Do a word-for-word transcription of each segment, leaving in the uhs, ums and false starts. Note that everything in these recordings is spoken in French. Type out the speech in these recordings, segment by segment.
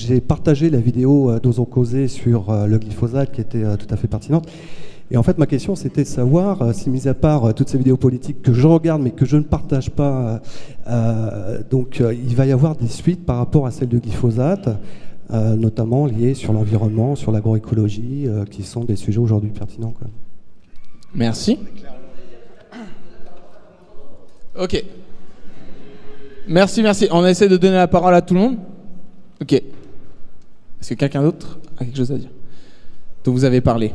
j'ai partagé la vidéo euh, d'Osons Causer sur euh, le glyphosate qui était euh, tout à fait pertinente. Et en fait, ma question, c'était de savoir euh, si, mis à part euh, toutes ces vidéos politiques que je regarde mais que je ne partage pas, euh, donc euh, il va y avoir des suites par rapport à celle de glyphosate, euh, notamment liées sur l'environnement, sur l'agroécologie, euh, qui sont des sujets aujourd'hui pertinents, quoi. Merci. Ok. Merci, merci. On essaie de donner la parole à tout le monde. Ok. Est-ce que quelqu'un d'autre a quelque chose à dire? Donc vous avez parlé.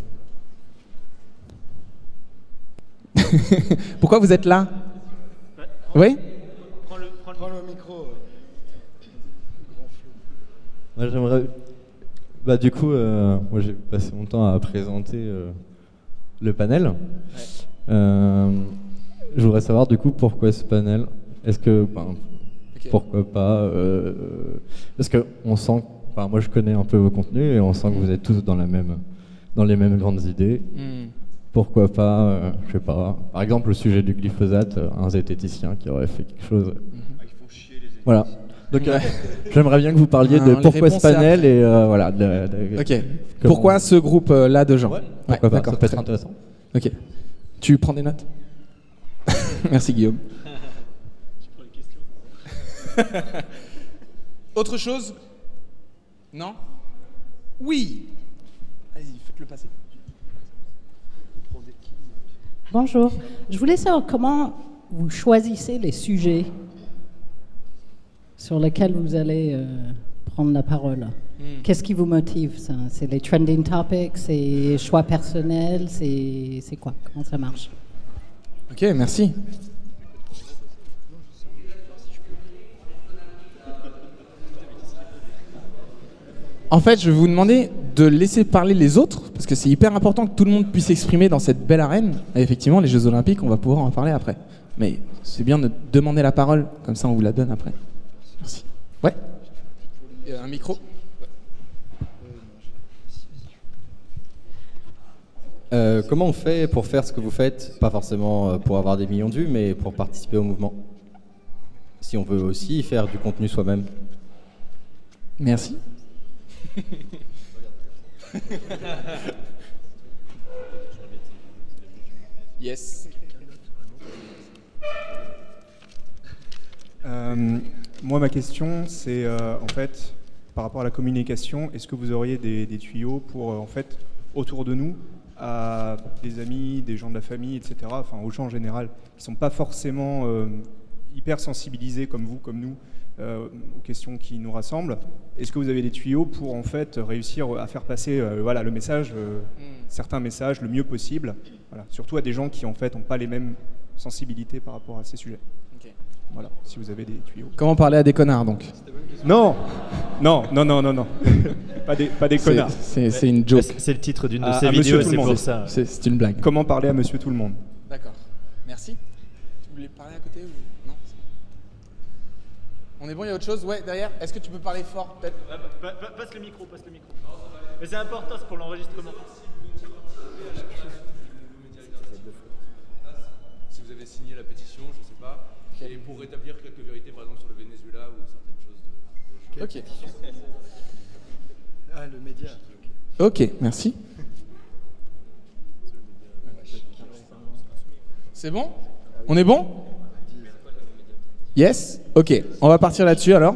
Pourquoi vous êtes là? Oui? Prends le, prends le, prends le micro. Moi j'aimerais... Bah du coup, euh, moi j'ai passé mon temps à présenter euh, le panel. Ouais. Euh, je voudrais savoir du coup pourquoi ce panel. Est-ce que, ben, okay. pourquoi pas euh, parce que on sent, enfin moi je connais un peu vos contenus et on sent que vous êtes tous dans la même, dans les mêmes grandes idées. Mm. Pourquoi pas, euh, je sais pas, par exemple le sujet du glyphosate, un zététicien qui aurait fait quelque chose. Mm-hmm. Ils font chier les zététiciens. Voilà. Donc euh, j'aimerais bien que vous parliez ah, de pourquoi ce panel et euh, voilà. De, de, ok. Pourquoi ce groupe-là de gens? Ouais. Pourquoi ouais, pas, ça peut être intéressant. Ok. Tu prends des notes? Merci Guillaume. Je prends les questions. Autre chose? Non? Oui. Allez-y, faites-le passer. Bonjour. Je voulais savoir comment vous choisissez les sujets sur lesquels vous allez euh, prendre la parole. Mm. Qu'est-ce qui vous motive, ça? C'est les trending topics, c'est choix personnels, c'est, c'est quoi? Comment ça marche? Ok, merci. En fait, je vais vous demander de laisser parler les autres, parce que c'est hyper important que tout le monde puisse s'exprimer dans cette belle arène. Et effectivement, les Jeux Olympiques, on va pouvoir en parler après. Mais c'est bien de demander la parole, comme ça on vous la donne après. Merci. Ouais. Il y a un micro. Euh, comment on fait pour faire ce que vous faites? Pas forcément pour avoir des millions de vues, mais pour participer au mouvement. Si on veut aussi faire du contenu soi-même. Merci. Yes. Euh, moi, ma question, c'est euh, en fait par rapport à la communication. Est-ce que vous auriez des, des tuyaux pour euh, en fait autour de nous, à des amis, des gens de la famille, et cetera. Enfin, aux gens en général qui sont pas forcément euh, hyper sensibilisés comme vous, comme nous. Euh, aux questions qui nous rassemblent. Est-ce que vous avez des tuyaux pour en fait réussir à faire passer euh, voilà, le message, euh, mm. certains messages le mieux possible, voilà, surtout à des gens qui en fait n'ont pas les mêmes sensibilités par rapport à ces sujets. Okay. Voilà, si vous avez des tuyaux. Comment parler à des connards donc? Non, non, non, non, non, non, pas des, pas des c'est, connards. C'est, c'est une joke. C'est le titre d'une de à, ces à vidéos, c'est pour monde. Ça. C'est, c'est une blague. Comment parler à Monsieur Tout le Monde? D'accord. Merci. Tu voulais parler à côté ou non? On est bon, il y a autre chose? Ouais, derrière. Est-ce que tu peux parler fort, peut-être? ah, bah, bah, Passe le micro, passe le micro. Mais c'est important, c'est pour l'enregistrement. Si vous avez signé la pétition, je sais pas. Okay. Et pour rétablir quelques vérités, par exemple, sur le Venezuela ou certaines choses de... Ok. Ah, le média. Ok, merci. C'est bon? On est bon? Yes? Ok, on va partir là-dessus alors.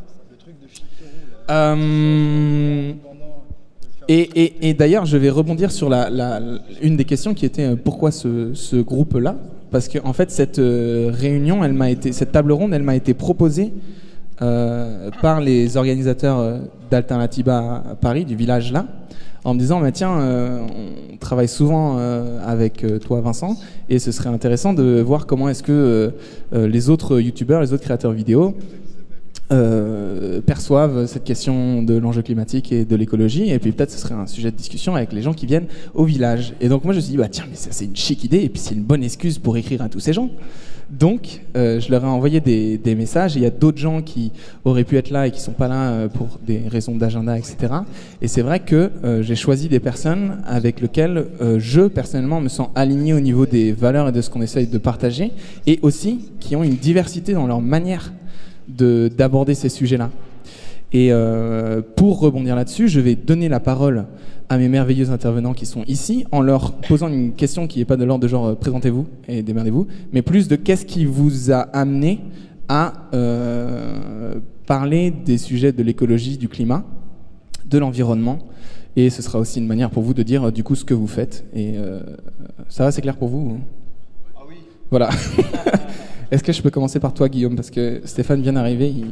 Euh, et, et, et d'ailleurs, je vais rebondir sur la, la, une des questions qui était euh, pourquoi ce, ce groupe-là? Parce que en fait, cette euh, réunion, elle m'a été, cette table ronde, elle m'a été proposée euh, par les organisateurs euh, d'Alternativa à Paris, du village là, en me disant, bah, tiens, euh, on travaille souvent euh, avec euh, toi, Vincent, et ce serait intéressant de voir comment est-ce que euh, les autres youtubeurs, les autres créateurs vidéo euh, perçoivent cette question de l'enjeu climatique et de l'écologie, et puis peut-être ce serait un sujet de discussion avec les gens qui viennent au village. Et donc moi je me suis dit, bah tiens, mais ça c'est une chic idée, et puis c'est une bonne excuse pour écrire à tous ces gens. Donc, euh, je leur ai envoyé des, des messages, et il y a d'autres gens qui auraient pu être là et qui ne sont pas là euh, pour des raisons d'agenda, et cetera. Et c'est vrai que euh, j'ai choisi des personnes avec lesquelles euh, je, personnellement, me sens aligné au niveau des valeurs et de ce qu'on essaye de partager, et aussi qui ont une diversité dans leur manière de, d'aborder ces sujets-là. Et euh, pour rebondir là-dessus, je vais donner la parole à mes merveilleux intervenants qui sont ici, en leur posant une question qui n'est pas de l'ordre de genre euh, présentez-vous et démerdez-vous, mais plus de qu'est-ce qui vous a amené à euh, parler des sujets de l'écologie, du climat, de l'environnement, et ce sera aussi une manière pour vous de dire euh, du coup ce que vous faites. Et euh, ça va, c'est clair pour vous? Ah oui. Voilà. Est-ce que je peux commencer par toi, Guillaume, parce que Stéphane vient d'arriver. Il...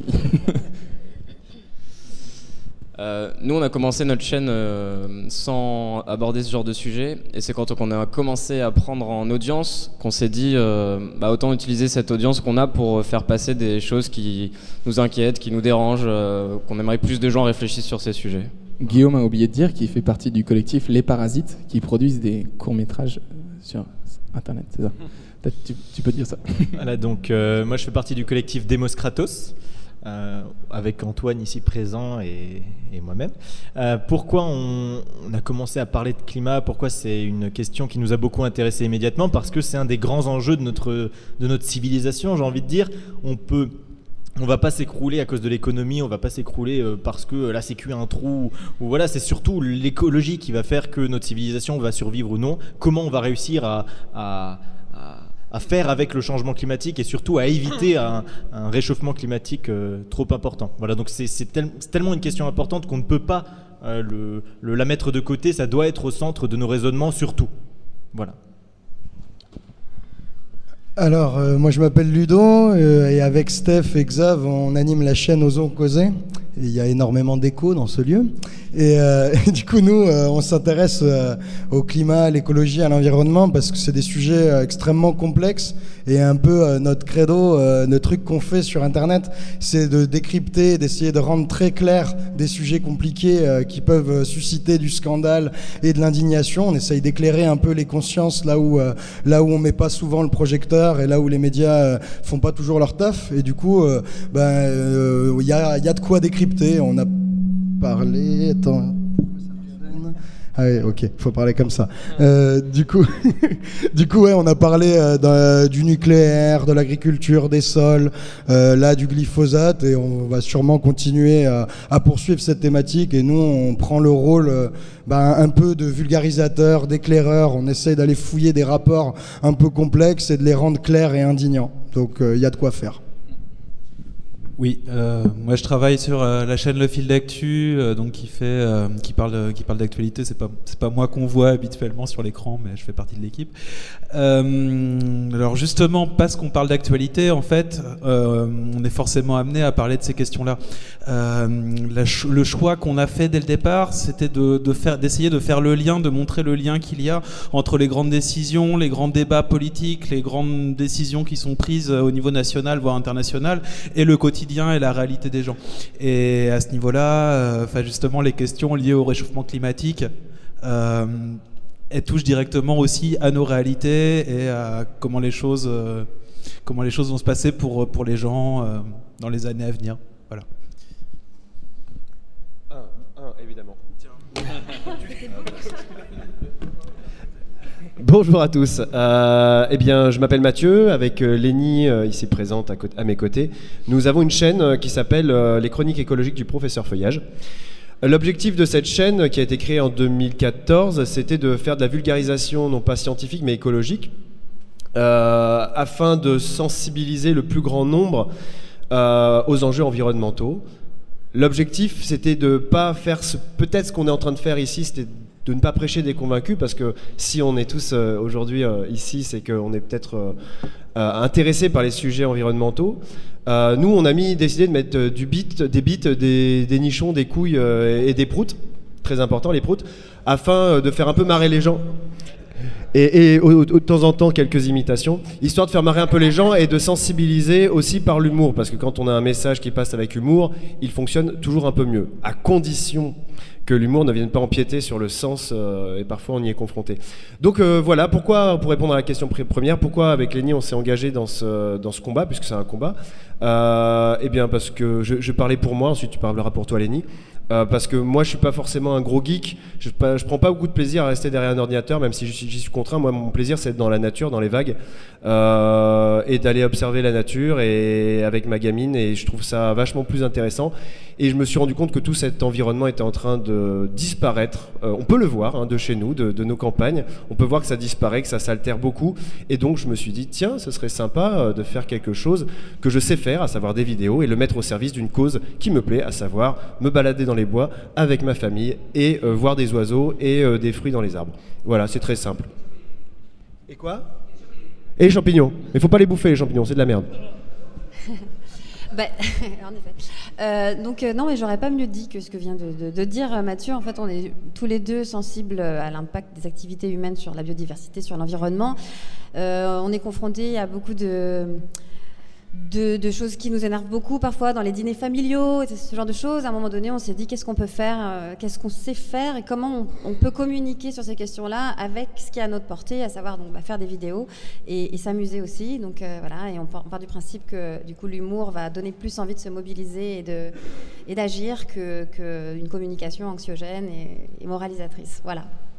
Euh, nous, on a commencé notre chaîne euh, sans aborder ce genre de sujet, et c'est quand on a commencé à prendre en audience qu'on s'est dit euh, bah, autant utiliser cette audience qu'on a pour faire passer des choses qui nous inquiètent, qui nous dérangent, euh, qu'on aimerait plus de gens réfléchissent sur ces sujets. Guillaume a oublié de dire qu'il fait partie du collectif Les Parasites, qui produisent des courts-métrages sur Internet, c'est ça? Peut-être tu, tu peux dire ça. Voilà, donc euh, moi je fais partie du collectif Demos Kratos. Euh, avec Antoine ici présent et, et moi-même. Euh, pourquoi on, on a commencé à parler de climat? Pourquoi c'est une question qui nous a beaucoup intéressés immédiatement? Parce que c'est un des grands enjeux de notre, de notre civilisation, j'ai envie de dire. On peut... On va pas s'écrouler à cause de l'économie, on va pas s'écrouler parce que la sécu a un trou. Ou voilà, c'est surtout l'écologie qui va faire que notre civilisation va survivre ou non. Comment on va réussir à... à, à à faire avec le changement climatique et surtout à éviter un, un réchauffement climatique euh, trop important. Voilà, donc c'est tel, tellement une question importante qu'on ne peut pas euh, le, le, la mettre de côté, ça doit être au centre de nos raisonnements surtout. Voilà. Alors, euh, moi je m'appelle Ludo euh, et avec Steph et Xav, on anime la chaîne Osons Causer. Il y a énormément d'écho dans ce lieu. Et, euh, et du coup, nous, euh, on s'intéresse euh, au climat, à l'écologie, à l'environnement, parce que c'est des sujets euh, extrêmement complexes. Et un peu euh, notre credo, euh, le truc qu'on fait sur Internet, c'est de décrypter, d'essayer de rendre très clair des sujets compliqués euh, qui peuvent susciter du scandale et de l'indignation. On essaye d'éclairer un peu les consciences là où, euh, là où on met pas souvent le projecteur et là où les médias euh, font pas toujours leur taf. Et du coup, euh, ben, euh, y a, y a de quoi décrypter. On a parlé... Attends... Ah oui, ok, faut parler comme ça. Euh, du coup, du coup, ouais, on a parlé euh, du nucléaire, de l'agriculture, des sols, euh, là du glyphosate, et on va sûrement continuer à, à poursuivre cette thématique. Et nous, on prend le rôle euh, bah, un peu de vulgarisateur, d'éclaireur. On essaie d'aller fouiller des rapports un peu complexes et de les rendre clairs et indignants. Donc, il euh, y a de quoi faire. Oui, euh, moi je travaille sur euh, la chaîne Le Fil d'Actu, euh, donc qui fait, euh, qui parle, qui parle d'actualité. C'est pas, c'est pas moi qu'on voit habituellement sur l'écran, mais je fais partie de l'équipe. Euh, alors justement, parce qu'on parle d'actualité, en fait, euh, on est forcément amené à parler de ces questions-là. Euh, la, le choix qu'on a fait dès le départ, c'était de, de faire, d'essayer de faire le lien, de montrer le lien qu'il y a entre les grandes décisions, les grands débats politiques, les grandes décisions qui sont prises au niveau national, voire international, et le quotidien et la réalité des gens. Et à ce niveau-là, enfin euh, justement, les questions liées au réchauffement climatique, euh, elles touchent directement aussi à nos réalités et à comment les choses, euh, comment les choses vont se passer pour pour les gens euh, dans les années à venir. Voilà. Un, un évidemment. Tiens. Bonjour à tous. Euh, eh bien, je m'appelle Mathieu, avec euh, Lénie euh, ici présente à, à mes côtés. Nous avons une chaîne euh, qui s'appelle euh, Les Chroniques écologiques du Professeur Feuillage. L'objectif de cette chaîne, qui a été créée en deux mille quatorze, c'était de faire de la vulgarisation, non pas scientifique, mais écologique, euh, afin de sensibiliser le plus grand nombre euh, aux enjeux environnementaux. L'objectif, c'était de ne pas faire ce, peut-être ce qu'on est en train de faire ici, c'était de ne pas prêcher des convaincus, parce que si on est tous euh, aujourd'hui euh, ici, c'est qu'on est peut-être euh, euh, intéressés par les sujets environnementaux. Euh, nous, on a mis, décidé de mettre euh, du bit, des bites, des, des nichons, des couilles euh, et des proutes, très important les proutes, afin euh, de faire un peu marrer les gens. Et, et au, au, de temps en temps, quelques imitations, histoire de faire marrer un peu les gens et de sensibiliser aussi par l'humour, parce que quand on a un message qui passe avec humour, il fonctionne toujours un peu mieux, à condition que l'humour ne vienne pas empiéter sur le sens, euh, et parfois on y est confronté. Donc euh, voilà, pourquoi, pour répondre à la question première, pourquoi avec Lénie on s'est engagé dans ce, dans ce combat, puisque c'est un combat. euh, Eh bien parce que je, je parlais pour moi, ensuite tu parleras pour toi Lénie. Euh, parce que moi je suis pas forcément un gros geek, je, pas, je prends pas beaucoup de plaisir à rester derrière un ordinateur, même si j'y suis contraint. Moi mon plaisir c'est d'être dans la nature, dans les vagues, euh, et d'aller observer la nature et avec ma gamine, et je trouve ça vachement plus intéressant. Et je me suis rendu compte que tout cet environnement était en train de disparaître. Euh, on peut le voir hein, de chez nous, de, de nos campagnes, on peut voir que ça disparaît, que ça s'altère beaucoup, et donc je me suis dit tiens, ce serait sympa euh, de faire quelque chose que je sais faire, à savoir des vidéos, et le mettre au service d'une cause qui me plaît, à savoir me balader dans les bois avec ma famille et euh, voir des oiseaux et euh, des fruits dans les arbres. Voilà, c'est très simple. Et quoi? Et les champignons. Mais faut pas les bouffer les champignons, c'est de la merde. Bah, en effet. Euh, donc euh, non, mais j'aurais pas mieux dit que ce que vient de, de, de dire euh, Mathieu. En fait, on est tous les deux sensibles à l'impact des activités humaines sur la biodiversité, sur l'environnement. Euh, on est confrontés à beaucoup de... De, de choses qui nous énervent beaucoup parfois dans les dîners familiaux, et ce genre de choses. À un moment donné, on s'est dit qu'est-ce qu'on peut faire, euh, qu'est-ce qu'on sait faire et comment on, on peut communiquer sur ces questions-là avec ce qui est à notre portée, à savoir donc, bah, faire des vidéos et, et s'amuser aussi. Donc euh, voilà, et on part, on part du principe que du coup l'humour va donner plus envie de se mobiliser et, de, et d'agir que, que une communication anxiogène et, et moralisatrice. Voilà.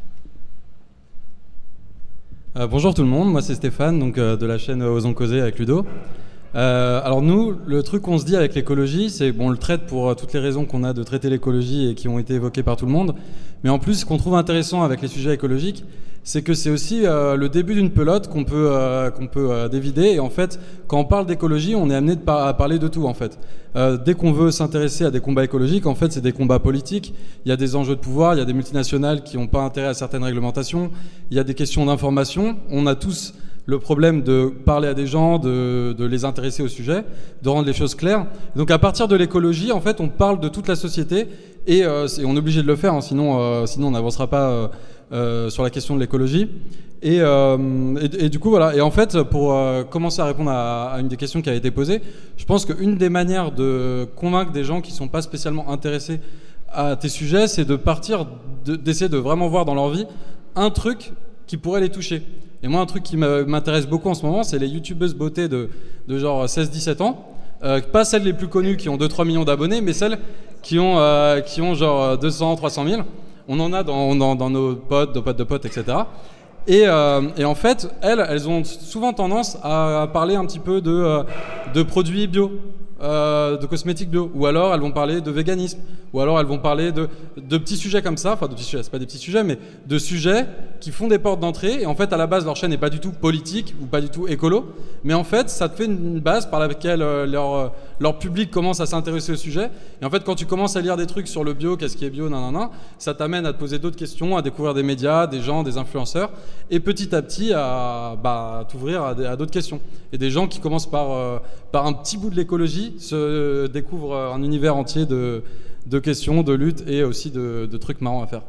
Euh, bonjour tout le monde, moi c'est Stéphane, donc euh, de la chaîne Osons Causer avec Ludo. Euh, alors nous, le truc qu'on se dit avec l'écologie, c'est bon, on le traite pour euh, toutes les raisons qu'on a de traiter l'écologie et qui ont été évoquées par tout le monde. Mais en plus, ce qu'on trouve intéressant avec les sujets écologiques, c'est que c'est aussi euh, le début d'une pelote qu'on peut, euh, qu'on peut euh, dévider. Et en fait, quand on parle d'écologie, on est amené de par- à parler de tout en fait. Euh, dès qu'on veut s'intéresser à des combats écologiques, en fait, c'est des combats politiques. Il y a des enjeux de pouvoir, il y a des multinationales qui n'ont pas intérêt à certaines réglementations. Il y a des questions d'information. On a tous le problème de parler à des gens, de, de les intéresser au sujet, de rendre les choses claires. Donc à partir de l'écologie, en fait, on parle de toute la société et, euh, et on est obligé de le faire, hein, sinon, euh, sinon on n'avancera pas euh, euh, sur la question de l'écologie. Et, euh, et, et du coup, voilà. Et en fait, pour euh, commencer à répondre à, à une des questions qui a été posée, je pense qu'une des manières de convaincre des gens qui ne sont pas spécialement intéressés à tes sujets, c'est de partir, de, d'essayer de vraiment voir dans leur vie un truc qui pourrait les toucher. Et moi, un truc qui m'intéresse beaucoup en ce moment, c'est les youtubeuses beauté de, de genre seize dix-sept ans. Euh, pas celles les plus connues qui ont deux trois millions d'abonnés, mais celles qui ont, euh, qui ont genre deux cents trois cent mille. On en a dans, dans, dans nos potes, nos potes de potes, et cetera. Et, euh, et en fait, elles, elles ont souvent tendance à parler un petit peu de, euh, de produits bio, euh, de cosmétiques bio, ou alors elles vont parler de véganisme, ou alors elles vont parler de, de petits sujets comme ça, enfin de petits sujets, c'est pas des petits sujets, mais de sujets qui font des portes d'entrée. Et en fait, à la base, leur chaîne n'est pas du tout politique ou pas du tout écolo, mais en fait, ça te fait une base par laquelle euh, leur, euh, leur public commence à s'intéresser au sujet. Et en fait, quand tu commences à lire des trucs sur le bio, qu'est-ce qui est bio, nan, nan, nan, ça t'amène à te poser d'autres questions, à découvrir des médias, des gens, des influenceurs, et petit à petit à bah, t'ouvrir à, à d'autres questions. Et des gens qui commencent par, euh, par un petit bout de l'écologie se découvrent un univers entier de, de questions, de luttes et aussi de, de trucs marrants à faire.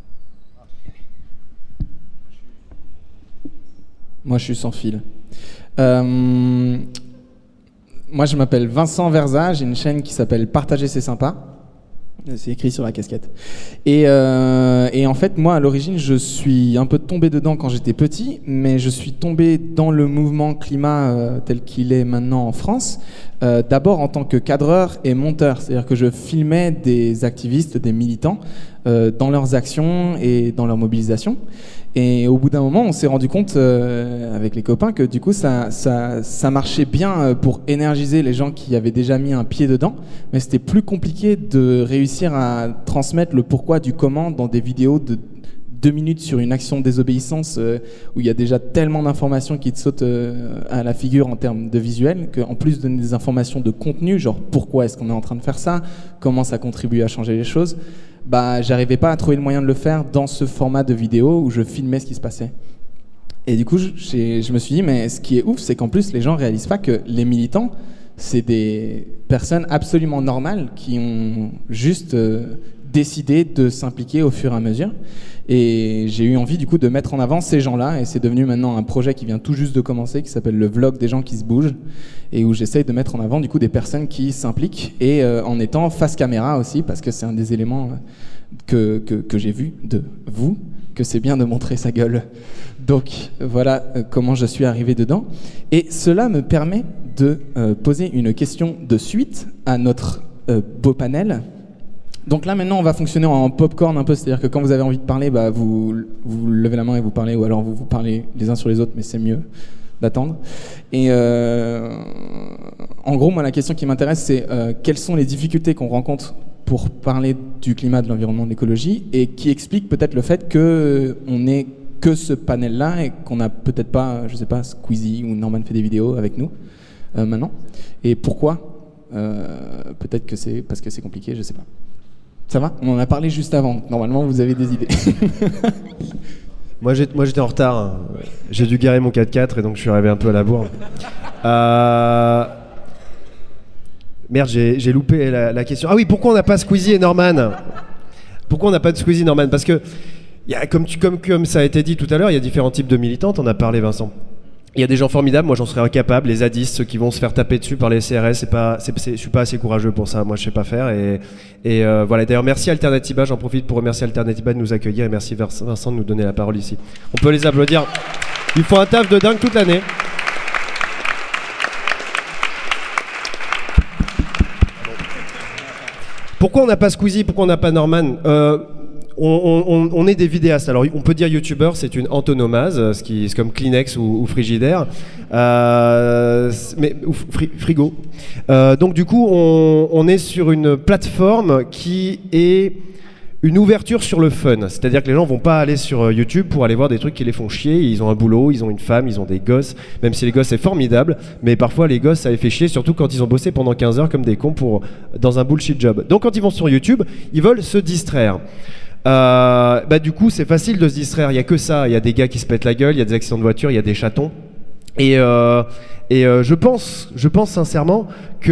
Moi, je suis sans fil. Euh, moi, je m'appelle Vincent Verza, j'ai une chaîne qui s'appelle Partager, c'est sympa. C'est écrit sur la casquette. Et, euh, et en fait, moi, à l'origine, je suis un peu tombé dedans quand j'étais petit, mais je suis tombé dans le mouvement climat euh, tel qu'il est maintenant en France, euh, d'abord en tant que cadreur et monteur. C'est-à-dire que je filmais des activistes, des militants, euh, dans leurs actions et dans leur mobilisation. Et au bout d'un moment, on s'est rendu compte euh, avec les copains que du coup, ça, ça, ça marchait bien pour énergiser les gens qui avaient déjà mis un pied dedans, mais c'était plus compliqué de réussir à transmettre le pourquoi du comment dans des vidéos de deux minutes sur une action de désobéissance euh, où il y a déjà tellement d'informations qui te sautent euh, à la figure en termes de visuel, qu'en plus de donner des informations de contenu, genre pourquoi est-ce qu'on est en train de faire ça, comment ça contribue à changer les choses, bah, j'arrivais pas à trouver le moyen de le faire dans ce format de vidéo où je filmais ce qui se passait. Et du coup, je, je me suis dit, mais ce qui est ouf, c'est qu'en plus, les gens réalisent pas que les militants, c'est des personnes absolument normales qui ont juste euh, décidé de s'impliquer au fur et à mesure. Et j'ai eu envie du coup de mettre en avant ces gens-là, et c'est devenu maintenant un projet qui vient tout juste de commencer, qui s'appelle le vlog des gens qui se bougent, et où j'essaye de mettre en avant du coup des personnes qui s'impliquent, et euh, en étant face caméra aussi, parce que c'est un des éléments que, que, que j'ai vu de vous, que c'est bien de montrer sa gueule. Donc voilà euh, comment je suis arrivé dedans. Et cela me permet de euh, poser une question de suite à notre euh, beau panel. Donc là maintenant on va fonctionner en popcorn un peu, c'est-à-dire que quand vous avez envie de parler, bah, vous, vous levez la main et vous parlez, ou alors vous vous parlez les uns sur les autres, mais c'est mieux d'attendre. Et euh, en gros, moi la question qui m'intéresse, c'est euh, quelles sont les difficultés qu'on rencontre pour parler du climat, de l'environnement, de l'écologie, et qui explique peut-être le fait qu'on n'ait que ce panel-là et qu'on n'a peut-être pas, je sais pas, Squeezie ou Norman fait des vidéos avec nous euh, maintenant. Et pourquoi euh, peut-être que c'est parce que c'est compliqué, je sais pas. Ça va ? On en a parlé juste avant. Normalement, vous avez des idées. Moi, j'ai, moi, j'étais en retard. J'ai dû garer mon quatre-quatre et donc je suis arrivé un peu à la bourre. Euh... Merde, j'ai, j'ai loupé la, la question. Ah oui, pourquoi on n'a pas Squeezie et Norman ? Pourquoi on n'a pas de Squeezie et Norman ? Parce que, y a, comme, tu, comme, comme ça a été dit tout à l'heure, il y a différents types de militants. On a parlé, Vincent. Il y a des gens formidables, moi j'en serais incapable, les zadistes, ceux qui vont se faire taper dessus par les C R S, c'est pas, c'est, c'est, je suis pas assez courageux pour ça, moi je sais pas faire. Et, et euh, voilà, d'ailleurs merci Alternatiba, j'en profite pour remercier Alternatiba de nous accueillir et merci Vincent de nous donner la parole ici. On peut les applaudir, ils font un taf de dingue toute l'année. Pourquoi on n'a pas Squeezie, pourquoi on n'a pas Norman ? euh, On, on, on est des vidéastes. Alors, on peut dire youtubeur, c'est une antonomase, ce qui c'est comme Kleenex ou, ou Frigidaire, euh, mais ou fri, frigo. Euh, donc, du coup, on, on est sur une plateforme qui est une ouverture sur le fun. C'est-à-dire que les gens vont pas aller sur YouTube pour aller voir des trucs qui les font chier. Ils ont un boulot, ils ont une femme, ils ont des gosses. Même si les gosses c'est formidable, mais parfois les gosses ça les fait chier, surtout quand ils ont bossé pendant quinze heures comme des cons pour dans un bullshit job. Donc, quand ils vont sur YouTube, ils veulent se distraire. Euh, bah du coup c'est facile de se distraire, il n'y a que ça, il y a des gars qui se pètent la gueule, il y a des accidents de voiture, il y a des chatons et, euh, et euh, je pense je pense sincèrement que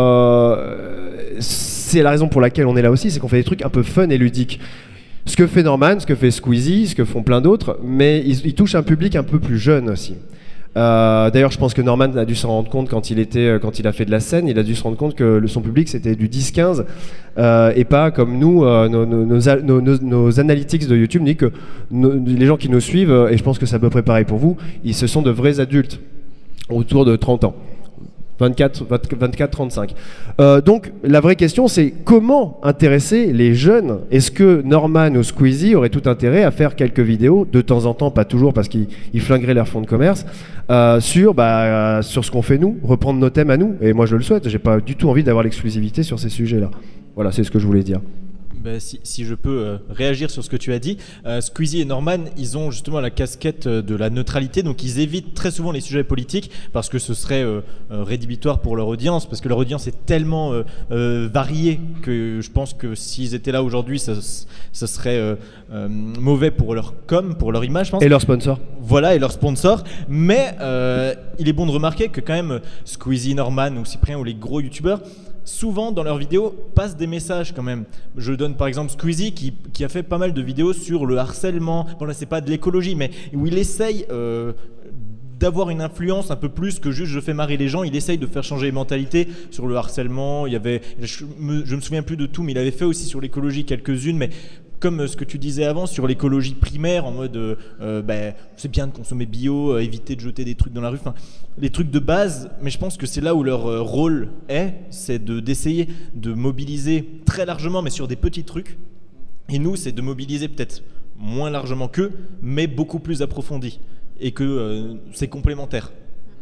euh, c'est la raison pour laquelle on est là aussi, c'est qu'on fait des trucs un peu fun et ludiques. Ce que fait Norman, ce que fait Squeezie, ce que font plein d'autres, mais ils, ils touchent un public un peu plus jeune aussi. Euh, d'ailleurs, je pense que Norman a dû s'en rendre compte quand il était, quand il a fait de la scène. Il a dû se rendre compte que le, son public c'était du dix quinze euh, et pas comme nous, euh, nos, nos, nos, nos, nos analytics de YouTube disent que nos, les gens qui nous suivent, et je pense que c'est à peu près pareil pour vous, ils ce sont de vrais adultes autour de trente ans. vingt-quatre, vingt-quatre, trente-cinq. Euh, donc la vraie question c'est comment intéresser les jeunes. Est-ce que Norman ou Squeezie auraient tout intérêt à faire quelques vidéos, de temps en temps, pas toujours parce qu'ils ils flingueraient leur fonds de commerce, euh, sur, bah, euh, sur ce qu'on fait nous, reprendre nos thèmes à nous. Et moi je le souhaite, j'ai pas du tout envie d'avoir l'exclusivité sur ces sujets-là. Voilà, c'est ce que je voulais dire. Bah, si, si je peux euh, réagir sur ce que tu as dit, euh, Squeezie et Norman, ils ont justement la casquette euh, de la neutralité, donc ils évitent très souvent les sujets politiques parce que ce serait euh, euh, rédhibitoire pour leur audience, parce que leur audience est tellement euh, euh, variée que je pense que s'ils étaient là aujourd'hui, ça, ça serait euh, euh, mauvais pour leur com, pour leur image, je pense. Et leurs sponsors. Voilà, et leurs sponsors. Mais euh, il est bon de remarquer que quand même Squeezie, Norman ou Cyprien ou les gros youtubeurs, souvent dans leurs vidéos passent des messages quand même. Je donne par exemple Squeezie qui, qui a fait pas mal de vidéos sur le harcèlement. Bon là c'est pas de l'écologie, mais où il essaye euh, d'avoir une influence un peu plus que juste je fais marrer les gens. Il essaye de faire changer les mentalités sur le harcèlement. Il y avait, je me, je me souviens plus de tout, mais il avait fait aussi sur l'écologie quelques-unes, mais comme ce que tu disais avant sur l'écologie primaire, en mode euh, bah, c'est bien de consommer bio, euh, éviter de jeter des trucs dans la rue, enfin, les trucs de base, mais je pense que c'est là où leur euh, rôle est, c'est de, d'essayer de mobiliser très largement, mais sur des petits trucs, et nous, c'est de mobiliser peut-être moins largement qu'eux, mais beaucoup plus approfondi, et que euh, c'est complémentaire.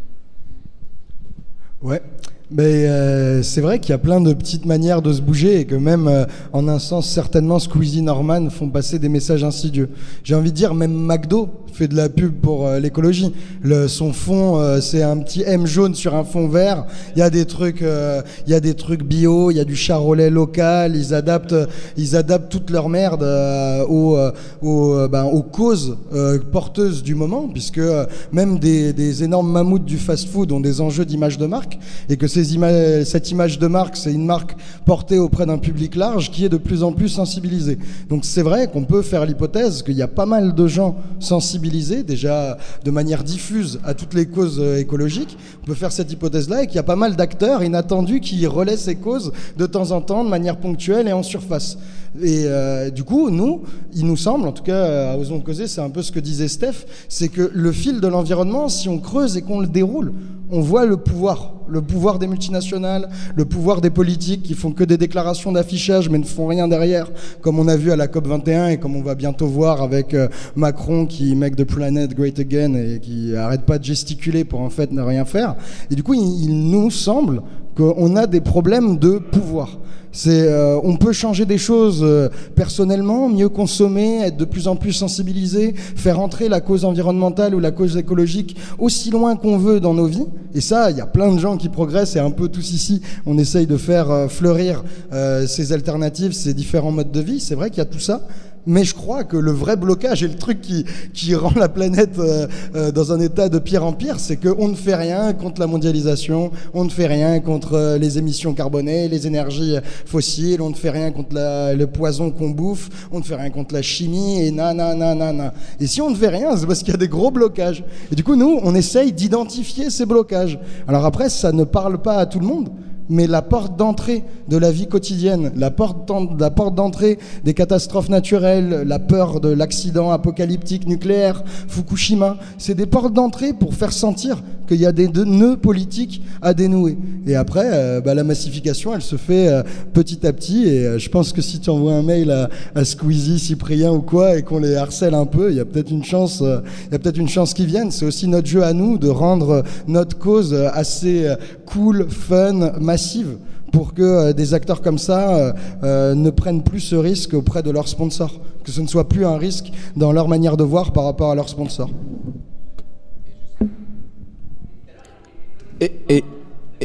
Ouais. Mais euh, c'est vrai qu'il y a plein de petites manières de se bouger et que même euh, en un sens certainement Squeezie, Norman font passer des messages insidieux. J'ai envie de dire même McDo fait de la pub pour euh, l'écologie. Le, son fond euh, c'est un petit M jaune sur un fond vert. Il y a des trucs, euh, il y a des trucs bio, il y a du charolais local. Ils adaptent, ils adaptent toute leur merde euh, aux, euh, aux, euh, ben, aux causes euh, porteuses du moment, puisque euh, même des, des énormes mammouths du fast-food ont des enjeux d'image de marque et que c'est Ima- cette image de marque, c'est une marque portée auprès d'un public large qui est de plus en plus sensibilisé. Donc c'est vrai qu'on peut faire l'hypothèse qu'il y a pas mal de gens sensibilisés, déjà de manière diffuse à toutes les causes écologiques. On peut faire cette hypothèse-là et qu'il y a pas mal d'acteurs inattendus qui relaient ces causes de temps en temps, de manière ponctuelle et en surface. Et euh, du coup, nous, il nous semble, en tout cas à Osons Causer, c'est un peu ce que disait Steph, c'est que le fil de l'environnement, si on creuse et qu'on le déroule, on voit le pouvoir, le pouvoir des multinationales, le pouvoir des politiques qui font que des déclarations d'affichage mais ne font rien derrière, comme on a vu à la COP vingt et un et comme on va bientôt voir avec euh, Macron qui make the planet great again et qui arrête pas de gesticuler pour en fait ne rien faire. Et du coup, il, il nous semble qu'on a des problèmes de pouvoir. C'est, euh, on peut changer des choses euh, personnellement, mieux consommer, être de plus en plus sensibilisé, faire entrer la cause environnementale ou la cause écologique aussi loin qu'on veut dans nos vies. Et ça, il y a plein de gens qui progressent et un peu tous ici, on essaye de faire euh, fleurir euh, ces alternatives, ces différents modes de vie. C'est vrai qu'il y a tout ça. Mais je crois que le vrai blocage et le truc qui, qui rend la planète euh, euh, dans un état de pire en pire, c'est qu'on ne fait rien contre la mondialisation, on ne fait rien contre euh, les émissions carbonées, les énergies fossiles, on ne fait rien contre la, le poison qu'on bouffe, on ne fait rien contre la chimie et nanana. nanana. Et si on ne fait rien, c'est parce qu'il y a des gros blocages. Et du coup, nous, on essaye d'identifier ces blocages. Alors après, ça ne parle pas à tout le monde. Mais la porte d'entrée de la vie quotidienne, la porte, la porte d'entrée des catastrophes naturelles, la peur de l'accident apocalyptique nucléaire, Fukushima, c'est des portes d'entrée pour faire sentir qu'il y a des nœuds politiques à dénouer. Et après, euh, bah, la massification, elle se fait euh, petit à petit. Et euh, je pense que si tu envoies un mail à, à Squeezie, Cyprien ou quoi, et qu'on les harcèle un peu, il y a peut-être une chance, euh, il y a peut-être une chance qu'ils viennent. C'est aussi notre jeu à nous de rendre notre cause assez euh, cool, fun, massive, pour que euh, des acteurs comme ça euh, euh, ne prennent plus ce risque auprès de leurs sponsors, que ce ne soit plus un risque dans leur manière de voir par rapport à leurs sponsors. Et, et, et...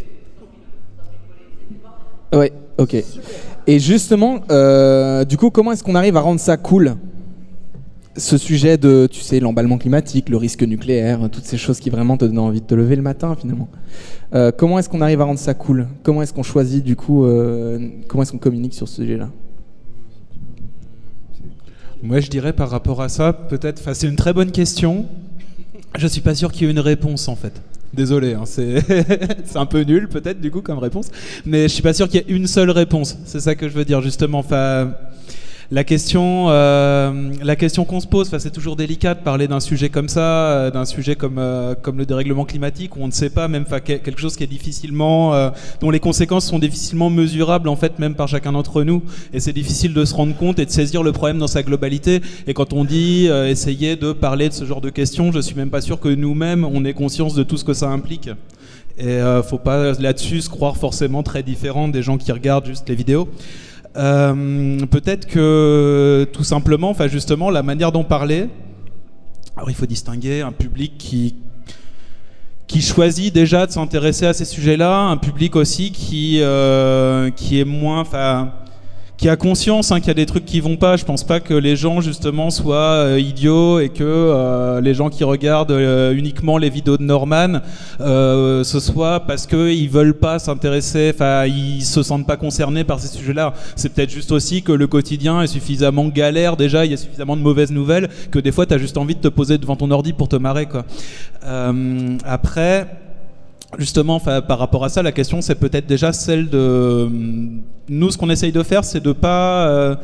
Ouais, ok. Et justement, euh, du coup, comment est-ce qu'on arrive à rendre ça cool ? Ce sujet de, tu sais, l'emballement climatique, le risque nucléaire, toutes ces choses qui vraiment te donnent envie de te lever le matin, finalement. Euh, comment est-ce qu'on arrive à rendre ça cool ? Comment est-ce qu'on choisit, du coup, euh, comment est-ce qu'on communique sur ce sujet-là ? Moi, je dirais par rapport à ça, peut-être, enfin, c'est une très bonne question. Je suis pas sûr qu'il y ait une réponse, en fait. Désolé, hein, c'est c'est un peu nul peut-être du coup comme réponse, mais je suis pas sûr qu'il y ait une seule réponse. C'est ça que je veux dire justement. Enfin, la question, euh, la question qu'on se pose, c'est toujours délicat de parler d'un sujet comme ça, euh, d'un sujet comme euh, comme le dérèglement climatique où on ne sait pas, même quelque chose qui est difficilement, euh, dont les conséquences sont difficilement mesurables en fait, même par chacun d'entre nous. Et c'est difficile de se rendre compte et de saisir le problème dans sa globalité. Et quand on dit euh, essayer de parler de ce genre de questions, je suis même pas sûr que nous-mêmes on ait conscience de tout ce que ça implique. Et euh, faut pas là-dessus se croire forcément très différent des gens qui regardent juste les vidéos. Euh, peut-être que tout simplement, enfin justement, la manière d'en parler. Alors il faut distinguer un public qui qui choisit déjà de s'intéresser à ces sujets-là, un public aussi qui euh, qui est moins, enfin qui a conscience hein, qu'il y a des trucs qui vont pas. Je pense pas que les gens justement soient euh, idiots et que euh, les gens qui regardent euh, uniquement les vidéos de Norman euh, ce soit parce que ils veulent pas s'intéresser, enfin ils se sentent pas concernés par ces sujets-là. C'est peut-être juste aussi que le quotidien est suffisamment galère déjà, il y a suffisamment de mauvaises nouvelles que des fois t'as juste envie de te poser devant ton ordi pour te marrer quoi. Euh, après. Justement, par rapport à ça, la question c'est peut-être déjà celle de nous. Ce qu'on essaye de faire, c'est de pas, euh,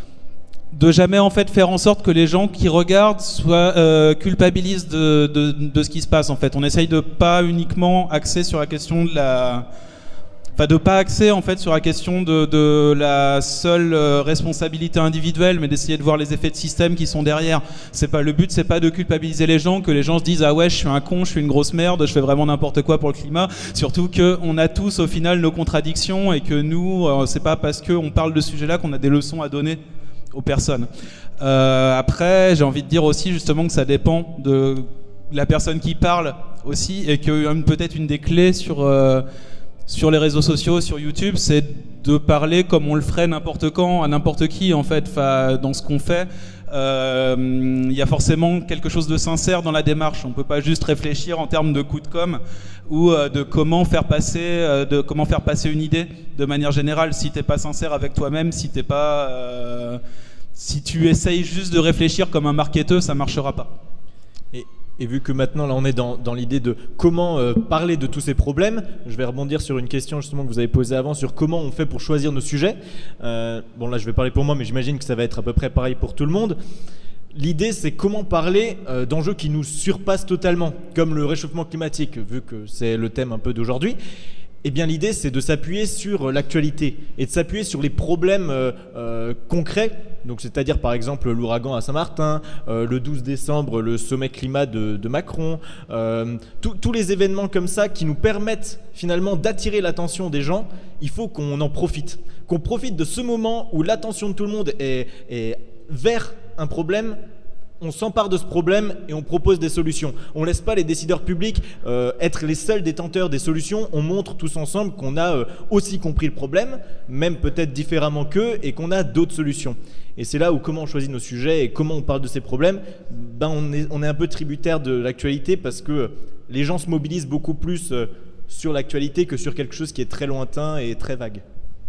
de jamais en fait faire en sorte que les gens qui regardent soient euh, culpabilisent de, de, de ce qui se passe. En fait, on essaye de pas uniquement axer sur la question de la, enfin de pas axer en fait sur la question de, de la seule euh, responsabilité individuelle, mais d'essayer de voir les effets de système qui sont derrière. C'est pas le but, c'est pas de culpabiliser les gens, que les gens se disent ah ouais je suis un con, je suis une grosse merde, je fais vraiment n'importe quoi pour le climat. Surtout que on a tous au final nos contradictions et que nous euh, c'est pas parce que on parle de ce sujet-là qu'on a des leçons à donner aux personnes. Euh, après j'ai envie de dire aussi justement que ça dépend de la personne qui parle aussi et que euh, peut-être une des clés sur euh, sur les réseaux sociaux, sur YouTube, c'est de parler comme on le ferait n'importe quand, à n'importe qui, en fait, dans ce qu'on fait. Il euh, y a forcément quelque chose de sincère dans la démarche. On ne peut pas juste réfléchir en termes de coup de com' ou euh, de comment faire passer, euh, de comment faire passer une idée de manière générale. Si t'es pas sincère avec toi-même, si t'es pas, euh, si tu essayes juste de réfléchir comme un marketeur, ça marchera pas. Et Et vu que maintenant là on est dans, dans l'idée de comment euh, parler de tous ces problèmes, je vais rebondir sur une question justement que vous avez posée avant sur comment on fait pour choisir nos sujets. Euh, bon là je vais parler pour moi, mais j'imagine que ça va être à peu près pareil pour tout le monde. L'idée c'est comment parler euh, d'enjeux qui nous surpassent totalement, comme le réchauffement climatique, vu que c'est le thème un peu d'aujourd'hui. Eh bien l'idée c'est de s'appuyer sur l'actualité et de s'appuyer sur les problèmes euh, euh, concrets. Donc c'est-à-dire par exemple l'ouragan à Saint-Martin, euh, le douze décembre le sommet climat de, de Macron, euh, tous les événements comme ça qui nous permettent finalement d'attirer l'attention des gens. Il faut qu'on en profite, qu'on profite de ce moment où l'attention de tout le monde est, est vers un problème. On s'empare de ce problème et on propose des solutions. On ne laisse pas les décideurs publics euh, être les seuls détenteurs des solutions. On montre tous ensemble qu'on a euh, aussi compris le problème, même peut-être différemment qu'eux, et qu'on a d'autres solutions. Et c'est là où comment on choisit nos sujets et comment on parle de ces problèmes, ben on est, on est un peu tributaire de l'actualité parce que les gens se mobilisent beaucoup plus euh, sur l'actualité que sur quelque chose qui est très lointain et très vague.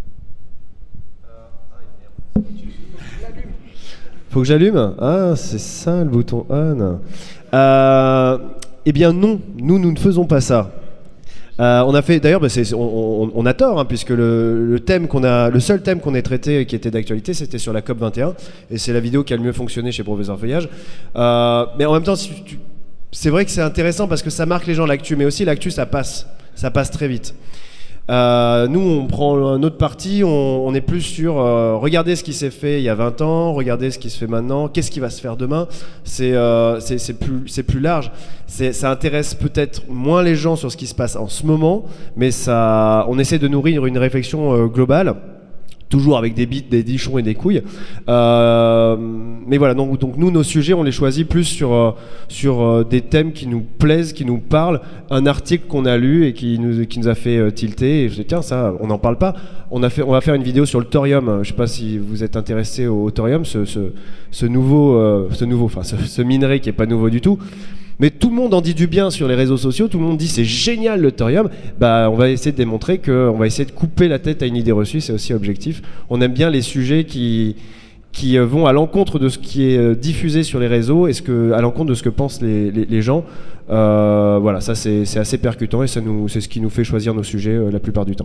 Faut que j'allume? Ah, c'est ça le bouton on. Euh, eh bien non, nous, nous ne faisons pas ça. Euh, on a fait, d'ailleurs, bah, c'est, on, on, on a tort, hein, puisque le, le thème qu'on a, le seul thème qu'on ait traité qui était d'actualité, c'était sur la COP vingt et un, et c'est la vidéo qui a le mieux fonctionné chez Professeur Feuillage. Euh, mais en même temps, si tu, c'est vrai que c'est intéressant parce que ça marque les gens l'actu, mais aussi l'actu, ça passe, ça passe très vite. Euh, nous, on prend un autre parti, on, on est plus sur euh, regarder ce qui s'est fait il y a vingt ans, regarder ce qui se fait maintenant, qu'est-ce qui va se faire demain. C'est euh, c'est, c'est plus, c'est plus large. C'est, ça intéresse peut-être moins les gens sur ce qui se passe en ce moment, mais ça, on essaie de nourrir une réflexion euh, globale. Toujours avec des bites, des nichons et des couilles. Euh, mais voilà, donc, donc nous, nos sujets, on les choisit plus sur, euh, sur euh, des thèmes qui nous plaisent, qui nous parlent. Un article qu'on a lu et qui nous, qui nous a fait euh, tilter. Et je dis, tiens, ça, on n'en parle pas. On, a fait, on va faire une vidéo sur le thorium. Je ne sais pas si vous êtes intéressé au, au thorium, ce, ce, ce nouveau, euh, ce, nouveau enfin, ce, ce minerai qui n'est pas nouveau du tout. Mais tout le monde en dit du bien sur les réseaux sociaux, tout le monde dit c'est génial le thorium. Bah, on va essayer de démontrer qu'on va essayer de couper la tête à une idée reçue, c'est aussi objectif. On aime bien les sujets qui, qui vont à l'encontre de ce qui est diffusé sur les réseaux et ce que, à l'encontre de ce que pensent les, les, les gens. Euh, voilà, ça c'est, c'est assez percutant et ça nous, c'est ce qui nous fait choisir nos sujets euh, la plupart du temps.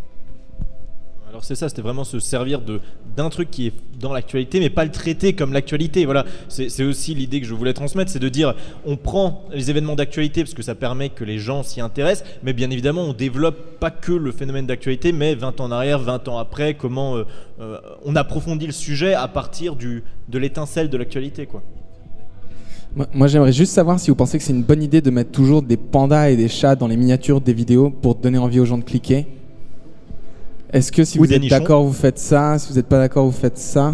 Alors c'est ça, c'était vraiment se servir de, d'un truc qui est dans l'actualité, mais pas le traiter comme l'actualité. Voilà, c'est, c'est aussi l'idée que je voulais transmettre, c'est de dire on prend les événements d'actualité parce que ça permet que les gens s'y intéressent, mais bien évidemment on développe pas que le phénomène d'actualité, mais vingt ans en arrière, vingt ans après, comment euh, euh, on approfondit le sujet à partir du, de l'étincelle de l'actualité, quoi. Moi, moi j'aimerais juste savoir si vous pensez que c'est une bonne idée de mettre toujours des pandas et des chats dans les miniatures des vidéos pour donner envie aux gens de cliquer. Est-ce que si Ou vous êtes nichons. d'accord, vous faites ça? Si vous n'êtes pas d'accord, vous faites ça?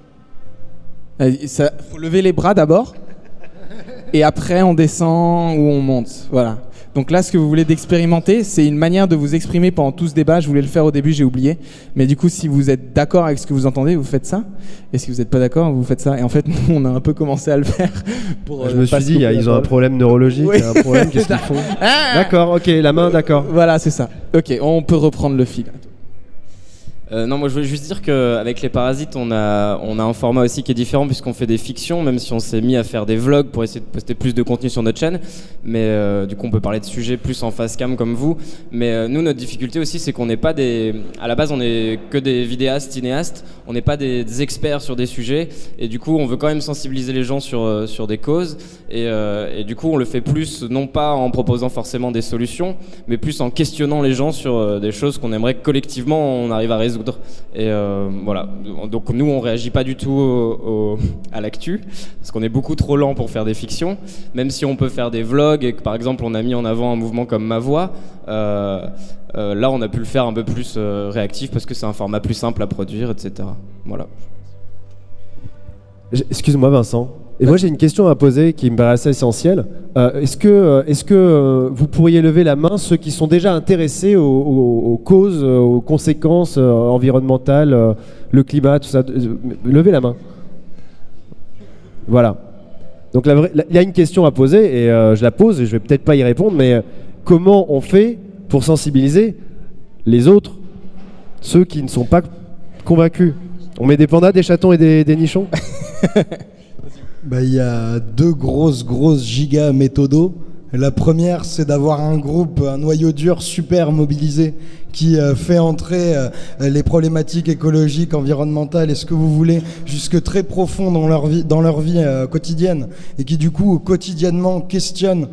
Il faut lever les bras d'abord, et après on descend ou on monte. Voilà. Donc là, ce que vous voulez d'expérimenter, c'est une manière de vous exprimer pendant tout ce débat. Je voulais le faire au début, j'ai oublié. Mais du coup, si vous êtes d'accord avec ce que vous entendez, vous faites ça. Et si vous n'êtes pas d'accord, vous faites ça. Et en fait, nous, on a un peu commencé à le faire. Pour, Je euh, me suis dit, ils ont un problème neurologique, Oui. un problème, qu'est-ce qu'ils font? D'accord, ok, la main, d'accord. Voilà, c'est ça. Ok, on peut reprendre le fil. Euh, non, moi je voulais juste dire qu'avec les Parasites, on a, on a un format aussi qui est différent puisqu'on fait des fictions, même si on s'est mis à faire des vlogs pour essayer de poster plus de contenu sur notre chaîne. Mais euh, du coup, on peut parler de sujets plus en face cam comme vous. Mais euh, nous, notre difficulté aussi, c'est qu'on n'est pas des. À la base, on n'est que des vidéastes, cinéastes. On n'est pas des, des experts sur des sujets. Et du coup, on veut quand même sensibiliser les gens sur, euh, sur des causes. Et, euh, et du coup, on le fait plus, non pas en proposant forcément des solutions, mais plus en questionnant les gens sur euh, des choses qu'on aimerait que collectivement on arrive à résoudre. Et euh, voilà, donc nous on réagit pas du tout au, au, à l'actu parce qu'on est beaucoup trop lent pour faire des fictions, même si on peut faire des vlogs et que par exemple on a mis en avant un mouvement comme Ma Voix, euh, euh, là on a pu le faire un peu plus euh, réactif parce que c'est un format plus simple à produire, et cetera. Voilà. Excuse-moi Vincent, et moi j'ai une question à poser qui me paraît assez essentielle. Euh, est-ce que, euh, est-ce que euh, vous pourriez lever la main ceux qui sont déjà intéressés aux, aux, aux causes, aux conséquences euh, environnementales, euh, le climat, tout ça, euh, levez la main. Voilà. Donc la vraie- la- il y a une question à poser et euh, je la pose et je vais peut-être pas y répondre, mais euh, comment on fait pour sensibiliser les autres, ceux qui ne sont pas convaincus? On met des pandas, des chatons et des, des nichons? Bah, il y a deux grosses, grosses giga méthodos. La première, c'est d'avoir un groupe, un noyau dur super mobilisé qui euh, fait entrer euh, les problématiques écologiques, environnementales et ce que vous voulez jusque très profond dans leur vie, dans leur vie euh, quotidienne, et qui du coup quotidiennement questionnent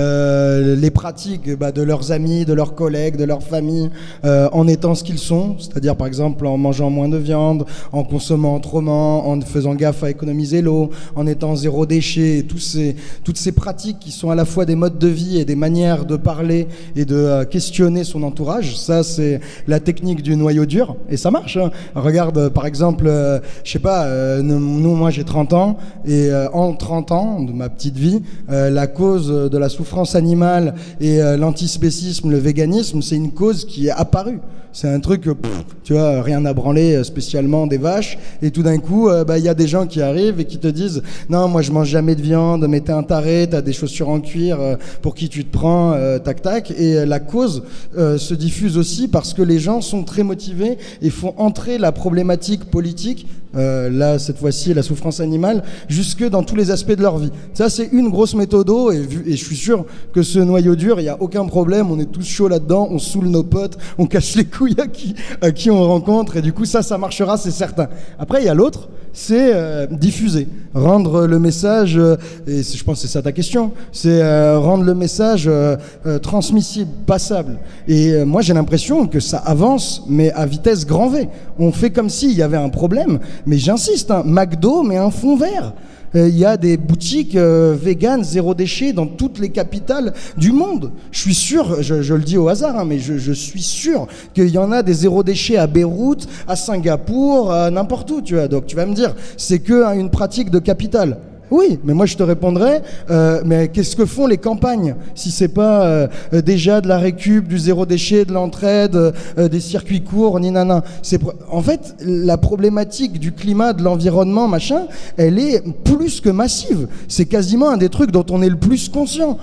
euh, les pratiques bah, de leurs amis, de leurs collègues, de leur famille, euh, en étant ce qu'ils sont, c'est-à-dire par exemple en mangeant moins de viande, en consommant autrement, en faisant gaffe à économiser l'eau, en étant zéro déchet, et tous ces, toutes ces pratiques qui sont à la fois des modes de vie et des manières de parler et de euh, questionner son entourage. Ça, c'est la technique du noyau dur, et ça marche, hein. Regarde, euh, par exemple, euh, je sais pas, euh, nous, moi j'ai trente ans, et euh, en trente ans de ma petite vie, euh, la cause de la souffrance animale et euh, l'antispécisme, le véganisme, c'est une cause qui est apparue. C'est un truc, pff, tu vois, rien à branler spécialement des vaches, et tout d'un coup, il euh, bah, y a des gens qui arrivent et qui te disent « Non, moi je mange jamais de viande, mais t'es un taré, t'as des chaussures en cuir, euh, pour qui tu te prends, euh, tac tac ». Et euh, la cause euh, se diffuse aussi parce que les gens sont très motivés et font entrer la problématique politique, euh, là cette fois-ci la souffrance animale, jusque dans tous les aspects de leur vie. Ça, c'est une grosse méthode, et, et je suis sûr que ce noyau dur, il n'y a aucun problème, on est tous chauds là-dedans, on saoule nos potes, on cache les couilles à qui, à qui on rencontre, et du coup ça, ça marchera, c'est certain. Après, il y a l'autre, c'est euh, diffuser, rendre le message, euh, et je pense que c'est ça ta question, c'est euh, rendre le message euh, euh, transmissible, passable. Et euh, moi j'ai l'impression que ça avance, mais à vitesse grand V. On fait comme s'il y avait un problème, mais j'insiste, hein, McDo met un fond vert. Il y a des boutiques euh, véganes, zéro déchet dans toutes les capitales du monde. Je suis sûr, je, je le dis au hasard, hein, mais je, je suis sûr qu'il y en a des zéro déchet à Beyrouth, à Singapour, à n'importe où, tu vois. Donc tu vas me dire, c'est que hein, une pratique de capitale. Oui, mais moi je te répondrais, euh, mais qu'est-ce que font les campagnes si c'est pas euh, déjà de la récup, du zéro déchet, de l'entraide, euh, des circuits courts, ni nana. C'est en fait la problématique du climat, de l'environnement, machin, elle est plus que massive. C'est quasiment un des trucs dont on est le plus conscient.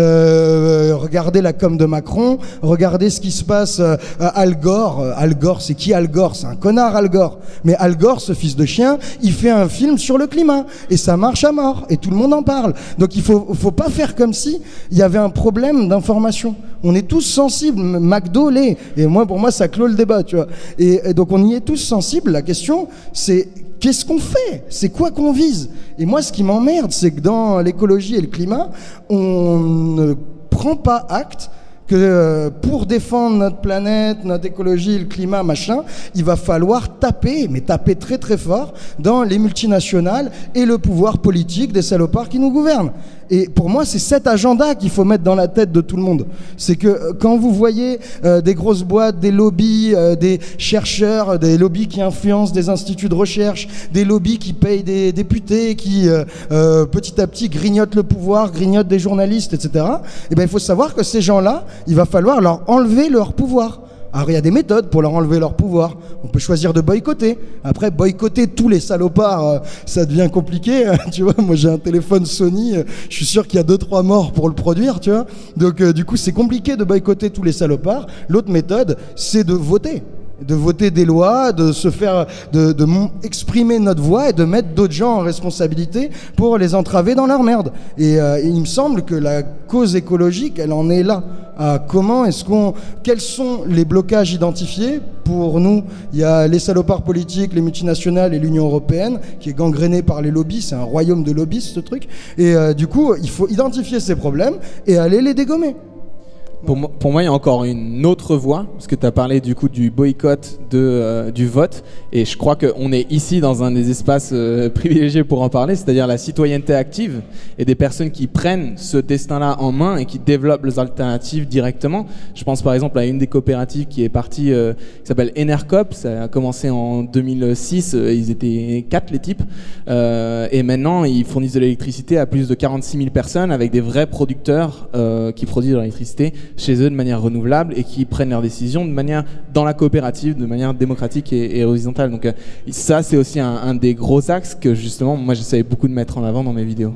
Euh, regardez la com de Macron, regardez ce qui se passe euh, à Al Gore. Al Gore, c'est qui Al Gore? C'est un connard, Al Gore. Mais Al Gore, ce fils de chien, il fait un film sur le climat et ça marche à mort. Et tout le monde en parle. Donc il faut, faut pas faire comme si il y avait un problème d'information. On est tous sensibles. McDo l'est. Et moi, pour moi, ça clôt le débat, tu vois. Et, et donc on y est tous sensibles. La question, c'est qu'est-ce qu'on fait? C'est quoi qu'on vise? Et moi, ce qui m'emmerde, c'est que dans l'écologie et le climat, on ne prend pas acte que euh, pour défendre notre planète, notre écologie, le climat, machin, il va falloir taper, mais taper très très fort dans les multinationales et le pouvoir politique des salopards qui nous gouvernent. Et pour moi, c'est cet agenda qu'il faut mettre dans la tête de tout le monde. C'est que euh, quand vous voyez euh, des grosses boîtes, des lobbies, euh, des chercheurs, des lobbies qui influencent des instituts de recherche, des lobbies qui payent des députés, qui euh, euh, petit à petit grignotent le pouvoir, grignotent des journalistes, et cetera. Eh ben, il faut savoir que ces gens-là, il va falloir leur enlever leur pouvoir. Alors il y a des méthodes pour leur enlever leur pouvoir. On peut choisir de boycotter. Après, boycotter tous les salopards, euh, ça devient compliqué. Tu vois, moi j'ai un téléphone Sony, euh, je suis sûr qu'il y a deux trois morts pour le produire, tu vois. Donc euh, du coup, c'est compliqué de boycotter tous les salopards. L'autre méthode, c'est de voter. De voter des lois, de se faire, de, de exprimer notre voix et de mettre d'autres gens en responsabilité pour les entraver dans leur merde. Et euh, il me semble que la cause écologique, elle en est là. À comment est-ce qu'on, quels sont les blocages identifiés? Pour nous, il y a les salopards politiques, les multinationales et l'Union européenne qui est gangrénée par les lobbies. C'est un royaume de lobbyistes, ce truc. Et euh, du coup, il faut identifier ces problèmes et aller les dégommer. Pour moi, pour moi, il y a encore une autre voie, parce que tu as parlé du coup du boycott de, euh, du vote, et je crois qu'on est ici dans un des espaces euh, privilégiés pour en parler, c'est-à-dire la citoyenneté active, et des personnes qui prennent ce destin-là en main et qui développent les alternatives directement. Je pense par exemple à une des coopératives qui est partie, euh, qui s'appelle Enercop, ça a commencé en deux mille six, euh, ils étaient quatre les types, euh, et maintenant ils fournissent de l'électricité à plus de quarante-six mille personnes avec des vrais producteurs euh, qui produisent de l'électricité chez eux de manière renouvelable et qui prennent leurs décisions de manière dans la coopérative, de manière démocratique et, et horizontale. Donc euh, ça, c'est aussi un, un des gros axes que justement moi j'essaie beaucoup de mettre en avant dans mes vidéos.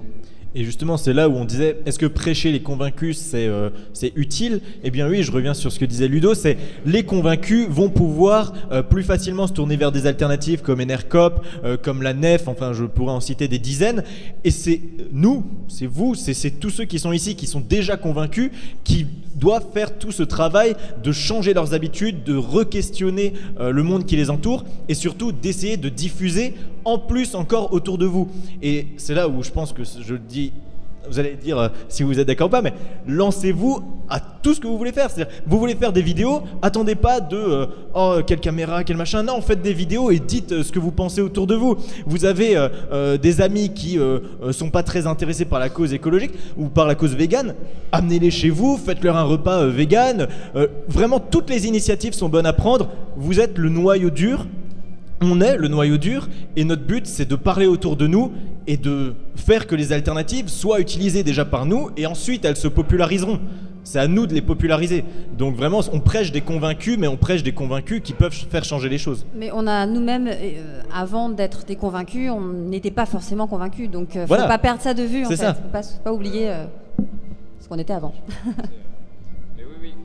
Et justement, c'est là où on disait, est-ce que prêcher les convaincus, c'est euh, c'est utile? Eh bien oui, je reviens sur ce que disait Ludo, c'est les convaincus vont pouvoir euh, plus facilement se tourner vers des alternatives comme Enercop, euh, comme la Nef, enfin je pourrais en citer des dizaines. Et c'est nous, c'est vous, c'est c'est tous ceux qui sont ici, qui sont déjà convaincus, qui doivent faire tout ce travail de changer leurs habitudes, de re-questionner euh, le monde qui les entoure et surtout d'essayer de diffuser en plus encore autour de vous. Et c'est là où je pense que je le dis, vous allez dire euh, si vous êtes d'accord ou pas, mais lancez-vous à tout ce que vous voulez faire. C'est-à-dire, vous voulez faire des vidéos, attendez pas de euh, oh quelle caméra, quel machin. Non, faites des vidéos et dites euh, ce que vous pensez autour de vous. Vous avez euh, euh, des amis qui euh, euh, sont pas très intéressés par la cause écologique ou par la cause végane. Amenez-les chez vous, faites-leur un repas euh, vegan. Euh, vraiment, toutes les initiatives sont bonnes à prendre. Vous êtes le noyau dur. On est le noyau dur et notre but c'est de parler autour de nous et de faire que les alternatives soient utilisées déjà par nous et ensuite elles se populariseront. C'est à nous de les populariser. Donc vraiment on prêche des convaincus mais on prêche des convaincus qui peuvent faire changer les choses. Mais on a nous-mêmes, euh, avant d'être des convaincus, on n'était pas forcément convaincus. Donc il euh, ne voilà. faut pas perdre ça de vue. C'est ça. Il ne faut pas, pas oublier euh, ce qu'on était avant. Mais oui, oui.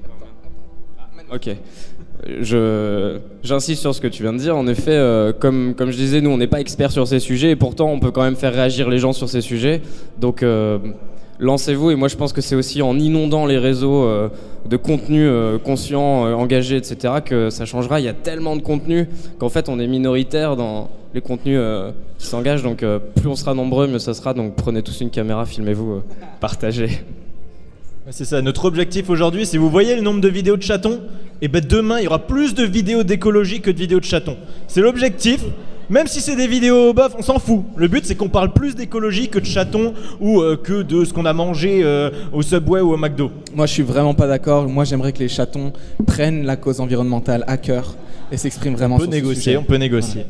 Ok. Je, j'insiste sur ce que tu viens de dire. En effet, euh, comme, comme je disais, nous, on n'est pas experts sur ces sujets et pourtant, on peut quand même faire réagir les gens sur ces sujets. Donc, euh, lancez-vous. Et moi, je pense que c'est aussi en inondant les réseaux euh, de contenu euh, conscient, euh, engagé, et cetera, que ça changera. Il y a tellement de contenu qu'en fait, on est minoritaire dans les contenus euh, qui s'engagent. Donc, euh, plus on sera nombreux, mieux ça sera. Donc, prenez tous une caméra, filmez-vous, euh, partagez. C'est ça, notre objectif aujourd'hui, si vous voyez le nombre de vidéos de chatons, et ben demain il y aura plus de vidéos d'écologie que de vidéos de chatons. C'est l'objectif, même si c'est des vidéos bof, on s'en fout. Le but c'est qu'on parle plus d'écologie que de chatons ou euh, que de ce qu'on a mangé euh, au Subway ou au McDo. Moi je suis vraiment pas d'accord, moi j'aimerais que les chatons prennent la cause environnementale à cœur et s'expriment vraiment sur ce sujet. On peut négocier, on peut négocier.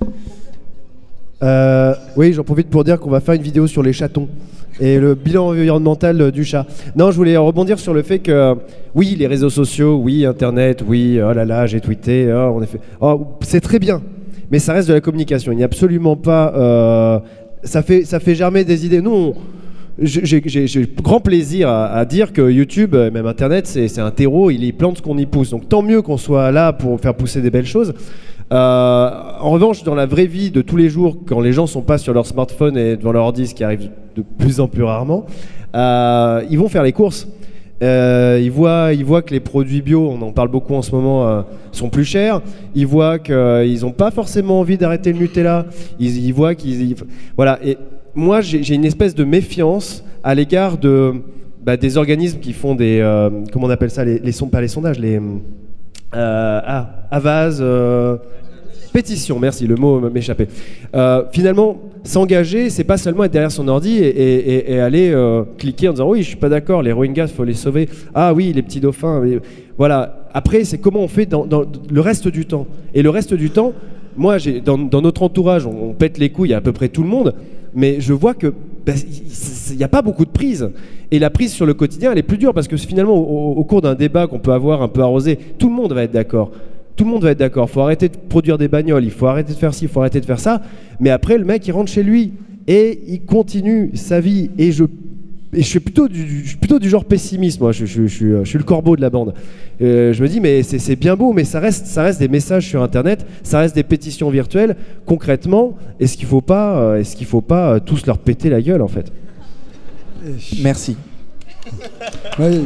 Euh, oui, j'en profite pour dire qu'on va faire une vidéo sur les chatons et le bilan environnemental du chat. Non, je voulais rebondir sur le fait que oui, les réseaux sociaux, oui, Internet, oui, oh là là, j'ai tweeté, oh, on a fait, oh, c'est très bien, mais ça reste de la communication. Il n'y a absolument pas, euh, ça fait, ça fait germer des idées. Nous, on, j'ai, j'ai, j'ai grand plaisir à, à dire que YouTube, même Internet, c'est, c'est un terreau, il y plante ce qu'on y pousse. Donc tant mieux qu'on soit là pour faire pousser des belles choses. Euh, en revanche, dans la vraie vie de tous les jours, quand les gens sont pas sur leur smartphone et devant leur ordi, ce qui arrive de plus en plus rarement, euh, ils vont faire les courses. Euh, ils voient, ils voient que les produits bio, on en parle beaucoup en ce moment, euh, sont plus chers. Ils voient qu'ils n'ont pas forcément envie d'arrêter le Nutella. Ils, ils voient qu'ils, ils, voilà. Et moi, j'ai, j'ai une espèce de méfiance à l'égard de bah, des organismes qui font des, euh, comment on appelle ça, les, les son, pas les sondages, les euh, ah, Avaz. Euh, Pétition, merci, le mot m'échappait. Euh, finalement, s'engager, c'est pas seulement être derrière son ordi et, et, et aller euh, cliquer en disant oui, je suis pas d'accord, les Rohingyas, faut les sauver. Ah oui, les petits dauphins. Mais... Voilà. Après, c'est comment on fait dans, dans le reste du temps. Et le reste du temps, moi, j'ai, dans, dans notre entourage, on, on pète les couilles à, à peu près tout le monde, mais je vois que ben, il n'y a pas beaucoup de prise. Et la prise sur le quotidien, elle est plus dure parce que finalement, au, au cours d'un débat qu'on peut avoir un peu arrosé, tout le monde va être d'accord. Tout le monde va être d'accord, il faut arrêter de produire des bagnoles, il faut arrêter de faire ci, il faut arrêter de faire ça. Mais après, le mec, il rentre chez lui et il continue sa vie. Et je, et je, suis, plutôt du, je suis plutôt du genre pessimiste, moi. Je, je, je, je, je suis le corbeau de la bande. Euh, je me dis, mais c'est, c'est bien beau, mais ça reste, ça reste des messages sur Internet, ça reste des pétitions virtuelles. Concrètement, est-ce qu'il ne faut pas, est-ce qu'il faut pas tous leur péter la gueule, en fait? Merci. Oui.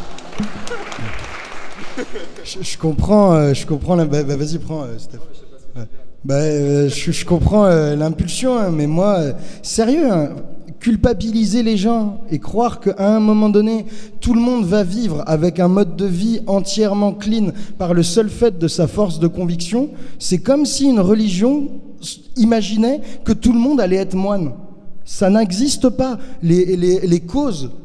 Je, je comprends, euh, je comprends. La, bah, bah, vas-y, prends, euh, Steph. Ouais. Bah, euh, je, je comprends euh, l'impulsion, hein, mais moi, euh, sérieux, hein, culpabiliser les gens et croire qu'à un moment donné, tout le monde va vivre avec un mode de vie entièrement clean par le seul fait de sa force de conviction, c'est comme si une religion imaginait que tout le monde allait être moine. Ça n'existe pas. Les, les, les causes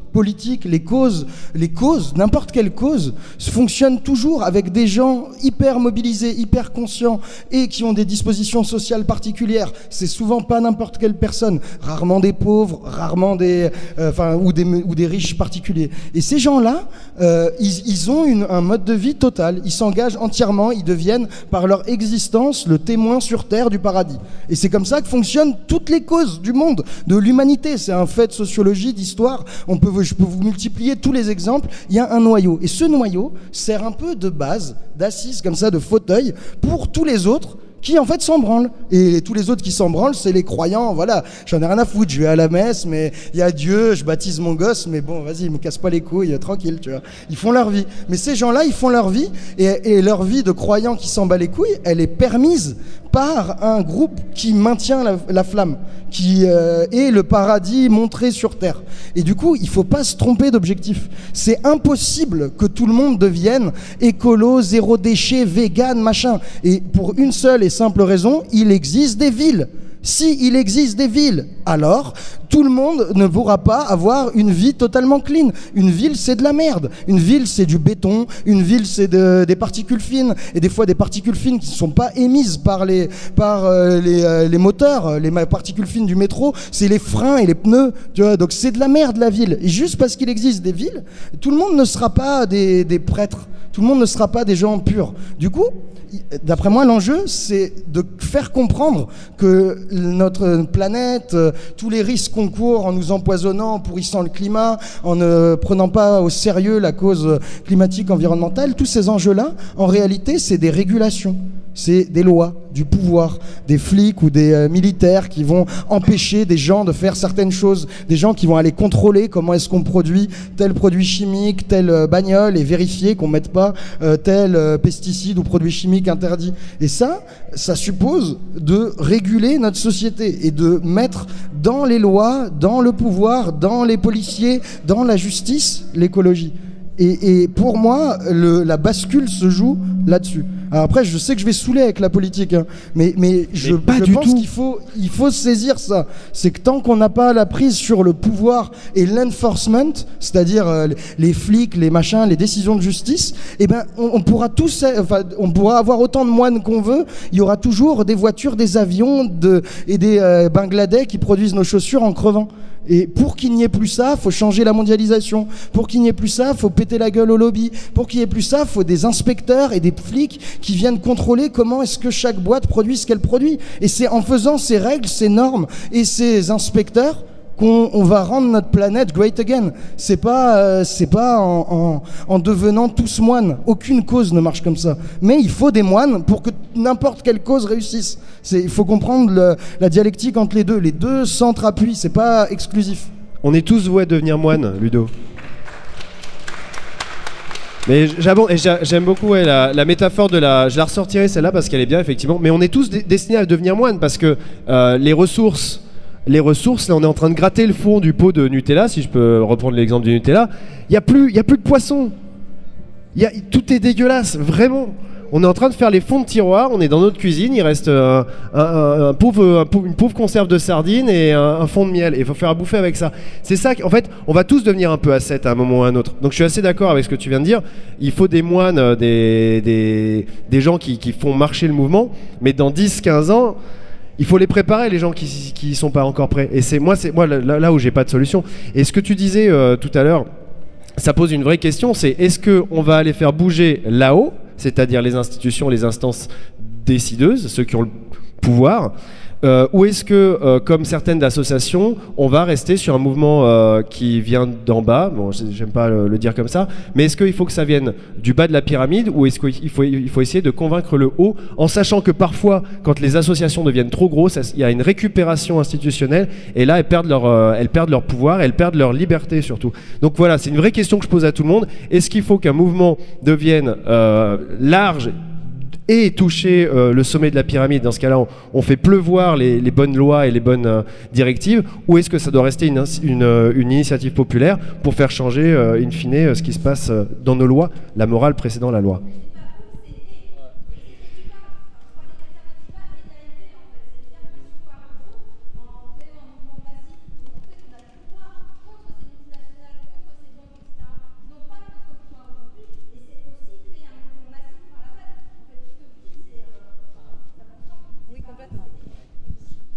politiques, les causes, les causes, n'importe quelle cause, fonctionnent toujours avec des gens hyper mobilisés, hyper conscients et qui ont des dispositions sociales particulières. C'est souvent pas n'importe quelle personne, rarement des pauvres, rarement des, euh, enfin, ou des, ou des riches particuliers. Et ces gens-là, euh, ils, ils ont une, un mode de vie total. Ils s'engagent entièrement, ils deviennent par leur existence le témoin sur terre du paradis. Et c'est comme ça que fonctionnent toutes les causes du monde, de l'humanité. C'est un fait de sociologie, d'histoire. On peut je peux vous multiplier tous les exemples, il y a un noyau. Et ce noyau sert un peu de base, d'assise comme ça, de fauteuil, pour tous les autres qui en fait s'en branlent. Et tous les autres qui s'en branlent, c'est les croyants, voilà, j'en ai rien à foutre, je vais à la messe, mais il y a Dieu, je baptise mon gosse, mais bon, vas-y, ils me cassent pas les couilles, tranquille, tu vois. Ils font leur vie. Mais ces gens-là, ils font leur vie, et, et leur vie de croyants qui s'en bat les couilles, elle est permise par un groupe qui maintient la, la flamme, qui euh, est le paradis montré sur terre. Et du coup, il faut pas se tromper d'objectif. C'est impossible que tout le monde devienne écolo, zéro déchet, vegan, machin. Et pour une seule et simple raison, il existe des villes. Si il existe des villes, alors tout le monde ne pourra pas avoir une vie totalement clean. Une ville, c'est de la merde. Une ville, c'est du béton. Une ville, c'est de, des particules fines. Et des fois, des particules fines qui ne sont pas émises par les, par, euh, les, euh, les moteurs. Les particules fines du métro, c'est les freins et les pneus. Tu vois, donc c'est de la merde, la ville. Et juste parce qu'il existe des villes, tout le monde ne sera pas des, des prêtres. Tout le monde ne sera pas des gens purs. Du coup, d'après moi, l'enjeu, c'est de faire comprendre que notre planète, euh, tous les risques qu'on court en nous empoisonnant, en pourrissant le climat, en ne prenant pas au sérieux la cause climatique, environnementale, tous ces enjeux-là, en réalité, c'est des régulations. C'est des lois, du pouvoir, des flics ou des euh, militaires qui vont empêcher des gens de faire certaines choses, des gens qui vont aller contrôler comment est-ce qu'on produit tel produit chimique, telle euh, bagnole et vérifier qu'on ne mette pas euh, tel euh, pesticide ou produit chimique interdit. Et ça, ça suppose de réguler notre société et de mettre dans les lois, dans le pouvoir, dans les policiers, dans la justice, l'écologie. Et, et pour moi, le, la bascule se joue là-dessus. Alors après, je sais que je vais saouler avec la politique, hein, mais, mais je, pas je du pense tout. qu'il faut, il faut saisir ça. C'est que tant qu'on n'a pas la prise sur le pouvoir et l'enforcement, c'est-à-dire euh, les flics, les machins, les décisions de justice, eh ben, on, on pourra tous, enfin, on pourra avoir autant de moines qu'on veut. Il y aura toujours des voitures, des avions de, et des euh, Bangladais qui produisent nos chaussures en crevant. Et pour qu'il n'y ait plus ça, faut changer la mondialisation. Pour qu'il n'y ait plus ça, faut péter la gueule au lobby. Pour qu'il n'y ait plus ça, faut des inspecteurs et des flics qui viennent contrôler comment est-ce que chaque boîte produit ce qu'elle produit. Et c'est en faisant ces règles, ces normes et ces inspecteurs qu'on on va rendre notre planète great again. C'est pas, euh, c'est pas en, en, en devenant tous moines. Aucune cause ne marche comme ça. Mais il faut des moines pour que n'importe quelle cause réussisse. C'est, il faut comprendre le, la dialectique entre les deux. Les deux s'entrappuient, c'est pas exclusif. On est tous voués à devenir moines, Ludo. Mais j'aime beaucoup ouais, la, la métaphore de la... Je la ressortirai celle-là parce qu'elle est bien, effectivement. Mais on est tous destinés à devenir moines parce que euh, les ressources... Les ressources, là on est en train de gratter le fond du pot de Nutella, si je peux reprendre l'exemple du Nutella. Il n'y a, a plus de poisson. Y a, tout est dégueulasse, vraiment. On est en train de faire les fonds de tiroir, on est dans notre cuisine, il reste un, un, un, un pauvre, un, une pauvre conserve de sardines et un, un fond de miel. Et il faut faire à bouffer avec ça. C'est ça qu'en fait, on va tous devenir un peu ascètes à un moment ou à un autre. Donc je suis assez d'accord avec ce que tu viens de dire. Il faut des moines, des, des, des gens qui, qui font marcher le mouvement, mais dans dix quinze ans... Il faut les préparer, les gens qui qui sont pas encore prêts. Et c'est moi, c'est moi là, là où j'ai pas de solution. Et ce que tu disais euh, tout à l'heure, ça pose une vraie question. C'est est-ce que on va aller faire bouger là-haut, c'est-à-dire les institutions, les instances décideuses, ceux qui ont le pouvoir, euh, ou est-ce que, euh, comme certaines associations, on va rester sur un mouvement euh, qui vient d'en bas. Bon, j'aime pas le, le dire comme ça, mais est-ce qu'il faut que ça vienne du bas de la pyramide, ou est-ce qu'il faut, il faut essayer de convaincre le haut, en sachant que parfois, quand les associations deviennent trop grosses, il y a une récupération institutionnelle, et là, elles perdent leur, euh, elles perdent leur pouvoir, elles perdent leur liberté surtout. Donc voilà, c'est une vraie question que je pose à tout le monde. Est-ce qu'il faut qu'un mouvement devienne euh, large et toucher euh, le sommet de la pyramide? Dans ce cas-là, on, on fait pleuvoir les, les bonnes lois et les bonnes euh, directives, ou est-ce que ça doit rester une, une, une initiative populaire pour faire changer, euh, in fine, euh, ce qui se passe euh, dans nos lois, la morale précédant la loi?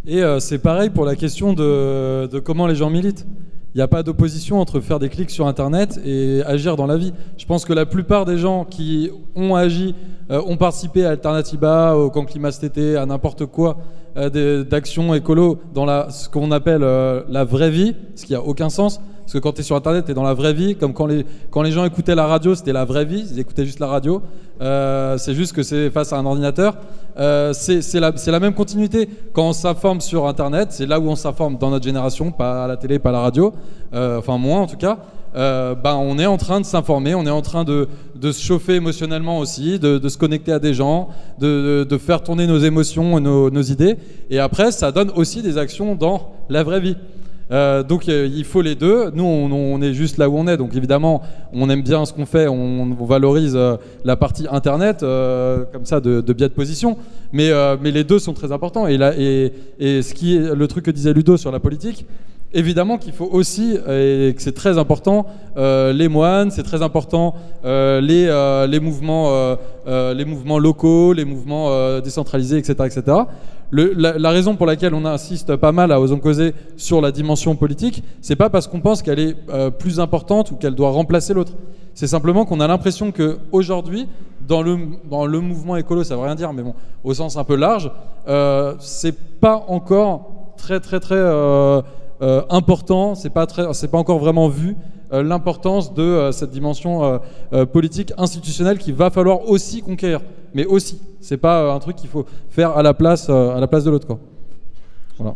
Et euh, c'est pareil pour la question de, de comment les gens militent. Il n'y a pas d'opposition entre faire des clics sur Internet et agir dans la vie. Je pense que la plupart des gens qui ont agi, euh, ont participé à Alternativa, au Camp Climat cet été, à n'importe quoi, euh, d'actions écolo dans la, ce qu'on appelle euh, la vraie vie, ce qui n'a aucun sens. Parce que quand tu es sur Internet, tu es dans la vraie vie. Comme quand les, quand les gens écoutaient la radio, c'était la vraie vie. Ils écoutaient juste la radio. Euh, c'est juste que c'est face à un ordinateur. Euh, c'est la, la même continuité. Quand on s'informe sur Internet, c'est là où on s'informe dans notre génération, pas à la télé, pas à la radio. Euh, enfin, moins en tout cas. Euh, ben, on est en train de s'informer, on est en train de, de se chauffer émotionnellement aussi, de, de se connecter à des gens, de, de, de faire tourner nos émotions et nos, nos idées. Et après, ça donne aussi des actions dans la vraie vie. Euh, donc euh, il faut les deux. Nous on, on est juste là où on est, donc évidemment on aime bien ce qu'on fait, on, on valorise euh, la partie internet euh, comme ça de, de biais de position, mais, euh, mais les deux sont très importants. Et, là, et, et ce qui est le truc que disait Ludo sur la politique, évidemment qu'il faut aussi, et que c'est très important, euh, les moines, c'est très important, euh, les, euh, les, mouvements, euh, euh, les mouvements locaux, les mouvements euh, décentralisés, et cetera et cetera. Le, la, la raison pour laquelle on insiste pas mal à Osons Causer sur la dimension politique, c'est pas parce qu'on pense qu'elle est euh, plus importante ou qu'elle doit remplacer l'autre. C'est simplement qu'on a l'impression qu'aujourd'hui, dans le, dans le mouvement écolo, ça veut rien dire, mais bon, au sens un peu large, euh, c'est pas encore très très très euh, euh, important, c'est pas, très, c'est pas encore vraiment vu euh, l'importance de euh, cette dimension euh, euh, politique institutionnelle qu'il va falloir aussi conquérir. Mais aussi, c'est pas euh, un truc qu'il faut faire à la place, euh, à la place de l'autre, quoi. Voilà.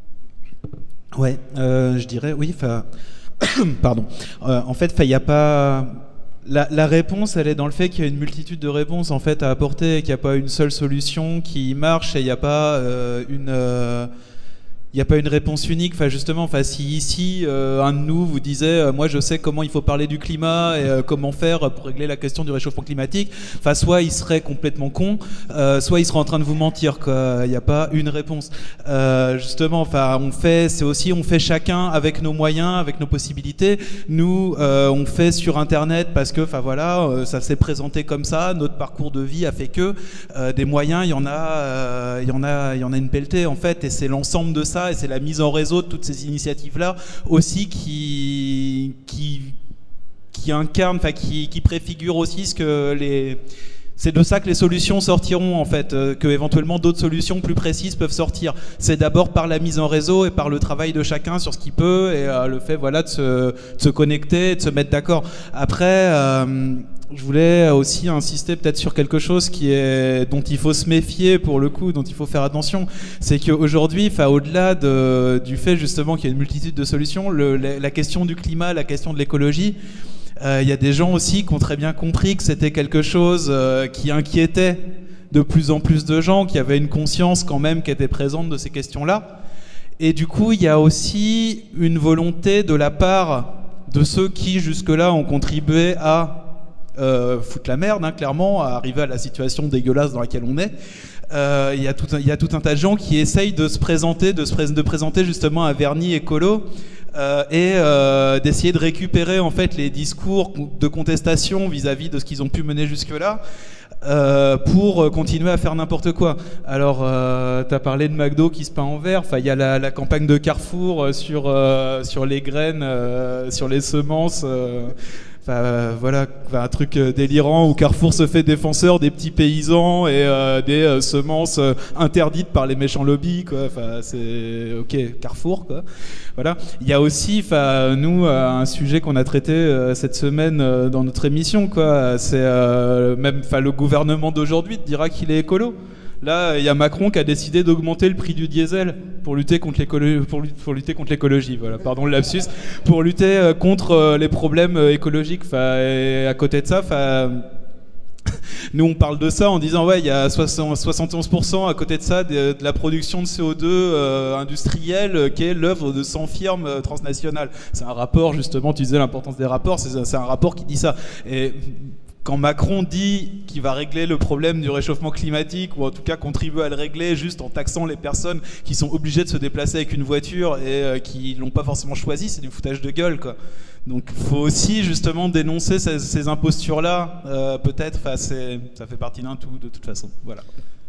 Ouais, euh, je dirais, oui, enfin, pardon. Euh, en fait, il n'y a pas. La, la réponse, elle est dans le fait qu'il y a une multitude de réponses en fait à apporter, et qu'il n'y a pas une seule solution qui marche, et il n'y a pas euh, une. Euh, Il n'y a pas une réponse unique. Enfin, justement, enfin, si ici, euh, un de nous vous disait euh, moi je sais comment il faut parler du climat et euh, comment faire pour régler la question du réchauffement climatique, enfin, soit il serait complètement con, euh, soit il serait en train de vous mentir, quoi. Il n'y a pas une réponse. Euh, justement, enfin, on fait, c'est aussi, on fait chacun avec nos moyens, avec nos possibilités. Nous, euh, on fait sur Internet parce que, enfin voilà, euh, ça s'est présenté comme ça. Notre parcours de vie a fait que euh, des moyens, il y en a, euh, il y en a, il y en a une pelletée en fait, et c'est l'ensemble de ça. Et c'est la mise en réseau de toutes ces initiatives-là aussi qui, qui, qui incarne, enfin qui, qui préfigure aussi ce que les... C'est de ça que les solutions sortiront en fait, euh, que éventuellement d'autres solutions plus précises peuvent sortir. C'est d'abord par la mise en réseau et par le travail de chacun sur ce qu'il peut, et euh, le fait voilà de se, de se connecter, de se mettre d'accord. Après, euh, je voulais aussi insister peut-être sur quelque chose qui est dont il faut se méfier pour le coup, dont il faut faire attention. C'est qu'aujourd'hui, enfin au-delà de, du fait justement qu'il y a une multitude de solutions, le, la, la question du climat, la question de l'écologie. Il euh, y a des gens aussi qui ont très bien compris que c'était quelque chose euh, qui inquiétait de plus en plus de gens, qui avaient une conscience quand même qui était présente de ces questions-là. Et du coup, il y a aussi une volonté de la part de ceux qui jusque-là ont contribué à euh, foutre la merde, hein, clairement, à arriver à la situation dégueulasse dans laquelle on est. Il euh, y, y a tout un tas de gens qui essayent de se présenter, de, se pré de présenter justement un vernis écolo. Euh, et euh, d'essayer de récupérer en fait les discours de contestation vis-à-vis de ce qu'ils ont pu mener jusque-là euh, pour continuer à faire n'importe quoi. Alors, euh, tu as parlé de McDo qui se peint en vert. Enfin, il y a la, la campagne de Carrefour sur euh, sur les graines, euh, sur les semences. Euh, Enfin, euh, voilà, un truc euh, délirant où Carrefour se fait défenseur des petits paysans et euh, des euh, semences euh, interdites par les méchants lobbies, quoi. Enfin, c'est ok, Carrefour, quoi. Voilà. Il y a aussi, enfin, nous, euh, un sujet qu'on a traité euh, cette semaine euh, dans notre émission, quoi. C'est euh, même, enfin, le gouvernement d'aujourd'hui te dira qu'il est écolo. Là, il y a Macron qui a décidé d'augmenter le prix du diesel pour lutter contre l'écologie. Pour, pour lutter contre l'écologie, voilà. Pardon le lapsus. Pour lutter euh, contre euh, les problèmes euh, écologiques. Enfin, et à côté de ça, enfin. Nous on parle de ça en disant ouais il y a soixante et onze pour cent à côté de ça de, de la production de C O deux euh, industrielle euh, qui est l'œuvre de cent firmes euh, transnationales. C'est un rapport justement, tu disais l'importance des rapports, c'est un rapport qui dit ça. Et quand Macron dit qu'il va régler le problème du réchauffement climatique, ou en tout cas contribuer à le régler juste en taxant les personnes qui sont obligées de se déplacer avec une voiture et euh, qui l'ont pas forcément choisi, c'est du foutage de gueule, quoi. Donc il faut aussi justement dénoncer ces, ces impostures-là, euh, peut-être, ça fait partie d'un tout de toute façon. Voilà.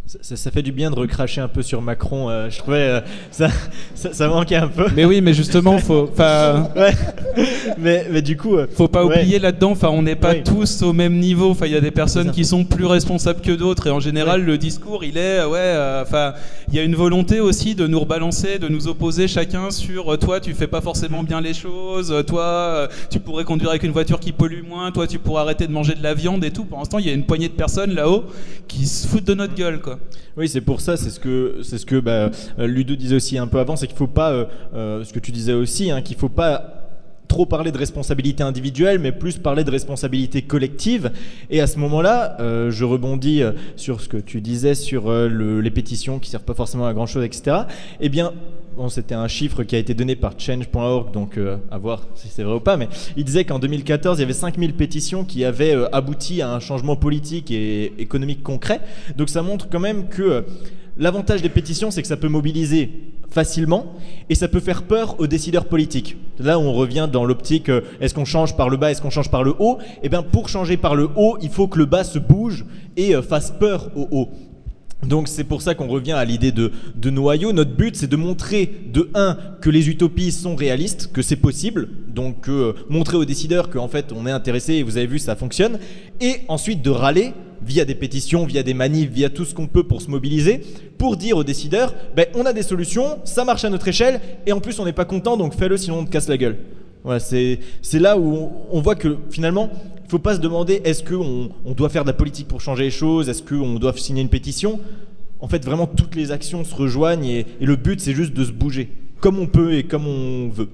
Ça, ça fait du bien de recracher un peu sur Macron. Euh, je trouvais euh, ça, ça, ça manquait un peu. Mais oui, mais justement, faut. Ouais. mais, mais du coup, euh, faut pas ouais. oublier là-dedans. Enfin, on n'est pas Oui. tous au même niveau. Enfin, il y a des personnes qui sont plus responsables que d'autres. Et en général, oui. le discours, il est, ouais. Enfin, euh, il y a une volonté aussi de nous rebalancer, de nous opposer chacun sur euh, toi, tu fais pas forcément bien les choses. Euh, toi, euh, tu pourrais conduire avec une voiture qui pollue moins. Toi, tu pourrais arrêter de manger de la viande et tout. Pour l'instant, il y a une poignée de personnes là-haut qui se foutent de notre gueule, quoi. Oui, c'est pour ça, c'est ce que, c'est ce que bah, Ludo disait aussi un peu avant, c'est qu'il ne faut pas, euh, euh, ce que tu disais aussi, hein, qu'il ne faut pas trop parler de responsabilité individuelle, mais plus parler de responsabilité collective. Et à ce moment-là, euh, je rebondis sur ce que tu disais sur euh, le, les pétitions qui ne servent pas forcément à grand-chose, et cetera. Eh bien, bon, c'était un chiffre qui a été donné par change point org, donc euh, à voir si c'est vrai ou pas, mais il disait qu'en deux mille quatorze, il y avait cinq mille pétitions qui avaient euh, abouti à un changement politique et économique concret. Donc ça montre quand même que euh, l'avantage des pétitions, c'est que ça peut mobiliser facilement et ça peut faire peur aux décideurs politiques. Là, on revient dans l'optique, euh, est-ce qu'on change par le bas, est-ce qu'on change par le haut? Eh bien, pour changer par le haut, il faut que le bas se bouge et euh, fasse peur au haut. Donc c'est pour ça qu'on revient à l'idée de, de noyau. Notre but, c'est de montrer, de un, que les utopies sont réalistes, que c'est possible, donc euh, montrer aux décideurs qu'en fait on est intéressé et vous avez vu, ça fonctionne, et ensuite de râler via des pétitions, via des manifs, via tout ce qu'on peut pour se mobiliser, pour dire aux décideurs, ben, on a des solutions, ça marche à notre échelle, et en plus on n'est pas content, donc fais-le sinon on te casse la gueule. Voilà, c'est, c'est là où on, on voit que finalement, il ne faut pas se demander est-ce qu'on on doit faire de la politique pour changer les choses, est-ce qu'on doit signer une pétition. En fait, vraiment, toutes les actions se rejoignent et, et le but, c'est juste de se bouger, comme on peut et comme on veut.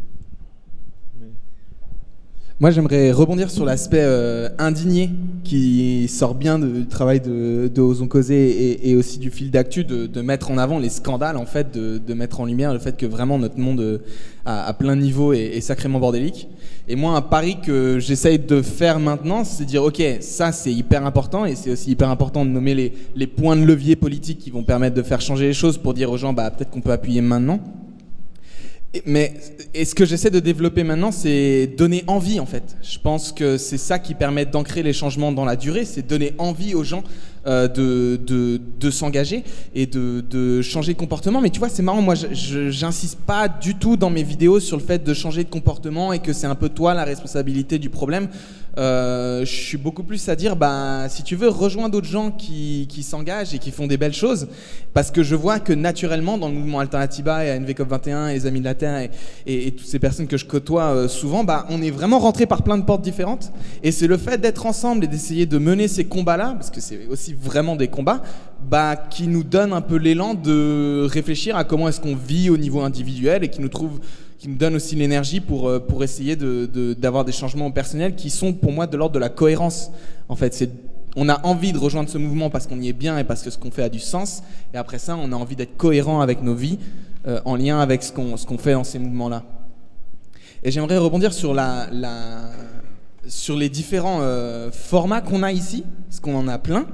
Moi, j'aimerais rebondir sur l'aspect euh, indigné qui sort bien de- du travail de, de Osons Causer et, et aussi du fil d'actu, de, de mettre en avant les scandales, en fait, de, de mettre en lumière le fait que vraiment notre monde euh, à, à plein niveau est, est sacrément bordélique. Et moi, un pari que j'essaye de faire maintenant, c'est de dire, ok, ça c'est hyper important et c'est aussi hyper important de nommer les, les points de levier politiques qui vont permettre de faire changer les choses pour dire aux gens, bah, peut-être qu'on peut appuyer maintenant. Et- Mais et ce que j'essaie de développer maintenant, c'est donner envie en fait. Je pense que c'est ça qui permet d'ancrer les changements dans la durée, c'est donner envie aux gens euh, de, de, de s'engager et de, de changer de comportement. Mais tu vois, c'est marrant, moi je- je- j'insiste pas du tout dans mes vidéos sur le fait de changer de comportement et que c'est un peu toi la responsabilité du problème. Euh, je suis beaucoup plus à dire, bah, si tu veux, rejoins d'autres gens qui, qui s'engagent et qui font des belles choses, parce que je vois que naturellement dans le mouvement Alternatiba et à N V COP vingt et un et les Amis de la Terre et, et, et toutes ces personnes que je côtoie euh, souvent, bah, on est vraiment rentré par plein de portes différentes, et c'est le fait d'être ensemble et d'essayer de mener ces combats-là, parce que c'est aussi vraiment des combats, bah, qui nous donne un peu l'élan de réfléchir à comment est-ce qu'on vit au niveau individuel et qui nous trouve qui me donne aussi l'énergie pour, euh, pour essayer de, de, d'avoir des changements personnels qui sont pour moi de l'ordre de la cohérence. En fait, c'est, on a envie de rejoindre ce mouvement parce qu'on y est bien et parce que ce qu'on fait a du sens. Et après ça, on a envie d'être cohérent avec nos vies, euh, en lien avec ce qu'on, ce qu'on fait dans ces mouvements-là. Et j'aimerais rebondir sur, la, la, sur les différents euh, formats qu'on a ici, parce qu'on en a plein.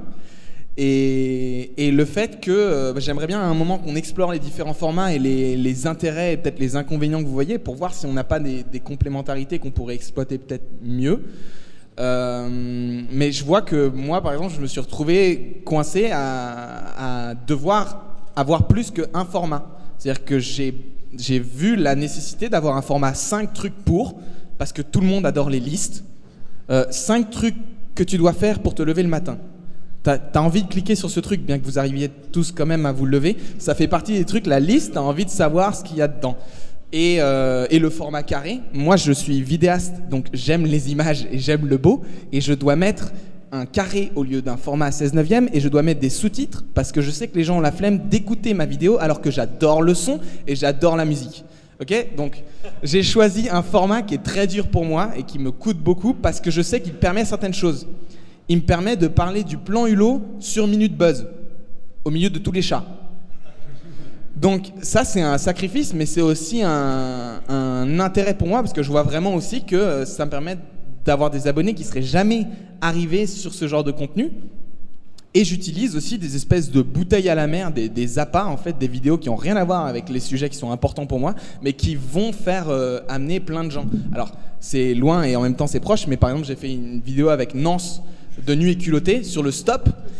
Et, et le fait que euh, bah, j'aimerais bien à un moment qu'on explore les différents formats et les, les intérêts et peut-être les inconvénients que vous voyez pour voir si on n'a pas des, des complémentarités qu'on pourrait exploiter peut-être mieux. Euh, mais je vois que moi, par exemple, je me suis retrouvé coincé à, à devoir avoir plus qu'un format. C'est-à-dire que j'ai, j'ai vu la nécessité d'avoir un format cinq trucs pour, parce que tout le monde adore les listes. Euh, cinq trucs que tu dois faire pour te lever le matin. T'as, t'as envie de cliquer sur ce truc, bien que vous arriviez tous quand même à vous lever. Ça fait partie des trucs, la liste, t'as envie de savoir ce qu'il y a dedans. Et, euh, et le format carré, moi je suis vidéaste, donc j'aime les images et j'aime le beau, et je dois mettre un carré au lieu d'un format seize neuvième, et je dois mettre des sous-titres, parce que je sais que les gens ont la flemme d'écouter ma vidéo, alors que j'adore le son et j'adore la musique. Ok, donc j'ai choisi un format qui est très dur pour moi et qui me coûte beaucoup, parce que je sais qu'il permet certaines choses. Il me permet de parler du plan Hulot sur Minute Buzz, au milieu de tous les chats. Donc ça, c'est un sacrifice, mais c'est aussi un, un intérêt pour moi, parce que je vois vraiment aussi que ça me permet d'avoir des abonnés qui ne seraient jamais arrivés sur ce genre de contenu. Et j'utilise aussi des espèces de bouteilles à la mer, des, des appâts, en fait, des vidéos qui n'ont rien à voir avec les sujets qui sont importants pour moi, mais qui vont faire euh, amener plein de gens. Alors, c'est loin et en même temps c'est proche, mais par exemple, j'ai fait une vidéo avec Nance de Nuit et Culotté sur le stop,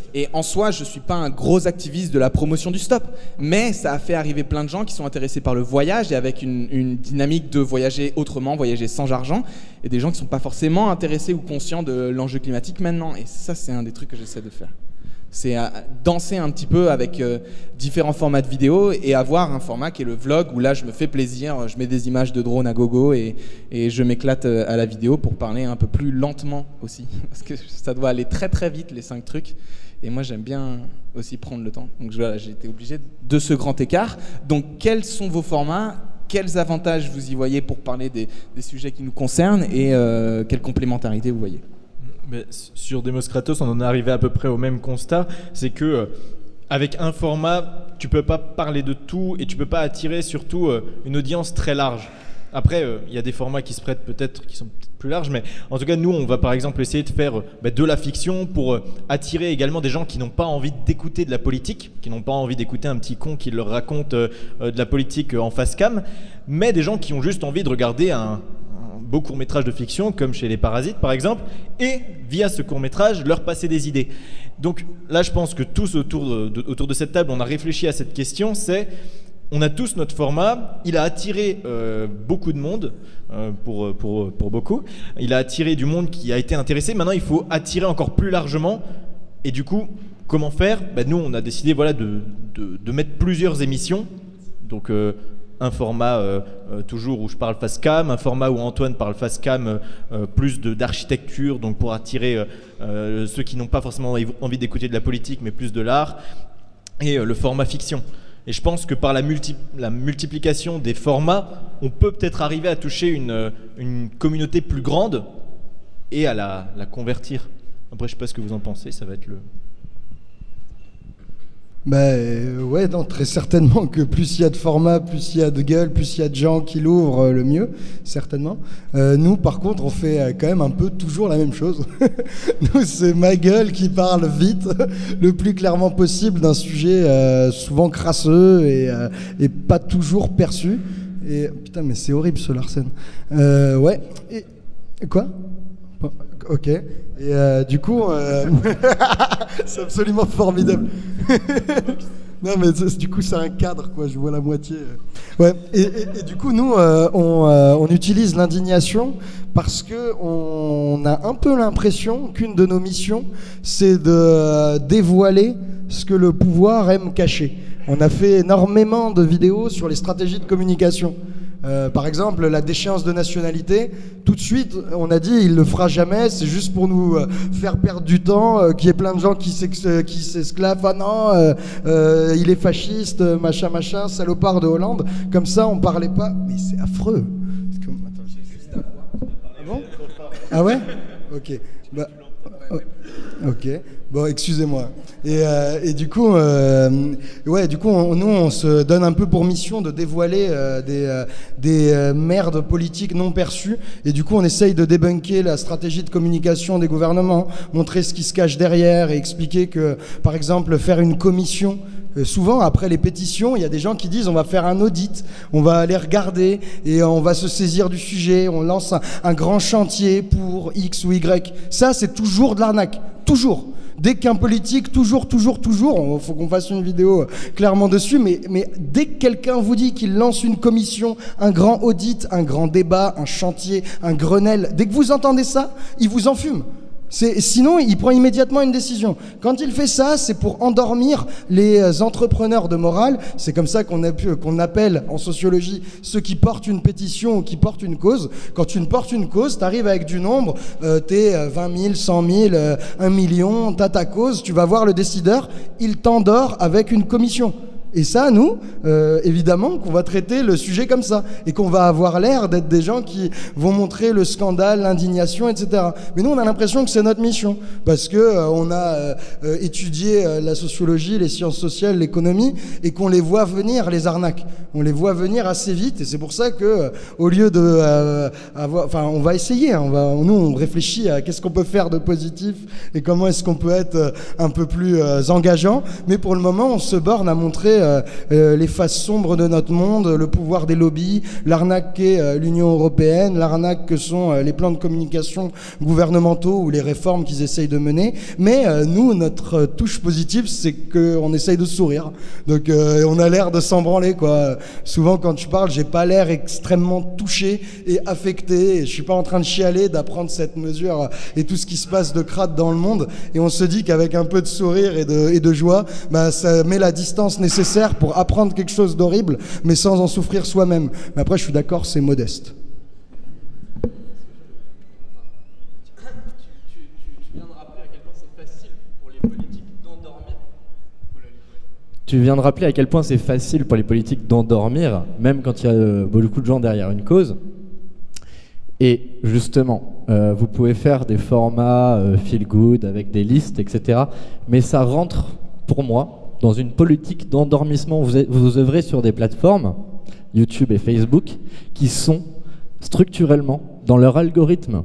Et en soi, je suis pas un gros activiste de la promotion du stop, mais ça a fait arriver plein de gens qui sont intéressés par le voyage et avec une, une dynamique de voyager autrement, voyager sans argent, et des gens qui sont pas forcément intéressés ou conscients de l'enjeu climatique maintenant. Et ça, c'est un des trucs que j'essaie de faire. C'est euh, danser un petit peu avec euh, différents formats de vidéos et avoir un format qui est le vlog où là je me fais plaisir, je mets des images de drone à gogo et, et je m'éclate euh, à la vidéo pour parler un peu plus lentement aussi parce que ça doit aller très très vite les cinq trucs et moi j'aime bien aussi prendre le temps. Donc voilà, j'ai été obligé de ce grand écart. Donc quels sont vos formats ? Quels avantages vous y voyez pour parler des, des sujets qui nous concernent et euh, quelle complémentarité vous voyez ? Mais sur Demos Kratos, on en est arrivé à peu près au même constat, c'est que euh, avec un format, tu peux pas parler de tout et tu peux pas attirer surtout euh, une audience très large. Après, il euh, y a des formats qui se prêtent peut-être, qui sont peut-être plus larges, mais en tout cas, nous, on va par exemple essayer de faire euh, bah, de la fiction pour euh, attirer également des gens qui n'ont pas envie d'écouter de la politique, qui n'ont pas envie d'écouter un petit con qui leur raconte euh, euh, de la politique euh, en face cam, mais des gens qui ont juste envie de regarder un beau court-métrage de fiction, comme chez Les Parasites par exemple, et via ce court-métrage, leur passer des idées. Donc là, je pense que tous autour de, de, autour de cette table, on a réfléchi à cette question, c'est, on a tous notre format, il a attiré euh, beaucoup de monde, euh, pour, pour, pour beaucoup, il a attiré du monde qui a été intéressé, maintenant il faut attirer encore plus largement, et du coup, comment faire ? Ben, nous, on a décidé voilà, de, de, de mettre plusieurs émissions, donc... Euh, un format euh, euh, toujours où je parle face cam, un format où Antoine parle face cam, euh, plus de, d'architecture, donc pour attirer euh, euh, ceux qui n'ont pas forcément envie d'écouter de la politique, mais plus de l'art, et euh, le format fiction. Et je pense que par la, multi, la multiplication des formats, on peut peut-être arriver à toucher une, une communauté plus grande et à la, la convertir. Après, je ne sais pas ce que vous en pensez, ça va être le... Bah euh, ouais, non, très certainement que plus il y a de formats, plus il y a de gueule, plus il y a de gens qui l'ouvrent, euh, le mieux, certainement. Euh, nous, par contre, on fait euh, quand même un peu toujours la même chose. Nous, c'est ma gueule qui parle vite, le plus clairement possible d'un sujet euh, souvent crasseux et, euh, et pas toujours perçu. Et putain, mais c'est horrible ce Larsen. Euh, ouais. Et, quoi ? Ok. Et euh, du coup, euh... c'est absolument formidable. Non, mais du coup, c'est un cadre, quoi. Je vois la moitié. Ouais. Et, et, et du coup, nous, euh, on, euh, on utilise l'indignation parce que on a un peu l'impression qu'une de nos missions, c'est de euh, dévoiler ce que le pouvoir aime cacher. On a fait énormément de vidéos sur les stratégies de communication. Euh, par exemple, la déchéance de nationalité, tout de suite, on a dit il le fera jamais, c'est juste pour nous euh, faire perdre du temps, euh, qu'il y ait plein de gens qui s'esclavent, ah non, euh, euh, il est fasciste, machin, machin, salopard de Hollande. Comme ça, on parlait pas. Mais c'est affreux. Parce que... Attends, ah bon ? Ah ouais ? Ok. Bah, ok. Bon, excusez-moi. Et, euh, et du coup, euh, ouais, du coup, on, nous, on se donne un peu pour mission de dévoiler euh, des, euh, des euh, merdes politiques non perçues. Et du coup, on essaye de débunker la stratégie de communication des gouvernements, montrer ce qui se cache derrière et expliquer que, par exemple, faire une commission. Euh, souvent, après les pétitions, il y a des gens qui disent on va faire un audit, on va aller regarder et on va se saisir du sujet, on lance un, un grand chantier pour X ou Y. Ça, c'est toujours de l'arnaque. Toujours. Dès qu'un politique, toujours, toujours, toujours, il faut qu'on fasse une vidéo clairement dessus, mais, mais dès que quelqu'un vous dit qu'il lance une commission, un grand audit, un grand débat, un chantier, un Grenelle, dès que vous entendez ça, il vous enfume. C'est, sinon, il prend immédiatement une décision. Quand il fait ça, c'est pour endormir les entrepreneurs de morale. C'est comme ça qu'on, a pu, qu'on appelle en sociologie ceux qui portent une pétition ou qui portent une cause. Quand tu ne portes une cause, tu arrives avec du nombre, euh, t'es vingt mille, cent mille, euh, un million, t'as ta cause, tu vas voir le décideur, il t'endort avec une commission. Et ça, nous, euh, évidemment, qu'on va traiter le sujet comme ça et qu'on va avoir l'air d'être des gens qui vont montrer le scandale, l'indignation, et cetera. Mais nous, on a l'impression que c'est notre mission parce que euh, on a euh, étudié euh, la sociologie, les sciences sociales, l'économie et qu'on les voit venir, les arnaques. On les voit venir assez vite et c'est pour ça que, euh, au lieu de euh, avoir, enfin, on va essayer. Hein, on va, nous, on réfléchit à qu'est-ce qu'on peut faire de positif et comment est-ce qu'on peut être euh, un peu plus euh, engageant. Mais pour le moment, on se borne à montrer euh, euh, les faces sombres de notre monde, le pouvoir des lobbies, l'arnaque qu'est euh, l'Union européenne, l'arnaque que sont euh, les plans de communication gouvernementaux ou les réformes qu'ils essayent de mener. Mais euh, nous, notre euh, touche positive, c'est qu'on essaye de sourire. Donc euh, on a l'air de s'en branler, quoi. Souvent, quand je parle, j'ai pas l'air extrêmement touché et affecté. Et je suis pas en train de chialer d'apprendre cette mesure et tout ce qui se passe de crade dans le monde. Et on se dit qu'avec un peu de sourire et de, et de joie, bah, ça met la distance nécessaire pour apprendre quelque chose d'horrible, mais sans en souffrir soi-même. Mais après, je suis d'accord, c'est modeste. Tu viens de rappeler à quel point c'est facile pour les politiques d'endormir, même quand il y a euh, beaucoup de gens derrière une cause. Et justement, euh, vous pouvez faire des formats euh, feel good avec des listes, et cetera. Mais ça rentre, pour moi, dans une politique d'endormissement. Vous, vous œuvrez sur des plateformes, YouTube et Facebook, qui sont structurellement, dans leur algorithme,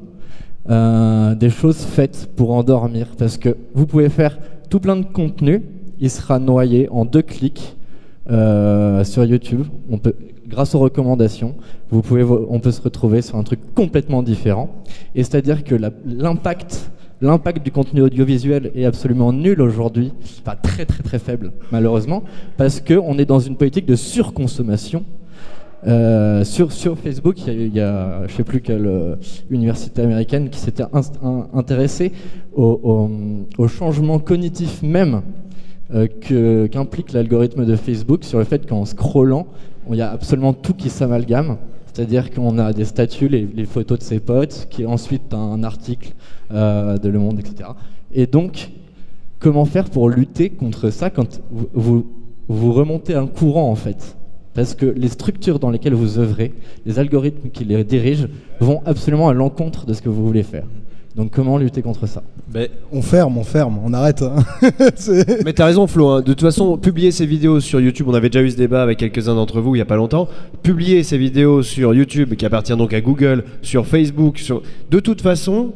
euh, des choses faites pour endormir. Parce que vous pouvez faire tout plein de contenu, il sera noyé en deux clics euh, sur YouTube. On peut, grâce aux recommandations, vous pouvez, on peut se retrouver sur un truc complètement différent. Et c'est-à-dire que la, l'impact, l'impact du contenu audiovisuel est absolument nul aujourd'hui, enfin très très très faible malheureusement, parce qu'on est dans une politique de surconsommation. Euh, sur, sur Facebook, il y a, il y a je ne sais plus quelle euh, université américaine qui s'était inst- in, intéressée au, au, au changement cognitif même Euh, que, qu'implique l'algorithme de Facebook sur le fait qu'en scrollant, il y a absolument tout qui s'amalgame. C'est-à-dire qu'on a des statuts, les, les photos de ses potes, qui est ensuite un article euh, de Le Monde, et cetera. Et donc, comment faire pour lutter contre ça quand vous, vous, vous remontez un courant, en fait ? Parce que les structures dans lesquelles vous œuvrez, les algorithmes qui les dirigent, vont absolument à l'encontre de ce que vous voulez faire. Donc comment lutter contre ça ? Ben, on ferme, on ferme, on arrête. Hein. Mais t'as raison Flo, hein. De toute façon, publier ces vidéos sur YouTube, on avait déjà eu ce débat avec quelques-uns d'entre vous il n'y a pas longtemps, publier ces vidéos sur YouTube, qui appartient donc à Google, sur Facebook, sur... de toute façon,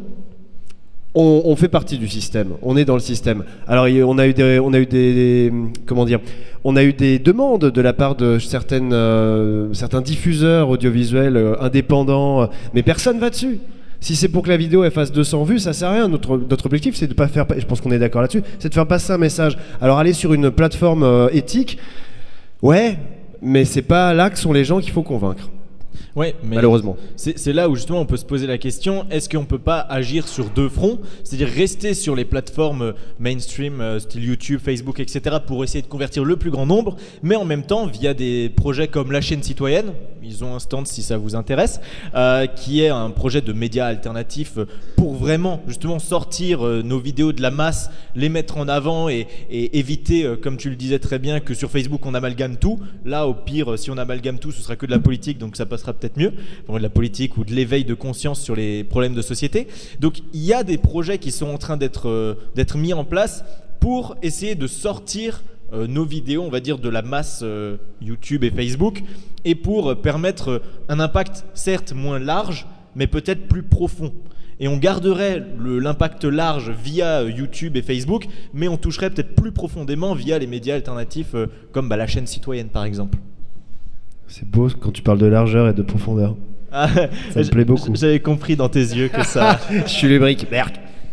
on, on fait partie du système, on est dans le système. Alors on a eu des, on a eu des, des comment dire, on a eu des demandes de la part de certaines, euh, certains diffuseurs audiovisuels euh, indépendants, euh, mais personne va dessus. Si c'est pour que la vidéo elle fasse deux cents vues, ça sert à rien. Notre, notre objectif, c'est de pas faire, je pense qu'on est d'accord là-dessus, c'est de faire passer un message. Alors aller sur une plateforme euh, éthique, ouais, mais c'est pas là que sont les gens qu'il faut convaincre. Ouais, mais malheureusement. C'est, c'est là où justement on peut se poser la question, est-ce qu'on peut pas agir sur deux fronts ? C'est-à-dire rester sur les plateformes mainstream, euh, style YouTube, Facebook, et cetera, pour essayer de convertir le plus grand nombre, mais en même temps via des projets comme La Chaîne Citoyenne, ils ont un stand si ça vous intéresse, euh, qui est un projet de médias alternatifs pour vraiment justement sortir euh, nos vidéos de la masse, les mettre en avant et, et éviter, euh, comme tu le disais très bien, que sur Facebook on amalgame tout. Là au pire, si on amalgame tout, ce sera que de la politique, donc ça passera peut-être mieux, bon, de la politique ou de l'éveil de conscience sur les problèmes de société. Donc il y a des projets qui sont en train d'être, euh, d'être mis en place pour essayer de sortir euh, nos vidéos, on va dire, de la masse euh, YouTube et Facebook, et pour euh, permettre euh, un impact certes moins large, mais peut-être plus profond. Et on garderait le, l'impact large via euh, YouTube et Facebook, mais on toucherait peut-être plus profondément via les médias alternatifs euh, comme bah, La Chaîne Citoyenne par exemple. C'est beau quand tu parles de largeur et de profondeur. Ah, ça me plaît beaucoup. J'avais compris dans tes yeux que ça... Je suis les briques, merde.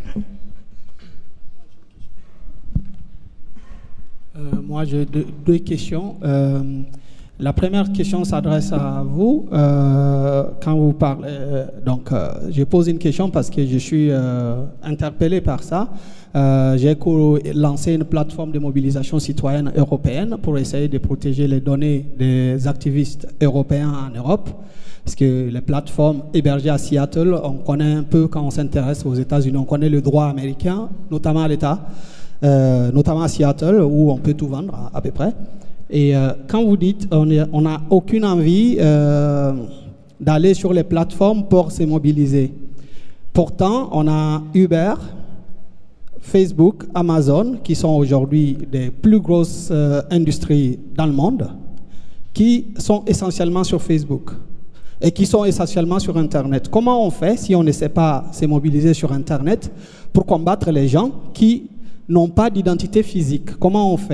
Euh, moi, j'ai deux, deux questions. Euh, la première question s'adresse à vous. Euh, quand vous parlez, euh, donc, euh, je pose une question parce que je suis euh, interpellé par ça. Euh, j'ai lancé une plateforme de mobilisation citoyenne européenne pour essayer de protéger les données des activistes européens en Europe. Parce que les plateformes hébergées à Seattle, on connaît un peu quand on s'intéresse aux États-Unis, on connaît le droit américain, notamment à l'État, euh, notamment à Seattle, où on peut tout vendre à, à peu près. Et euh, quand vous dites on n'a aucune envie euh, d'aller sur les plateformes pour se mobiliser. Pourtant, on a Uber, Facebook, Amazon, qui sont aujourd'hui des plus grosses euh, industries dans le monde, qui sont essentiellement sur Facebook et qui sont essentiellement sur Internet. Comment on fait si on ne sait pas se mobiliser sur Internet pour combattre les gens qui n'ont pas d'identité physique? Comment on fait?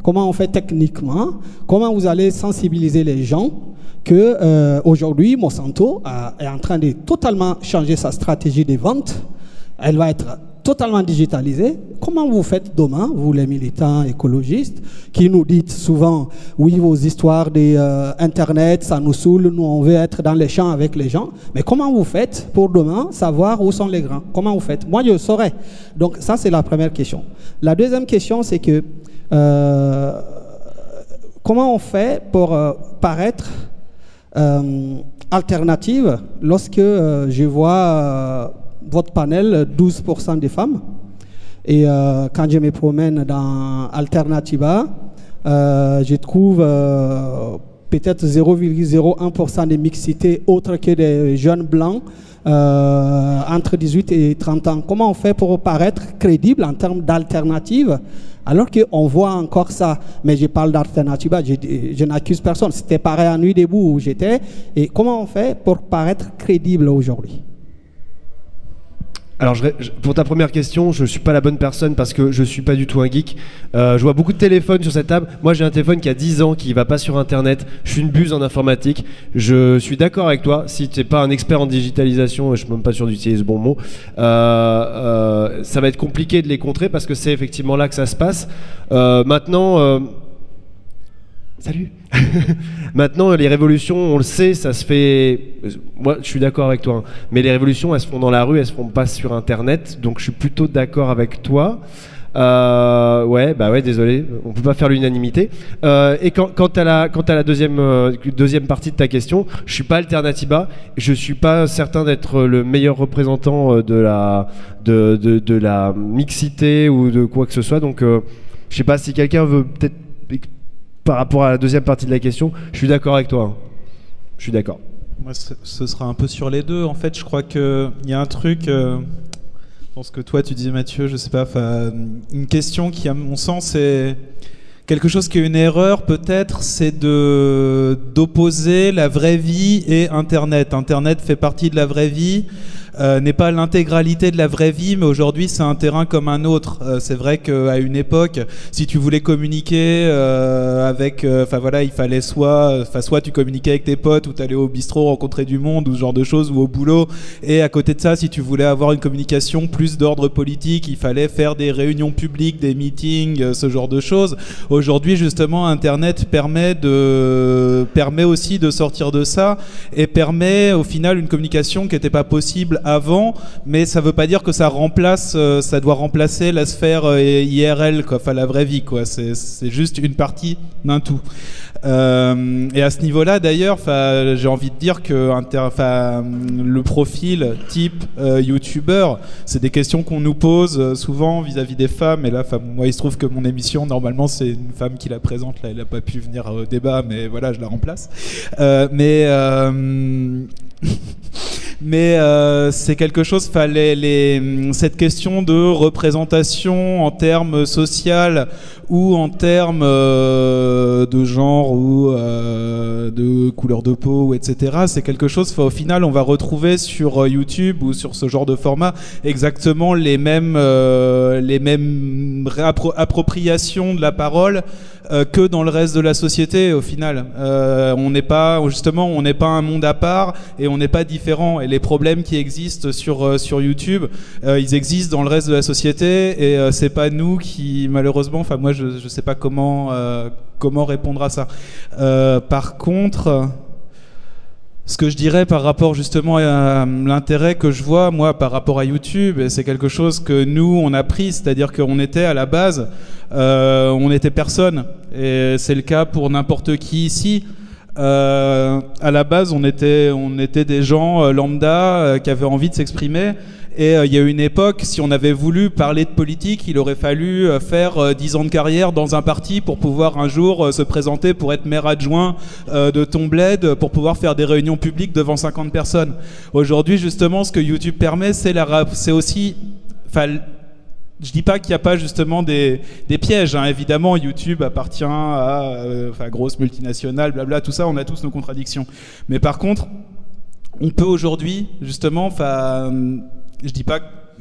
comment on fait techniquement, comment vous allez sensibiliser les gens que euh, aujourd'hui Monsanto a, est en train de totalement changer sa stratégie de vente. Elle va être totalement digitalisée. Comment vous faites demain, vous les militants écologistes, qui nous dites souvent, oui, vos histoires d'Internet, euh, ça nous saoule, nous on veut être dans les champs avec les gens, mais comment vous faites pour demain savoir où sont les grands? Comment vous faites? Moi, je saurais. Donc ça, c'est la première question. La deuxième question, c'est que euh, comment on fait pour euh, paraître euh, alternative lorsque euh, je vois euh, votre panel, douze pour cent des femmes. Et euh, quand je me promène dans Alternativa, euh, je trouve euh, peut-être zéro virgule zéro un pour cent de mixité autre que des jeunes blancs euh, entre dix-huit et trente ans. Comment on fait pour paraître crédible en termes d'alternative alors qu'on voit encore ça? Mais je parle d'Alternativa, je, je n'accuse personne. C'était pareil à Nuit debout où j'étais. Et comment on fait pour paraître crédible aujourd'hui? Alors, je, je, pour ta première question, je ne suis pas la bonne personne parce que je ne suis pas du tout un geek. Euh, je vois beaucoup de téléphones sur cette table. Moi, j'ai un téléphone qui a dix ans, qui ne va pas sur Internet. Je suis une buse en informatique. Je suis d'accord avec toi. Si tu n'es pas un expert en digitalisation, je ne suis même pas sûr d'utiliser ce bon mot, euh, euh, ça va être compliqué de les contrer parce que c'est effectivement là que ça se passe. Euh, maintenant... Euh, Salut. Maintenant, les révolutions, on le sait, ça se fait... Moi, je suis d'accord avec toi. Hein. Mais les révolutions, elles se font dans la rue, elles se font pas sur Internet. Donc, je suis plutôt d'accord avec toi. Euh, ouais, bah ouais, désolé. On peut pas faire l'unanimité. Euh, et quand, quant à la, quant à la deuxième, euh, deuxième partie de ta question, je suis pas Alternativa. Je suis pas certain d'être le meilleur représentant de la, de, de, de la mixité ou de quoi que ce soit. Donc, euh, je sais pas si quelqu'un veut peut-être... Par rapport à la deuxième partie de la question, je suis d'accord avec toi. Je suis d'accord. Moi, ce sera un peu sur les deux. En fait, je crois qu'il y a un truc, euh, dans ce que toi tu disais, Mathieu, je sais pas, une question qui, à mon sens, est quelque chose qui est une erreur, peut-être, c'est de d'opposer la vraie vie et Internet. Internet fait partie de la vraie vie. Euh, n'est pas l'intégralité de la vraie vie, mais aujourd'hui c'est un terrain comme un autre. Euh, c'est vrai qu'à une époque, si tu voulais communiquer euh, avec, enfin euh, voilà, il fallait soit, enfin soit tu communiquais avec tes potes, ou t'allais au bistrot rencontrer du monde, ou ce genre de choses, ou au boulot. Et à côté de ça, si tu voulais avoir une communication plus d'ordre politique, il fallait faire des réunions publiques, des meetings, euh, ce genre de choses. Aujourd'hui, justement, Internet permet de, permet aussi de sortir de ça et permet au final une communication qui n'était pas possible avant, mais ça veut pas dire que ça remplace, euh, ça doit remplacer la sphère euh, I R L, quoi, enfin la vraie vie, quoi. C'est, c'est juste une partie d'un tout. Euh, et à ce niveau-là, d'ailleurs, j'ai envie de dire que inter, le profil type euh, youtubeur, c'est des questions qu'on nous pose euh, souvent vis-à-vis des femmes. Et là, moi, il se trouve que mon émission, normalement, c'est une femme qui la présente. Là, elle n'a pas pu venir au débat, mais voilà, je la remplace. Euh, mais euh, Mais euh, c'est quelque chose, fallait les, cette question de représentation en termes social ou en termes euh, de genre ou euh, de couleur de peau, et cetera. C'est quelque chose, au final, on va retrouver sur YouTube ou sur ce genre de format exactement les mêmes, euh, les mêmes appropriations de la parole euh, que dans le reste de la société, au final. Euh, on n'est pas, justement, on n'est pas un monde à part et on n'est pas différent. Et les problèmes qui existent sur, euh, sur YouTube, euh, ils existent dans le reste de la société et euh, c'est pas nous qui, malheureusement, enfin moi je ne sais pas comment, euh, comment répondre à ça. Euh, par contre, ce que je dirais par rapport justement à l'intérêt que je vois, moi, par rapport à YouTube, c'est quelque chose que nous, on a pris, c'est-à-dire qu'on était à la base, euh, on n'était personne. Et c'est le cas pour n'importe qui ici. Euh, à la base, on était, on était des gens euh, lambda euh, qui avaient envie de s'exprimer. Et euh, il y a eu une époque, si on avait voulu parler de politique, il aurait fallu euh, faire euh, dix ans de carrière dans un parti pour pouvoir un jour euh, se présenter pour être maire adjoint euh, de ton bled, pour pouvoir faire des réunions publiques devant cinquante personnes. Aujourd'hui, justement, ce que YouTube permet, c'est la, c'est aussi... Je dis pas qu'il n'y a pas justement des, des pièges, hein. Évidemment, YouTube appartient à euh, enfin, grosse multinationale, blabla, tout ça, on a tous nos contradictions. Mais par contre, on peut aujourd'hui, justement, enfin, je dis pas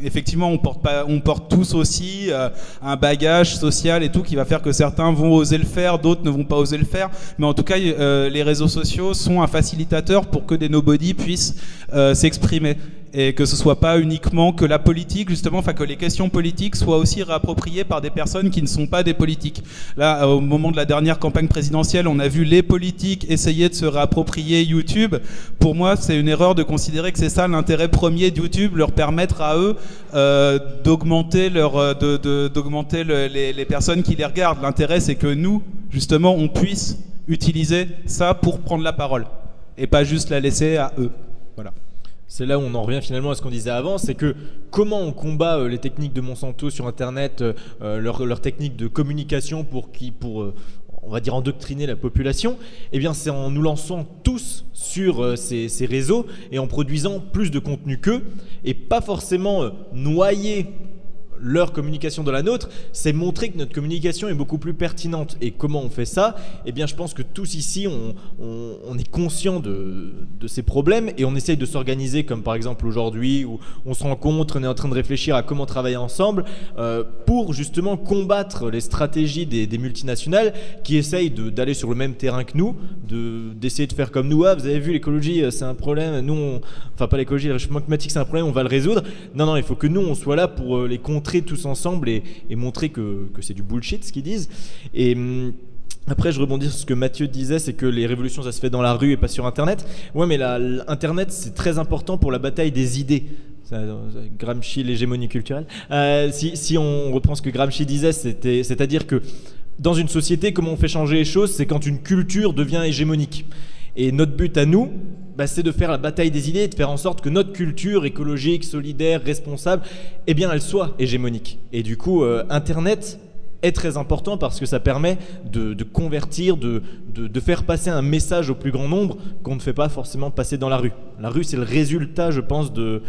effectivement, on porte, pas, on porte tous aussi euh, un bagage social et tout qui va faire que certains vont oser le faire, d'autres ne vont pas oser le faire. Mais en tout cas, euh, les réseaux sociaux sont un facilitateur pour que des nobody puissent euh, s'exprimer. Et que ce soit pas uniquement que la politique, justement, enfin que les questions politiques soient aussi réappropriées par des personnes qui ne sont pas des politiques. Là, au moment de la dernière campagne présidentielle, on a vu les politiques essayer de se réapproprier YouTube. Pour moi, c'est une erreur de considérer que c'est ça l'intérêt premier de YouTube, leur permettre à eux euh, d'augmenter leur, de, de, d'augmenter le, les, les personnes qui les regardent. L'intérêt, c'est que nous, justement, on puisse utiliser ça pour prendre la parole et pas juste la laisser à eux. Voilà. C'est là où on en revient finalement à ce qu'on disait avant, c'est que comment on combat euh, les techniques de Monsanto sur Internet, euh, leurs leur techniques de communication pour, qui, pour euh, on va dire, endoctriner la population. Eh bien, c'est en nous lançant tous sur euh, ces, ces réseaux et en produisant plus de contenu qu'eux, et pas forcément euh, noyer leur communication de la nôtre, c'est montrer que notre communication est beaucoup plus pertinente. Et comment on fait ça? Eh bien, je pense que tous ici, on, on, on est conscient de, de ces problèmes et on essaye de s'organiser, comme par exemple aujourd'hui, où on se rencontre, on est en train de réfléchir à comment travailler ensemble euh, pour justement combattre les stratégies des, des multinationales qui essayent d'aller sur le même terrain que nous, d'essayer de, de faire comme nous. Ah, vous avez vu, l'écologie, c'est un problème. Nous, on, enfin pas l'écologie, le réchauffement climatique, c'est un problème, on va le résoudre. Non, non, il faut que nous, on soit là pour euh, les contrer tous ensemble et, et montrer que, que c'est du bullshit ce qu'ils disent. Et hum, après, je rebondis sur ce que Mathieu disait, c'est que les révolutions, ça se fait dans la rue et pas sur Internet. Ouais, mais la, Internet, c'est très important pour la bataille des idées. Ça, Gramsci, l'hégémonie culturelle. Euh, si, si on reprend ce que Gramsci disait, c'est-à-dire que dans une société, comment on fait changer les choses, c'est quand une culture devient hégémonique. Et notre but à nous, bah, c'est de faire la bataille des idées et de faire en sorte que notre culture écologique, solidaire, responsable, eh bien, elle soit hégémonique. Et du coup, euh, Internet est très important parce que ça permet de, de convertir, de, de, de faire passer un message au plus grand nombre qu'on ne fait pas forcément passer dans la rue. La rue, c'est le résultat, je pense, de,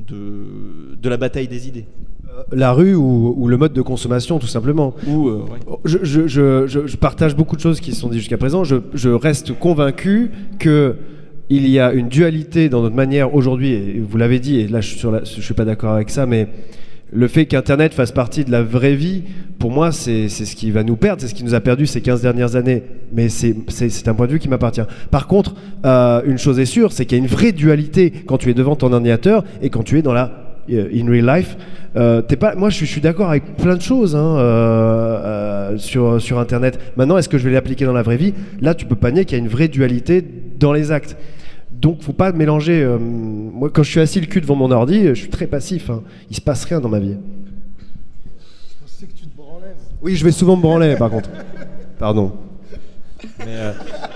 de, de la bataille des idées. La rue ou, ou le mode de consommation, tout simplement. Ou, euh, ouais. je, je, je, je, je partage beaucoup de choses qui se sont dites jusqu'à présent. Je, je reste convaincu que il y a une dualité dans notre manière aujourd'hui, et vous l'avez dit, et là je ne suis pas d'accord avec ça, mais le fait qu'Internet fasse partie de la vraie vie, pour moi, c'est ce qui va nous perdre, c'est ce qui nous a perdu ces quinze dernières années. Mais c'est un point de vue qui m'appartient. Par contre, euh, une chose est sûre, c'est qu'il y a une vraie dualité quand tu es devant ton ordinateur et quand tu es dans la uh, in real life. Euh, t'es pas, moi, je suis, je suis d'accord avec plein de choses hein, euh, euh, sur, sur Internet. Maintenant, est-ce que je vais l'appliquer dans la vraie vie? Là, tu peux pas nier qu'il y a une vraie dualité dans les actes. Donc, faut pas mélanger. Euh, moi, quand je suis assis le cul devant mon ordi, je suis très passif. Hein. Il se passe rien dans ma vie. Je pensais que tu te branlais. Oui, je vais souvent me branler, par contre. Pardon. Mais, euh...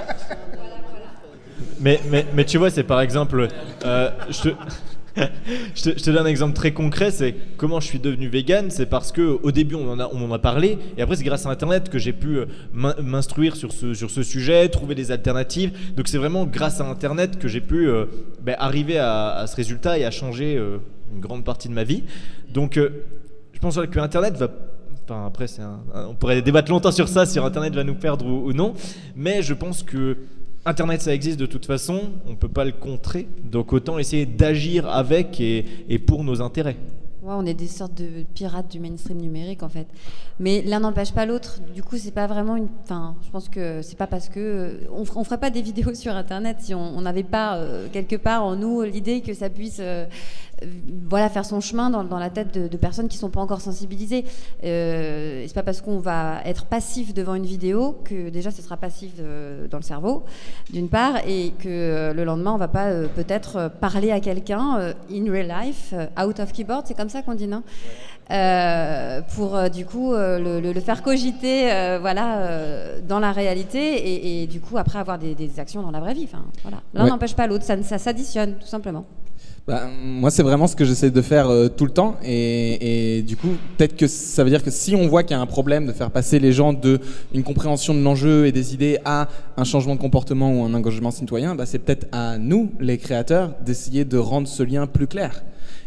mais, mais, mais tu vois, c'est par exemple, euh, je te... je, te, je te donne un exemple très concret, c'est comment je suis devenu vegan. C'est parce que au début on en a, on en a parlé, et après c'est grâce à Internet que j'ai pu m'instruire sur ce, sur ce sujet, trouver des alternatives. Donc c'est vraiment grâce à Internet que j'ai pu euh, ben, arriver à, à ce résultat et à changer euh, une grande partie de ma vie. Donc euh, je pense que Internet va... Enfin, après, un, un, on pourrait débattre longtemps sur ça, si Internet va nous perdre ou, ou non, mais je pense que Internet, ça existe de toute façon, on ne peut pas le contrer, donc autant essayer d'agir avec et, et pour nos intérêts. Ouais, on est des sortes de pirates du mainstream numérique en fait, mais l'un n'empêche pas l'autre. Du coup, c'est pas vraiment une. Enfin, je pense que c'est pas parce que on, on ferait pas des vidéos sur Internet si on n'avait pas euh, quelque part en nous l'idée que ça puisse. Euh, voilà, faire son chemin dans, dans la tête de, de personnes qui ne sont pas encore sensibilisées. Euh, c'est pas parce qu'on va être passif devant une vidéo que déjà ce sera passif de, dans le cerveau, d'une part, et que euh, le lendemain on va pas euh, peut-être parler à quelqu'un euh, in real life, euh, out of keyboard, c'est comme ça qu'on dit, non? Euh, pour euh, du coup euh, le, le, le faire cogiter euh, voilà, euh, dans la réalité et, et du coup après avoir des, des actions dans la vraie vie. Enfin, voilà. L'un Ouais. n'empêche pas l'autre, ça, ça s'additionne tout simplement. Bah, moi, c'est vraiment ce que j'essaie de faire euh, tout le temps. Et, et du coup, peut-être que ça veut dire que si on voit qu'il y a un problème de faire passer les gens d'une compréhension de l'enjeu et des idées à un changement de comportement ou un engagement citoyen, bah, c'est peut-être à nous, les créateurs, d'essayer de rendre ce lien plus clair.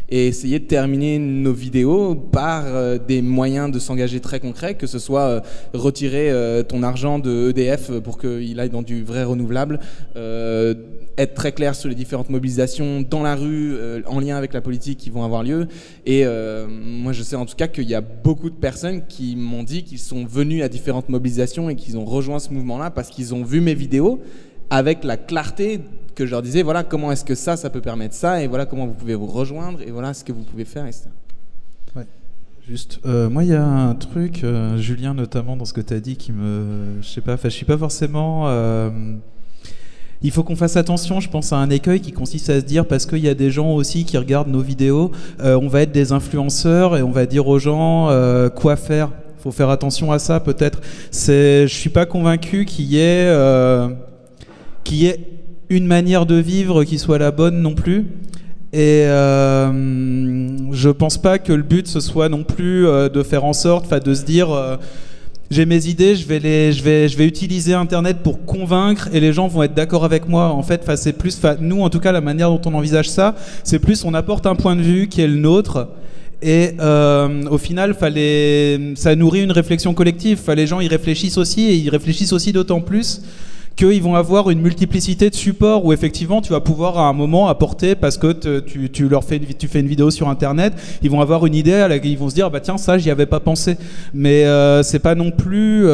et essayer de terminer nos vidéos par euh, des moyens de s'engager très concrets, que ce soit euh, retirer euh, ton argent de E D F pour qu'il aille dans du vrai renouvelable, euh, être très clair sur les différentes mobilisations dans la rue, euh, en lien avec la politique qui vont avoir lieu. Et euh, moi je sais en tout cas qu'il y a beaucoup de personnes qui m'ont dit qu'ils sont venus à différentes mobilisations et qu'ils ont rejoint ce mouvement-là parce qu'ils ont vu mes vidéos avec la clarté que je leur disais, voilà comment est-ce que ça, ça peut permettre ça, et voilà comment vous pouvez vous rejoindre, et voilà ce que vous pouvez faire, et cetera. Ouais. Juste, euh, moi il y a un truc, euh, Julien notamment dans ce que tu as dit qui me, je sais pas, enfin je suis pas forcément, euh, il faut qu'on fasse attention, je pense à un écueil qui consiste à se dire, parce qu'il y a des gens aussi qui regardent nos vidéos, euh, on va être des influenceurs et on va dire aux gens euh, quoi faire. Faut faire attention à ça peut-être. C'est, je suis pas convaincu qu'il y ait, euh, qu'il y ait une manière de vivre qui soit la bonne non plus. Et euh, je pense pas que le but ce soit non plus euh, de faire en sorte, enfin de se dire euh, j'ai mes idées, je vais les, je vais, je vais utiliser Internet pour convaincre et les gens vont être d'accord avec moi. En fait, enfin c'est plus, enfin nous en tout cas la manière dont on envisage ça, c'est plus on apporte un point de vue qui est le nôtre. Et euh, au final, fallait, ça nourrit une réflexion collective. Enfin, les gens y réfléchissent aussi, et ils réfléchissent aussi d'autant plus qu'ils vont avoir une multiplicité de supports où effectivement tu vas pouvoir à un moment apporter, parce que te, tu, tu leur fais une, tu fais une vidéo sur Internet, ils vont avoir une idée à laquelle ils vont se dire bah tiens ça j'y avais pas pensé. Mais euh, c'est pas non plus.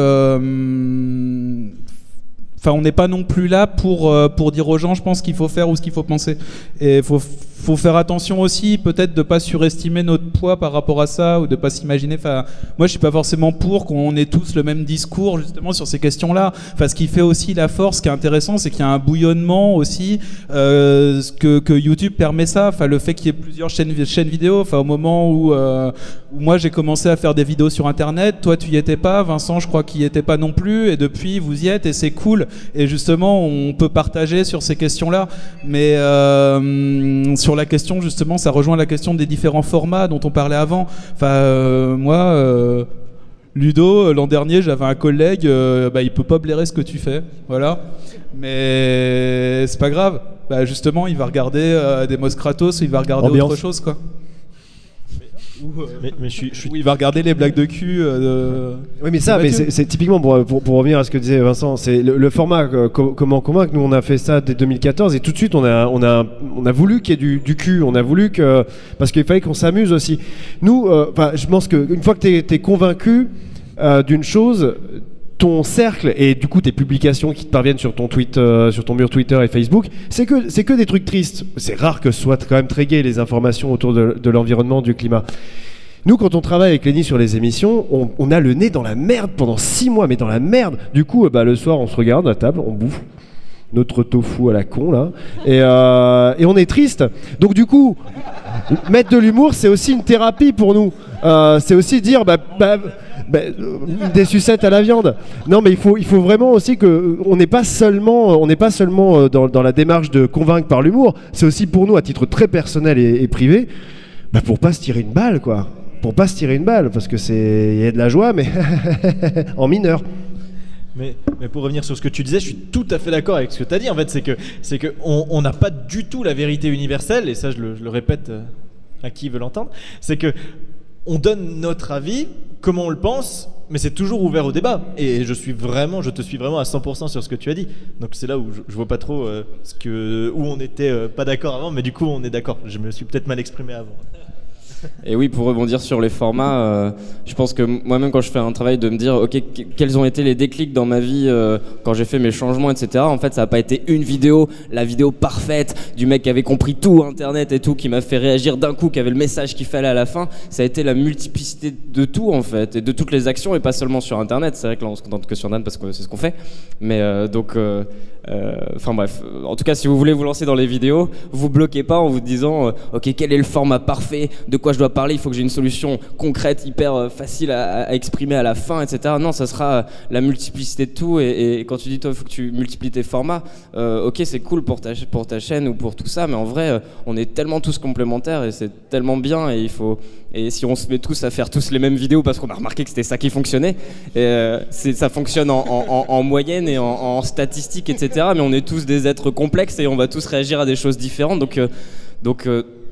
Euh, Enfin, on n'est pas non plus là pour, euh, pour dire aux gens, je pense, qu'il faut faire ou ce qu'il faut penser. Et il faut, faut faire attention aussi, peut-être, de ne pas surestimer notre poids par rapport à ça, ou de ne pas s'imaginer... Enfin, moi, je ne suis pas forcément pour qu'on ait tous le même discours, justement, sur ces questions-là. Enfin, ce qui fait aussi la force, ce qui est intéressant, c'est qu'il y a un bouillonnement aussi, euh, que, que YouTube permet ça. Enfin, le fait qu'il y ait plusieurs chaînes, chaînes vidéo. Enfin, au moment où, euh, où moi, j'ai commencé à faire des vidéos sur Internet, toi, tu y étais pas, Vincent, je crois qu'il y était pas non plus, et depuis, vous y êtes, et c'est cool. Et justement, on peut partager sur ces questions-là. Mais euh, sur la question, justement, ça rejoint la question des différents formats dont on parlait avant. Enfin, euh, moi, euh, Ludo, l'an dernier, j'avais un collègue, euh, bah, il peut pas blairer ce que tu fais. Voilà. Mais c'est pas grave. Bah, justement, il va regarder euh, des Moskratos, il va regarder Ambiance. autre chose, quoi. Ou, euh, mais, mais je suis, je suis... Où il va regarder les blagues de cul euh, de... Oui mais ça, mais c'est, c'est typiquement pour, pour, pour revenir à ce que disait Vincent, c'est le, le format euh, co- comment convaincre. Nous on a fait ça dès deux mille quatorze et tout de suite on a, on a, on a voulu qu'il y ait du, du cul, on a voulu que, parce qu'il fallait qu'on s'amuse aussi. Nous, enfin euh, je pense qu'une fois que t'es, t'es convaincu euh, d'une chose, ton cercle et du coup tes publications qui te parviennent sur ton tweet, euh, sur ton mur Twitter et Facebook, c'est que c'est que des trucs tristes. C'est rare que ce soit quand même très gai les informations autour de, de l'environnement, du climat. Nous, quand on travaille avec Lenny sur les émissions, on, on a le nez dans la merde pendant six mois, mais dans la merde. Du coup, bah, le soir, on se regarde à table, on bouffe notre tofu à la con là, et, euh, et on est triste. Donc du coup, mettre de l'humour, c'est aussi une thérapie pour nous. Euh, c'est aussi dire bah, bah, bah, des sucettes à la viande. Non, mais il faut, il faut vraiment aussi que on n'est pas seulement, on n'est pas seulement dans, dans la démarche de convaincre par l'humour. C'est aussi pour nous, à titre très personnel et, et privé, bah, pour pas se tirer une balle, quoi. Pour pas se tirer une balle, parce que c'est, il y a de la joie, mais en mineur. Mais, mais pour revenir sur ce que tu disais, je suis tout à fait d'accord avec ce que tu as dit. En fait, c'est que c'est que on on n'a pas du tout la vérité universelle, et ça, je le, je le répète euh, à qui veut l'entendre. C'est que on donne notre avis, comment on le pense, mais c'est toujours ouvert au débat. Et je suis vraiment, je te suis vraiment à cent pour cent sur ce que tu as dit. Donc c'est là où je, je vois pas trop euh, ce que où on était euh, pas d'accord avant, mais du coup on est d'accord. Je me suis peut-être mal exprimé avant. Et oui, pour rebondir sur les formats, euh, je pense que moi-même quand je fais un travail de me dire ok, quels ont été les déclics dans ma vie euh, quand j'ai fait mes changements, et cetera. En fait, ça n'a pas été une vidéo, la vidéo parfaite du mec qui avait compris tout Internet et tout, qui m'a fait réagir d'un coup, qui avait le message qu'il fallait à la fin. Ça a été la multiplicité de tout en fait, et de toutes les actions, et pas seulement sur Internet. C'est vrai que là on se contente que sur Internet parce que c'est ce qu'on fait. Mais euh, donc, euh, euh, enfin bref. En tout cas, si vous voulez vous lancer dans les vidéos, vous bloquez pas en vous disant euh, ok, quel est le format parfait, de quoi je dois parler, il faut que j'ai une solution concrète, hyper euh, facile à, à exprimer à la fin, et cetera. Non, ça sera euh, la multiplicité de tout. Et, et quand tu dis toi, il faut que tu multiplies tes formats. Euh, ok, c'est cool pour ta pour ta chaîne ou pour tout ça, mais en vrai, euh, on est tellement tous complémentaires et c'est tellement bien. Et il faut et si on se met tous à faire tous les mêmes vidéos parce qu'on a remarqué que c'était ça qui fonctionnait, et, euh, c'est, ça fonctionne en, en, en moyenne et en, en statistique, et cetera. Mais on est tous des êtres complexes et on va tous réagir à des choses différentes. Donc, euh, donc euh,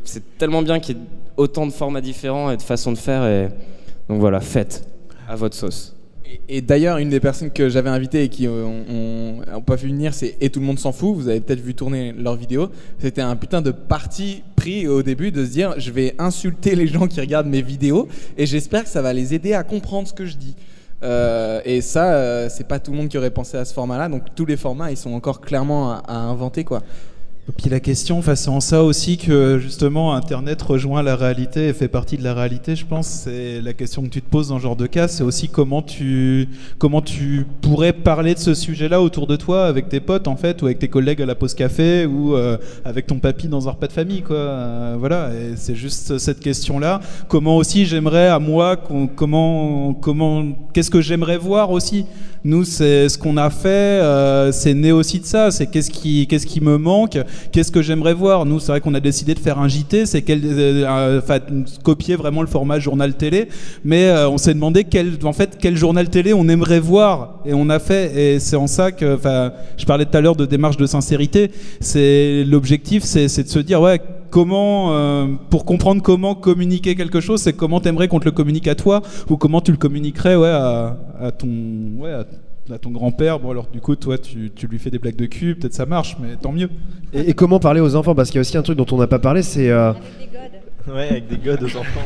c'est tellement bien qu'il y ait autant de formats différents et de façons de faire. Et donc voilà, faites à votre sauce. Et, et d'ailleurs, une des personnes que j'avais invitées et qui n'ont pas pu venir, c'est Et tout le monde s'en fout. Vous avez peut-être vu tourner leur vidéo. C'était un putain de parti pris au début de se dire je vais insulter les gens qui regardent mes vidéos et j'espère que ça va les aider à comprendre ce que je dis. Euh, et ça, euh, c'est pas tout le monde qui aurait pensé à ce format-là. Donc tous les formats, ils sont encore clairement à, à inventer, quoi. Et puis la question face à ça aussi que justement Internet rejoint la réalité et fait partie de la réalité, je pense, c'est la question que tu te poses dans ce genre de cas, c'est aussi comment tu comment tu pourrais parler de ce sujet-là autour de toi avec tes potes en fait, ou avec tes collègues à la pause café, ou euh, avec ton papy dans un repas de famille, quoi. Euh, voilà, et c'est juste cette question-là. Comment aussi j'aimerais à moi, qu'on, comment comment qu'est-ce que j'aimerais voir aussi. Nous, c'est ce qu'on a fait, euh, c'est né aussi de ça. C'est qu'est-ce qui, qu'est-ce qui me manque, qu'est-ce que j'aimerais voir. Nous, c'est vrai qu'on a décidé de faire un J T, c'est quel, euh, enfin, copier vraiment le format journal télé. Mais euh, on s'est demandé quel, en fait, quel journal télé on aimerait voir, et on a fait. Et c'est en ça que, enfin, je parlais tout à l'heure de démarche de sincérité. C'est l'objectif, c'est, c'est de se dire, ouais. Comment, euh, pour comprendre comment communiquer quelque chose, c'est comment t'aimerais qu'on te le communique à toi, ou comment tu le communiquerais, ouais, à, à ton, ouais, à, à ton grand-père. Bon alors du coup, toi, tu, tu lui fais des blagues de cul, peut-être ça marche, mais tant mieux. Et, et comment parler aux enfants, parce qu'il y a aussi un truc dont on n'a pas parlé, c'est. Euh... Avec des godes. Ouais, avec des godes aux enfants.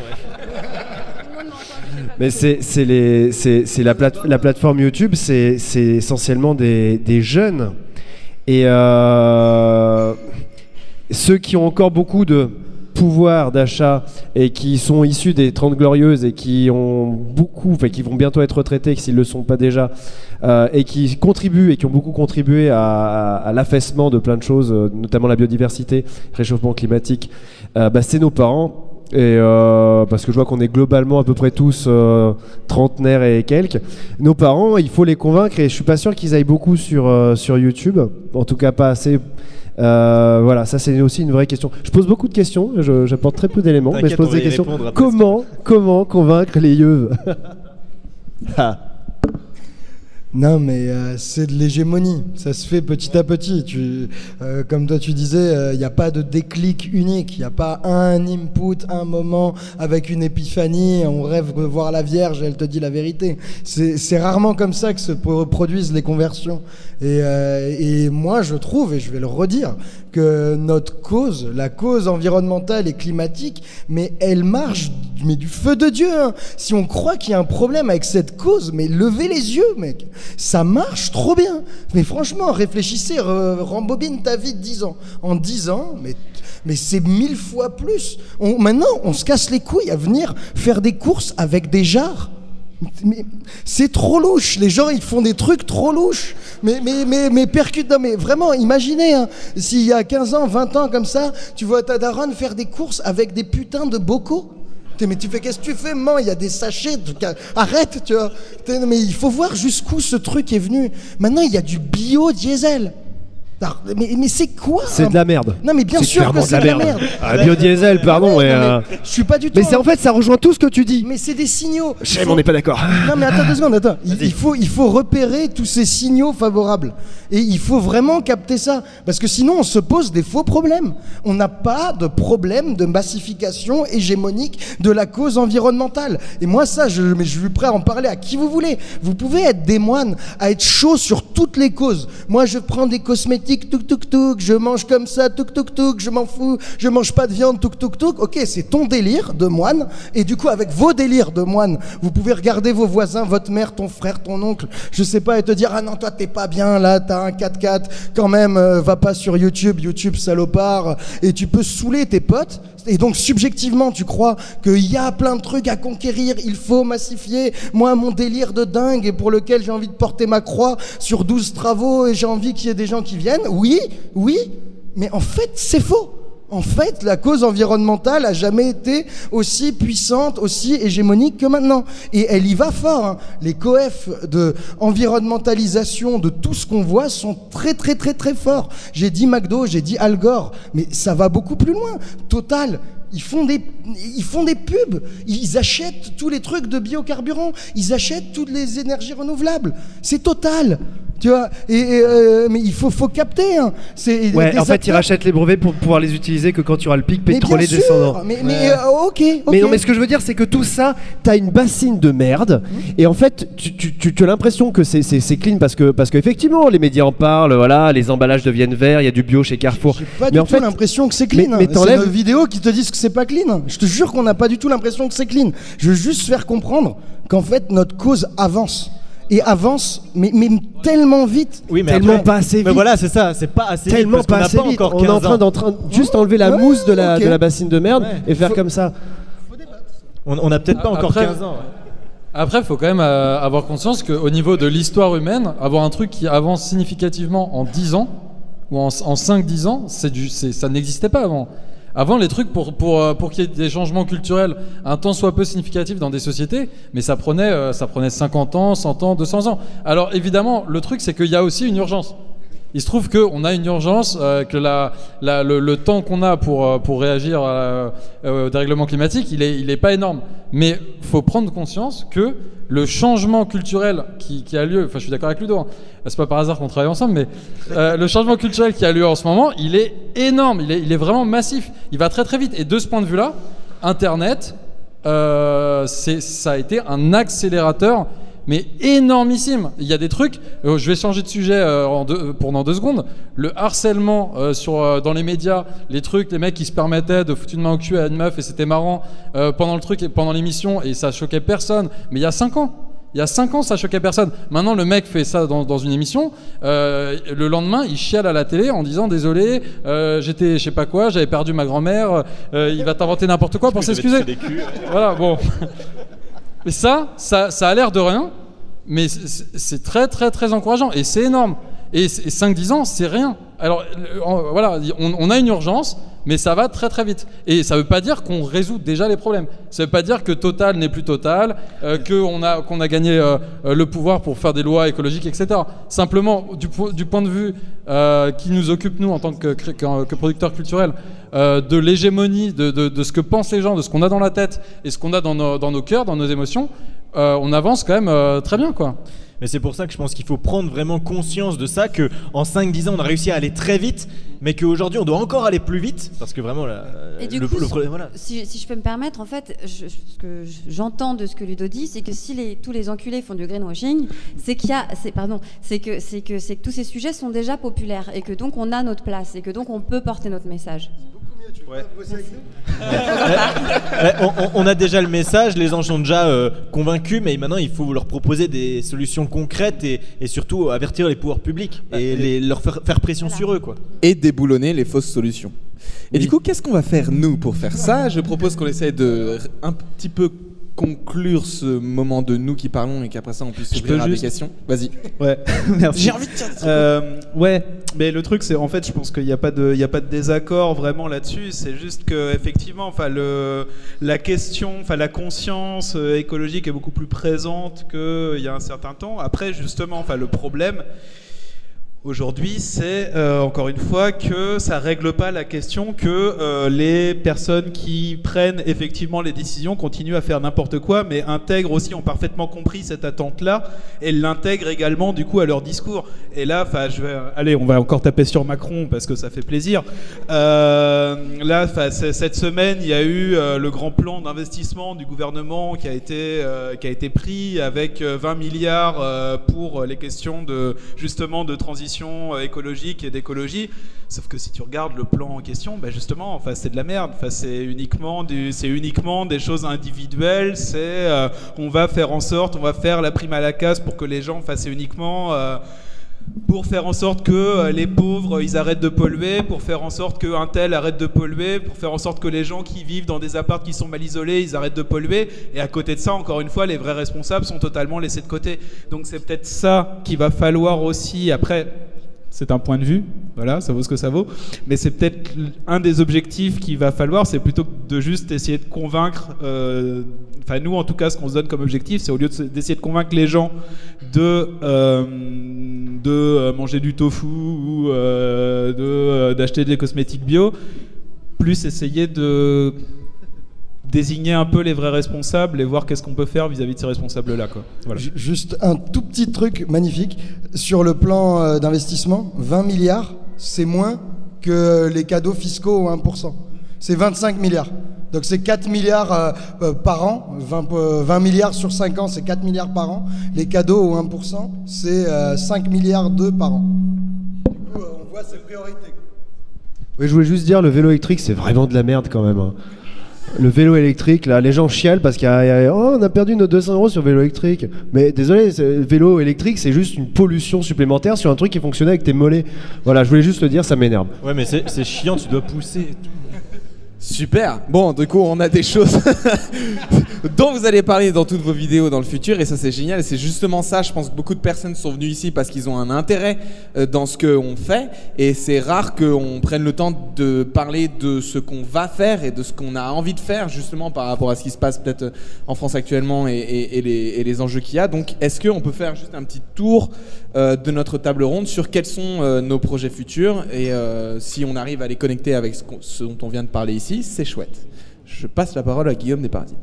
Ouais. Mais c'est c'est les c'est c'est la plate la plateforme YouTube, c'est c'est essentiellement des des jeunes et. Euh... Ceux qui ont encore beaucoup de pouvoir d'achat et qui sont issus des trente glorieuses et qui ont beaucoup, enfin qui vont bientôt être retraités s'ils ne le sont pas déjà, euh, et qui contribuent et qui ont beaucoup contribué à, à, à l'affaissement de plein de choses, notamment la biodiversité, réchauffement climatique, euh, bah, c'est nos parents. Et euh, parce que je vois qu'on est globalement à peu près tous euh, trentenaires et quelques. Nos parents, il faut les convaincre et je suis pas sûr qu'ils aillent beaucoup sur, euh, sur YouTube, en tout cas pas assez. Euh, voilà, ça c'est aussi une vraie question. Je pose beaucoup de questions, je, j'apporte très peu d'éléments, mais je pose des questions. Comment, comment convaincre les yeux? Non, mais euh, c'est de l'hégémonie. Ça se fait petit à petit. Tu, euh, comme toi, tu disais, il euh, n'y a pas de déclic unique. Il n'y a pas un input, un moment avec une épiphanie. On rêve de voir la Vierge et elle te dit la vérité. C'est, c'est rarement comme ça que se produisent les conversions. Et, euh, et moi, je trouve, et je vais le redire, que notre cause, la cause environnementale et climatique, mais elle marche mais du feu de Dieu. Hein. Si on croit qu'il y a un problème avec cette cause, mais levez les yeux, mec. Ça marche trop bien. Mais franchement, réfléchissez, rembobine ta vie de dix ans. En dix ans, mais, mais c'est mille fois plus. On, maintenant, on se casse les couilles à venir faire des courses avec des jarres. Mais c'est trop louche, les gens ils font des trucs trop louches. Mais, mais, mais, mais percute, non mais vraiment, imaginez, hein, s'il y a quinze ans, vingt ans comme ça, tu vois ta daronne faire des courses avec des putains de bocaux. Mais tu fais, qu'est-ce que tu fais, maman? Il y a des sachets, arrête, tu vois. Mais il faut voir jusqu'où ce truc est venu. Maintenant, il y a du biodiesel. Mais, mais c'est quoi? C'est de la merde. Non mais bien c'est sûr que c'est de la merde. Ah, biodiesel, pardon. Ouais, mais, non, mais euh... je suis pas du tout. Mais c'est en fait, ça rejoint tout ce que tu dis. Mais c'est des signaux. J'aime, on n'est pas d'accord. Non mais attends deux secondes, attends. Il, il faut, il faut repérer tous ces signaux favorables. Et il faut vraiment capter ça, parce que sinon on se pose des faux problèmes. On n'a pas de problème de massification hégémonique de la cause environnementale. Et moi ça, je, mais je suis prêt à en parler à qui vous voulez. Vous pouvez être des moines, à être chaud sur toutes les causes. Moi je prends des cosmétiques, tuk tuk tuk. Je mange comme ça, tuk tuk tuk, je m'en fous, je mange pas de viande, tuk tuk tuk. Ok, c'est ton délire de moine, et du coup avec vos délires de moine, vous pouvez regarder vos voisins, votre mère, ton frère, ton oncle, je sais pas, et te dire ah non toi t'es pas bien là, t'as un quatre quatre, quand même, euh, va pas sur YouTube, YouTube salopard, et tu peux saouler tes potes. Et donc subjectivement tu crois qu'il y a plein de trucs à conquérir, il faut massifier. Moi mon délire de dingue et pour lequel j'ai envie de porter ma croix sur douze travaux et j'ai envie qu'il y ait des gens qui viennent, oui, oui, mais en fait c'est faux. En fait, la cause environnementale a jamais été aussi puissante, aussi hégémonique que maintenant. Et elle y va fort. Hein. Les coefs de environnementalisation de tout ce qu'on voit sont très très très très forts. J'ai dit McDo, j'ai dit Al Gore, mais ça va beaucoup plus loin. Total. Ils font, des, ils font des pubs, ils achètent tous les trucs de biocarburants, ils achètent toutes les énergies renouvelables. C'est Total. Tu vois, et, et, euh, mais il faut, faut capter. Hein. C'est, ouais, des en fait, acteurs... ils rachètent les brevets pour pouvoir les utiliser que quand tu auras le pic pétrolier sûr, descendant. Mais, mais ouais. euh, ok, ok. Mais non, mais ce que je veux dire, c'est que tout ça, t'as une bassine de merde, mmh. et en fait, tu, tu, tu, tu as l'impression que c'est, c'est, c'est clean parce que, parce qu'effectivement, les médias en parlent, voilà, les emballages deviennent verts, il y a du bio chez Carrefour. J'ai pas mais du en tout fait, l'impression que c'est clean. Mais, mais c'est nos vidéos qui te disent que c'est pas clean. Je te jure qu'on n'a pas du tout l'impression que c'est clean. Je veux juste faire comprendre qu'en fait, notre cause avance. Et avance, mais, mais tellement vite. Oui, mais tellement après, pas assez vite. Mais voilà, c'est ça, c'est pas assez tellement vite. Parce pas qu'on assez n'a pas vite. encore On est en train ans. d'en train juste enlever la ouais, mousse de la, okay. de la bassine de merde ouais. et faire Faut... comme ça. On, on a peut-être pas Après, encore quinze ans. Ouais. Après, il faut quand même euh, avoir conscience qu'au niveau de l'histoire humaine, avoir un truc qui avance significativement en dix ans ou en, en cinq dix ans, c'est du, c'est, ça n'existait pas avant. Avant, les trucs, pour, pour, pour qu'il y ait des changements culturels un tant soit peu significatifs dans des sociétés, mais ça prenait, euh, ça prenait cinquante ans, cent ans, deux cents ans. Alors évidemment, le truc, c'est qu'il y a aussi une urgence. Il se trouve qu'on a une urgence, euh, que la, la, le, le temps qu'on a pour, pour réagir à, euh, au dérèglement climatique, il n'est il est pas énorme. Mais il faut prendre conscience que le changement culturel qui, qui a lieu, enfin je suis d'accord avec Ludo, hein, c'est pas par hasard qu'on travaille ensemble, mais euh, le changement culturel qui a lieu en ce moment, il est énorme, il est, il est vraiment massif, il va très très vite. Et de ce point de vue-là, Internet, euh, c'est, ça a été un accélérateur mais énormissime. Il y a des trucs, euh, je vais changer de sujet euh, en deux, pendant deux secondes, le harcèlement euh, sur, euh, dans les médias, les trucs, les mecs qui se permettaient de foutre une main au cul à une meuf et c'était marrant euh, pendant le truc, pendant l'émission et ça choquait personne, mais il y a cinq ans. Il y a cinq ans, ça choquait personne. Maintenant, le mec fait ça dans, dans une émission. Euh, le lendemain, il chiale à la télé en disant désolé, euh, j'étais, je sais pas quoi, j'avais perdu ma grand-mère. Euh, il va t'inventer n'importe quoi pour s'excuser. Voilà, bon. Mais ça, ça, ça a l'air de rien, mais c'est, c'est très, très, très encourageant et c'est énorme. Et cinq dix ans, c'est rien. Alors voilà, on, on a une urgence, mais ça va très très vite. Et ça ne veut pas dire qu'on résout déjà les problèmes. Ça ne veut pas dire que Total n'est plus Total, euh, qu'on a, qu'on a gagné euh, le pouvoir pour faire des lois écologiques, et cetera. Simplement, du, du point de vue euh, qui nous occupe, nous, en tant que, que, que producteurs culturels, euh, de l'hégémonie, de, de, de ce que pensent les gens, de ce qu'on a dans la tête et ce qu'on a dans nos, dans nos cœurs, dans nos émotions, euh, on avance quand même euh, très bien, quoi. Mais c'est pour ça que je pense qu'il faut prendre vraiment conscience de ça, qu'en cinq dix ans on a réussi à aller très vite, mais qu'aujourd'hui on doit encore aller plus vite, parce que vraiment là, et du le, coup, le problème, voilà. si, si je peux me permettre, en fait, je, ce que j'entends de ce que Ludo dit, c'est que si les, tous les enculés font du greenwashing, c'est qu'il y a, c'est, pardon, c'est que, c'est que, c'est que tous ces sujets sont déjà populaires et que donc on a notre place et que donc on peut porter notre message. Ouais. Ouais, on, on, on a déjà le message, les gens sont déjà euh, convaincus, mais maintenant il faut leur proposer des solutions concrètes et, et surtout avertir les pouvoirs publics et les, leur faire, faire pression voilà. sur eux, quoi. Et déboulonner les fausses solutions. Et oui. Du coup, qu'est-ce qu'on va faire nous pour faire ça ? Je propose qu'on essaye de un petit peu conclure ce moment de nous qui parlons et qu'après ça on puisse s'ouvrir à juste... des questions. Vas-y. Ouais, merci. J'ai envie de dire euh, ouais, mais le truc c'est en fait je pense qu'il n'y a pas de il y a pas de désaccord vraiment là-dessus, c'est juste que effectivement enfin le la question, enfin la conscience euh, écologique est beaucoup plus présente qu'il y a un certain temps. Après justement enfin le problème aujourd'hui, c'est euh, encore une fois que ça règle pas la question que euh, les personnes qui prennent effectivement les décisions continuent à faire n'importe quoi, mais intègrent aussi, ont parfaitement compris cette attente-là et l'intègrent également du coup à leur discours. Et là, enfin, je vais, allez, on va encore taper sur Macron parce que ça fait plaisir. Euh, là, enfin, cette semaine, il y a eu euh, le grand plan d'investissement du gouvernement qui a été euh, qui a été pris avec vingt milliards euh, pour les questions de justement de transition écologique et d'écologie, sauf que si tu regardes le plan en question, ben justement, enfin c'est de la merde. Enfin c'est uniquement du, c'est uniquement des choses individuelles. C'est euh, on va faire en sorte, on va faire la prime à la casse pour que les gens, enfin c'est uniquement euh, pour faire en sorte que euh, les pauvres ils arrêtent de polluer, pour faire en sorte qu'un tel arrête de polluer, pour faire en sorte que les gens qui vivent dans des apparts qui sont mal isolés ils arrêtent de polluer. Et à côté de ça, encore une fois, les vrais responsables sont totalement laissés de côté. Donc c'est peut-être ça qu'il va falloir aussi. Après, c'est un point de vue, voilà, ça vaut ce que ça vaut, mais c'est peut-être un des objectifs qu'il va falloir, c'est plutôt que de juste essayer de convaincre, euh, enfin nous en tout cas ce qu'on se donne comme objectif, c'est au lieu de, d'essayer de convaincre les gens de, euh, de manger du tofu ou euh, de, euh, d'acheter des cosmétiques bio, plus essayer de... désigner un peu les vrais responsables et voir qu'est-ce qu'on peut faire vis-à-vis de ces responsables-là, quoi. Voilà. Juste un tout petit truc magnifique. Sur le plan euh, d'investissement, vingt milliards, c'est moins que les cadeaux fiscaux au un pour cent. C'est vingt-cinq milliards. Donc c'est quatre milliards euh, euh, par an. vingt, euh, vingt milliards sur cinq ans, c'est quatre milliards par an. Les cadeaux au un pour cent, c'est euh, cinq milliards deux par an. Du coup, euh, on voit ses priorités. Oui, je voulais juste dire, le vélo électrique, c'est vraiment de la merde quand même. Hein. Le vélo électrique, là, les gens chialent parce qu'il y a, il y a oh, on a perdu nos deux cents euros sur le vélo électrique. Mais désolé, le vélo électrique, c'est juste une pollution supplémentaire sur un truc qui fonctionnait avec tes mollets. Voilà, je voulais juste le dire, ça m'énerve. Ouais, mais c'est, c'est chiant, tu dois pousser et tout. Super. Bon, du coup, on a des choses dont vous allez parler dans toutes vos vidéos dans le futur, et ça, c'est génial. Et c'est justement ça, je pense que beaucoup de personnes sont venues ici parce qu'ils ont un intérêt dans ce qu'on fait, et c'est rare qu'on prenne le temps de parler de ce qu'on va faire et de ce qu'on a envie de faire, justement par rapport à ce qui se passe peut-être en France actuellement et, et, et, les, et les enjeux qu'il y a. Donc, est-ce qu'on peut faire juste un petit tour euh, de notre table ronde sur quels sont euh, nos projets futurs, et euh, si on arrive à les connecter avec ce, ce dont on vient de parler ici, c'est chouette. Je passe la parole à Guillaume des Parasites.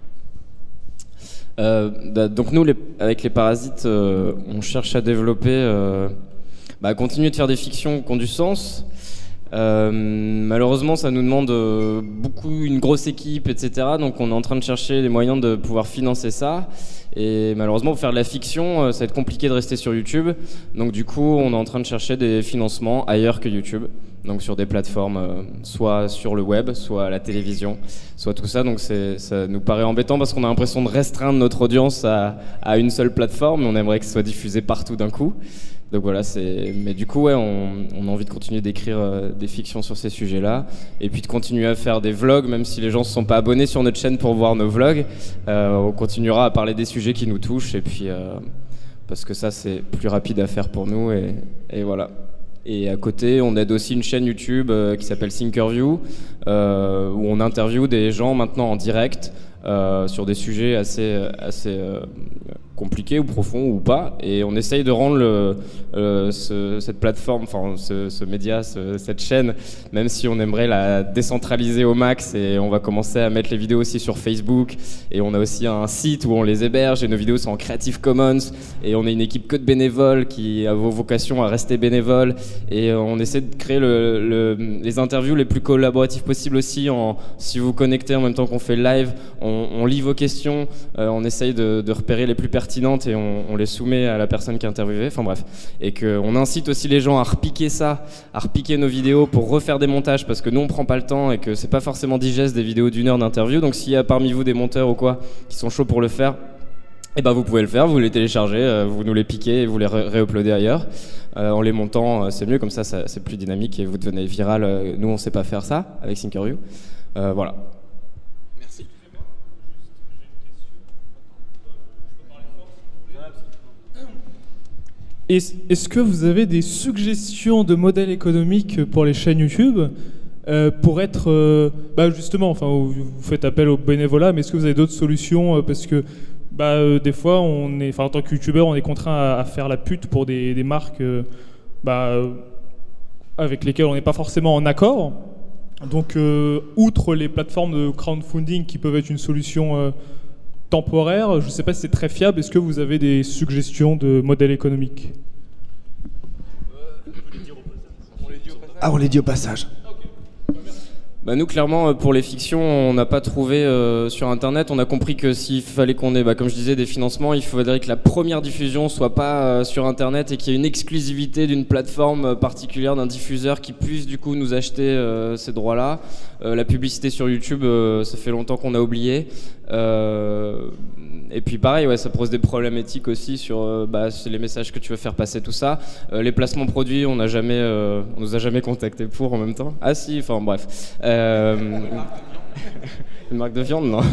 Euh, bah, donc nous, les, avec les Parasites, euh, on cherche à développer, euh, bah, continuer de faire des fictions qui ont du sens. Euh, malheureusement, ça nous demande euh, beaucoup, une grosse équipe, et cetera. Donc on est en train de chercher les moyens de pouvoir financer ça. Et malheureusement, pour faire de la fiction, euh, ça va être compliqué de rester sur YouTube. Donc du coup, on est en train de chercher des financements ailleurs que YouTube. Donc sur des plateformes, euh, soit sur le web, soit à la télévision, soit tout ça. Donc c'est, ça nous paraît embêtant parce qu'on a l'impression de restreindre notre audience à, à une seule plateforme. On aimerait que ce soit diffusé partout d'un coup. Donc voilà, c'est... mais du coup, ouais, on, on a envie de continuer d'écrire euh, des fictions sur ces sujets-là, et puis de continuer à faire des vlogs, même si les gens ne se sont pas abonnés sur notre chaîne pour voir nos vlogs. Euh, on continuera à parler des sujets qui nous touchent, et puis euh, parce que ça, c'est plus rapide à faire pour nous, et, et voilà. Et à côté, on aide aussi une chaîne YouTube euh, qui s'appelle Thinkerview, euh, où on interviewe des gens maintenant en direct euh, sur des sujets assez, assez euh, compliqués ou profonds ou pas. Et on essaye de rendre le, euh, ce, cette plateforme, enfin ce, ce média, ce, cette chaîne, même si on aimerait la décentraliser au max. Et on va commencer à mettre les vidéos aussi sur Facebook. Et on a aussi un site où on les héberge et nos vidéos sont en Creative Commons. Et on a une équipe que de bénévoles qui a vocation à rester bénévoles. Et on essaie de créer le, le, les interviews les plus collaboratives possibles aussi. En, si vous vous connectez en même temps qu'on fait le live, on, on lit vos questions, euh, on essaye de, de repérer les plus pertinentes et on, on les soumet à la personne qui est interviewée. Enfin bref. Et qu'on incite aussi les gens à repiquer ça, à repiquer nos vidéos pour refaire des montages, parce que nous on prend pas le temps et que c'est pas forcément digeste des vidéos d'une heure d'interview. Donc s'il y a parmi vous des monteurs ou quoi qui sont chauds pour le faire, eh ben vous pouvez le faire, vous les téléchargez, euh, vous nous les piquez et vous les ré-uploadez ailleurs. Euh, en les montant, euh, c'est mieux, comme ça, ça c'est plus dynamique et vous devenez viral. Euh, nous, on sait pas faire ça avec Thinkerview. Euh, voilà. Merci. Est-ce, est-ce que vous avez des suggestions de modèles économiques pour les chaînes YouTube euh, pour être, euh, bah justement, enfin, vous faites appel au bénévolat, mais est-ce que vous avez d'autres solutions euh, parce que bah, euh, des fois, on est, en tant que youtubeur, on est contraint à, à faire la pute pour des, des marques euh, bah, euh, avec lesquelles on n'est pas forcément en accord. Donc, euh, outre les plateformes de crowdfunding qui peuvent être une solution euh, temporaire, je ne sais pas si c'est très fiable. Est-ce que vous avez des suggestions de modèles économiques ? Ah, on les dit au passage. Bah nous clairement pour les fictions on n'a pas trouvé euh, sur internet. On a compris que s'il fallait qu'on ait bah, comme je disais des financements, il faudrait que la première diffusion soit pas euh, sur internet et qu'il y ait une exclusivité d'une plateforme particulière, d'un diffuseur qui puisse du coup nous acheter euh, ces droits là. Euh, la publicité sur YouTube euh, ça fait longtemps qu'on a oublié. Euh, et puis pareil ouais, ça pose des problèmes éthiques aussi sur euh, bah, les messages que tu veux faire passer, tout ça. Euh, les placements produits on n'a jamais euh, on nous a jamais contacté pour en même temps. Ah si, enfin bref. Euh, Euh, une marque de viande, non.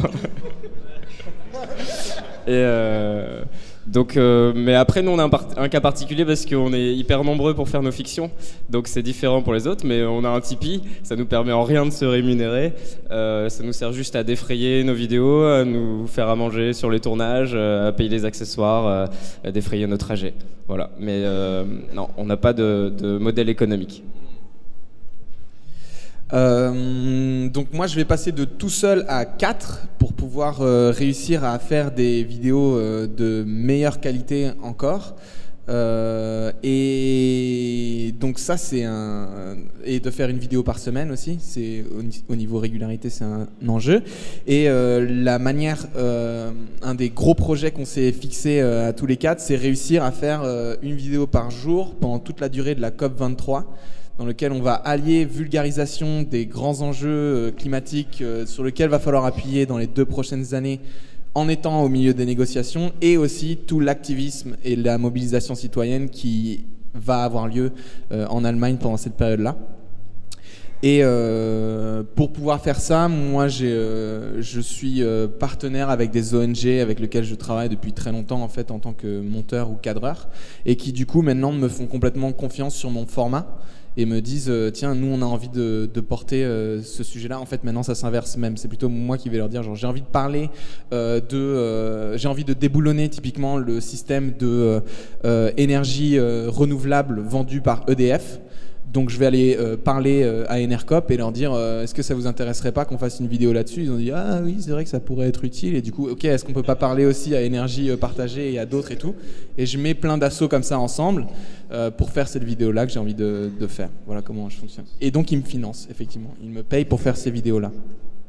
Et euh, donc, euh, mais après, nous, on a un, un cas particulier parce qu'on est hyper nombreux pour faire nos fictions. Donc, c'est différent pour les autres, mais on a un Tipeee. Ça nous permet en rien de se rémunérer. Euh, ça nous sert juste à défrayer nos vidéos, à nous faire à manger sur les tournages, à payer les accessoires, à défrayer nos trajets. Voilà. Mais euh, non, on n'a pas de, de modèle économique. Euh, donc moi je vais passer de tout seul à quatre pour pouvoir euh, réussir à faire des vidéos euh, de meilleure qualité encore. Euh, et donc ça c'est un et de faire une vidéo par semaine aussi, c'est au, au niveau régularité c'est un, un enjeu. Et euh, la manière, euh, un des gros projets qu'on s'est fixé euh, à tous les quatre, c'est réussir à faire euh, une vidéo par jour pendant toute la durée de la COP vingt-trois, dans lequel on va allier vulgarisation des grands enjeux euh, climatiques euh, sur lesquels va falloir appuyer dans les deux prochaines années, en étant au milieu des négociations, et aussi tout l'activisme et la mobilisation citoyenne qui va avoir lieu euh, en Allemagne pendant cette période-là. Et euh, pour pouvoir faire ça, moi j'ai, euh, je suis euh, partenaire avec des O N G avec lesquelles je travaille depuis très longtemps en fait en tant que monteur ou cadreur, et qui du coup maintenant me font complètement confiance sur mon format et me disent euh, tiens, nous on a envie de, de porter euh, ce sujet-là. En fait maintenant ça s'inverse même, c'est plutôt moi qui vais leur dire genre j'ai envie de parler euh, de euh, j'ai envie de déboulonner typiquement le système de euh, euh, énergie euh, renouvelable vendu par E D F. Donc je vais aller euh, parler euh, à Enercop et leur dire euh, est-ce que ça vous intéresserait pas qu'on fasse une vidéo là-dessus. Ils ont dit ah oui c'est vrai que ça pourrait être utile, et du coup ok, est-ce qu'on peut pas parler aussi à Énergie euh, Partagée et à d'autres et tout. Et je mets plein d'assauts comme ça ensemble euh, pour faire cette vidéo là que j'ai envie de, de faire. Voilà comment je fonctionne. Et donc ils me financent effectivement, ils me payent pour faire ces vidéos là.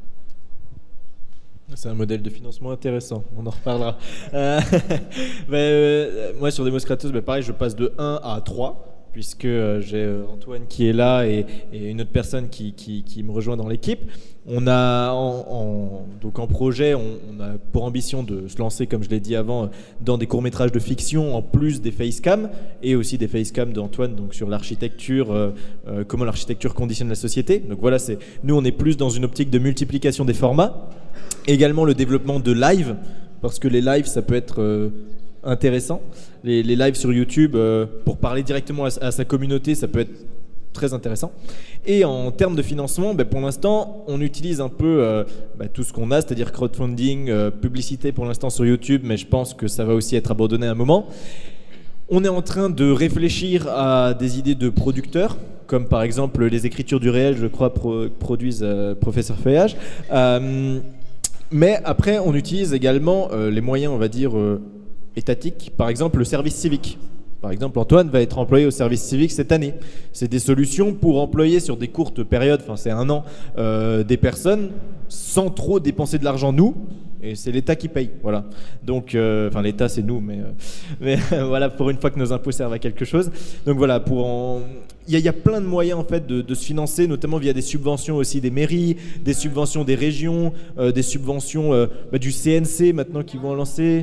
C'est un modèle de financement intéressant, on en reparlera. euh, bah, euh, moi sur Demos Kratos, bah, pareil, je passe de un à trois. Puisque euh, j'ai euh, Antoine qui est là et, et une autre personne qui, qui, qui me rejoint dans l'équipe. On a en, en, donc en projet, on, on a pour ambition de se lancer, comme je l'ai dit avant, dans des courts-métrages de fiction en plus des facecam, et aussi des facecam d'Antoine donc sur l'architecture, euh, euh, comment l'architecture conditionne la société. Donc voilà, c'est, nous on est plus dans une optique de multiplication des formats. Également le développement de live, parce que les lives ça peut être euh, intéressant. Les, les lives sur YouTube, euh, pour parler directement à, à sa communauté, ça peut être très intéressant. Et en termes de financement, bah, pour l'instant, on utilise un peu euh, bah, tout ce qu'on a, c'est-à-dire crowdfunding, euh, publicité pour l'instant sur YouTube, mais je pense que ça va aussi être abandonné à un moment. On est en train de réfléchir à des idées de producteurs, comme par exemple les écritures du réel, je crois, pro- produisent euh, Professeur Feuillage. Euh, mais après, on utilise également euh, les moyens, on va dire, euh, étatiques, par exemple le service civique. Par exemple, Antoine va être employé au service civique cette année. C'est des solutions pour employer sur des courtes périodes, enfin c'est un an, euh, des personnes sans trop dépenser de l'argent nous, et c'est l'État qui paye. Voilà. Donc, euh, enfin l'État c'est nous, mais, euh, mais voilà, pour une fois que nos impôts servent à quelque chose. Donc voilà, pour en... il y, y a plein de moyens en fait de, de se financer, notamment via des subventions aussi des mairies, des subventions des régions, euh, des subventions euh, bah, du C N C maintenant qui vont lancer.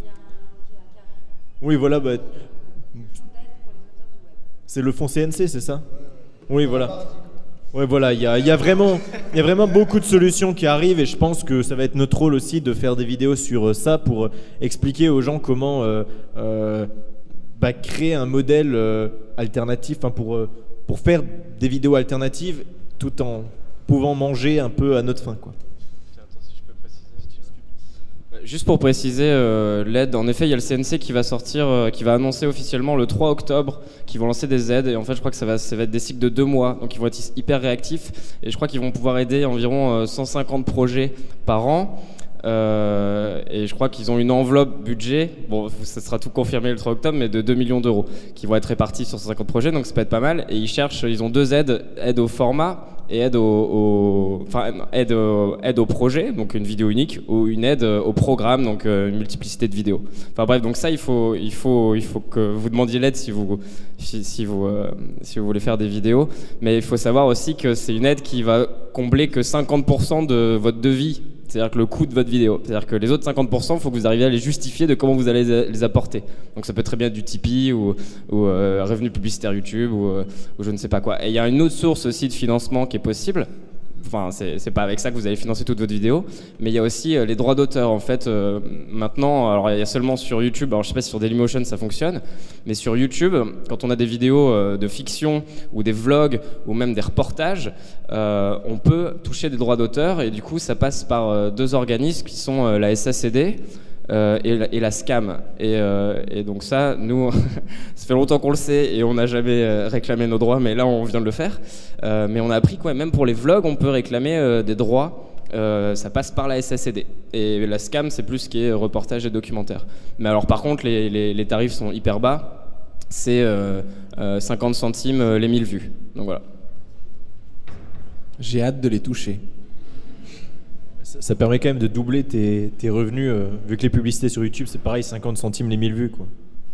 Oui, voilà. Bah, c'est le fonds C N C, c'est ça? Oui, voilà. Oui, voilà. Il y a, y a vraiment, il y a vraiment beaucoup de solutions qui arrivent, et je pense que ça va être notre rôle aussi de faire des vidéos sur ça pour expliquer aux gens comment euh, euh, bah, créer un modèle euh, alternatif, hein, pour euh, pour faire des vidéos alternatives tout en pouvant manger un peu à notre faim, quoi. Juste pour préciser, euh, l'aide, en effet, il y a le C N C qui va sortir, euh, qui va annoncer officiellement le trois octobre qu'ils vont lancer des aides, et en fait, je crois que ça va, ça va être des cycles de deux mois, donc ils vont être hyper réactifs, et je crois qu'ils vont pouvoir aider environ euh, cent cinquante projets par an. Euh, et je crois qu'ils ont une enveloppe budget, bon ça sera tout confirmé le trois octobre, mais de deux millions d'euros qui vont être répartis sur cent cinquante projets, donc ça peut être pas mal. Et ils cherchent, ils ont deux aides, aide au format et aide au, au enfin aide au, aide au projet, donc une vidéo unique, ou une aide au programme, donc une multiplicité de vidéos. Enfin bref, donc ça il faut il faut il faut que vous demandiez l'aide si vous si, si vous euh, si vous voulez faire des vidéos, mais il faut savoir aussi que c'est une aide qui va combler que cinquante pour cent de votre devis. C'est-à-dire que le coût de votre vidéo. C'est-à-dire que les autres cinquante pour cent, il faut que vous arriviez à les justifier de comment vous allez les apporter. Donc ça peut très bien être du Tipeee ou, ou euh, revenu publicitaire YouTube ou, euh, ou je ne sais pas quoi. Et il y a une autre source aussi de financement qui est possible. Enfin, c'est, c'est pas avec ça que vous allez financer toute votre vidéo, mais il y a aussi euh, les droits d'auteur. En fait, euh, maintenant, alors il y a seulement sur YouTube, alors je sais pas si sur Dailymotion ça fonctionne, mais sur YouTube, quand on a des vidéos euh, de fiction ou des vlogs ou même des reportages, euh, on peut toucher des droits d'auteur, et du coup ça passe par euh, deux organismes qui sont euh, la S A C D euh, et, la, et la scam. Et, euh, et donc ça, nous, ça fait longtemps qu'on le sait et on n'a jamais euh, réclamé nos droits, mais là on vient de le faire. Euh, mais on a appris quoi, même pour les vlogs, on peut réclamer euh, des droits. Euh, ça passe par la S A C D. Et la scam, c'est plus ce qui est reportage et documentaire. Mais alors par contre, les, les, les tarifs sont hyper bas. C'est euh, euh, cinquante centimes euh, les mille vues. Donc voilà. J'ai hâte de les toucher. Ça, ça permet quand même de doubler tes, tes revenus, euh, vu que les publicités sur YouTube, c'est pareil, cinquante centimes les mille vues, quoi.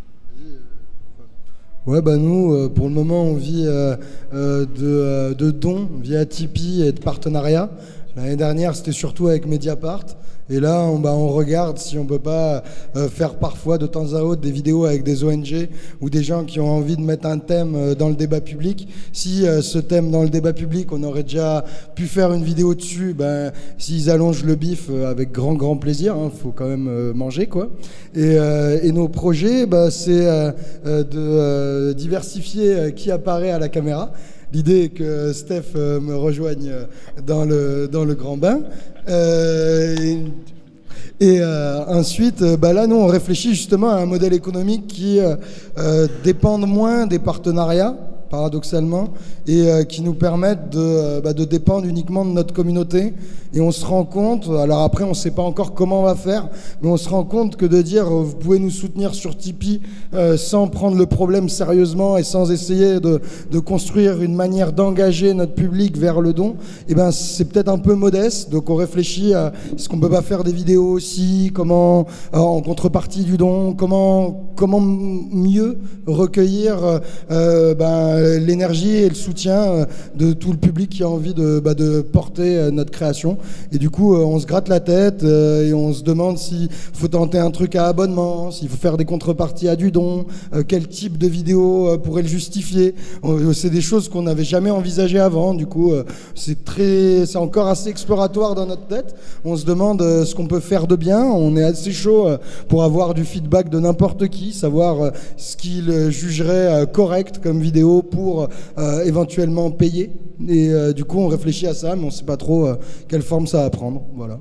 Ouais, bah nous, euh, pour le moment, on vit euh, euh, de, euh, de dons via Tipeee et de partenariats. L'année dernière, c'était surtout avec Mediapart. Et là, on, bah, on regarde si on peut pas euh, faire parfois de temps à autre des vidéos avec des O N G ou des gens qui ont envie de mettre un thème euh, dans le débat public. Si euh, ce thème dans le débat public, on aurait déjà pu faire une vidéo dessus, ben, s'ils allongent le bif, euh, avec grand grand plaisir, hein, faut quand même euh, manger quoi. Et, euh, et nos projets, bah, c'est euh, euh, de euh, diversifier euh, qui apparaît à la caméra. L'idée est que Steph euh, me rejoigne dans le, dans le grand bain. Euh, et et euh, ensuite, euh, bah là, nous, on réfléchit justement à un modèle économique qui euh, euh, dépende moins des partenariats, paradoxalement, et euh, qui nous permettent de, euh, bah, de dépendre uniquement de notre communauté. Et on se rend compte, alors après on ne sait pas encore comment on va faire, mais on se rend compte que de dire euh, vous pouvez nous soutenir sur Tipeee euh, sans prendre le problème sérieusement et sans essayer de, de construire une manière d'engager notre public vers le don, et ben c'est peut-être un peu modeste. Donc on réfléchit à est-ce qu'on ne peut pas faire des vidéos aussi, comment euh, en contrepartie du don, comment, comment mieux recueillir euh, ben, l'énergie et le soutien de tout le public qui a envie de, bah, de porter notre création. Et du coup, on se gratte la tête et on se demande s'il faut tenter un truc à abonnement, s'il faut faire des contreparties à du don, quel type de vidéo pourrait le justifier. C'est des choses qu'on n'avait jamais envisagées avant. Du coup, c'est très, c'est encore assez exploratoire dans notre tête. On se demande ce qu'on peut faire de bien. On est assez chaud pour avoir du feedback de n'importe qui, savoir ce qu'il jugerait correct comme vidéo pour euh, éventuellement payer. Et euh, du coup, on réfléchit à ça, mais on ne sait pas trop euh, quelle forme ça va prendre. Voilà.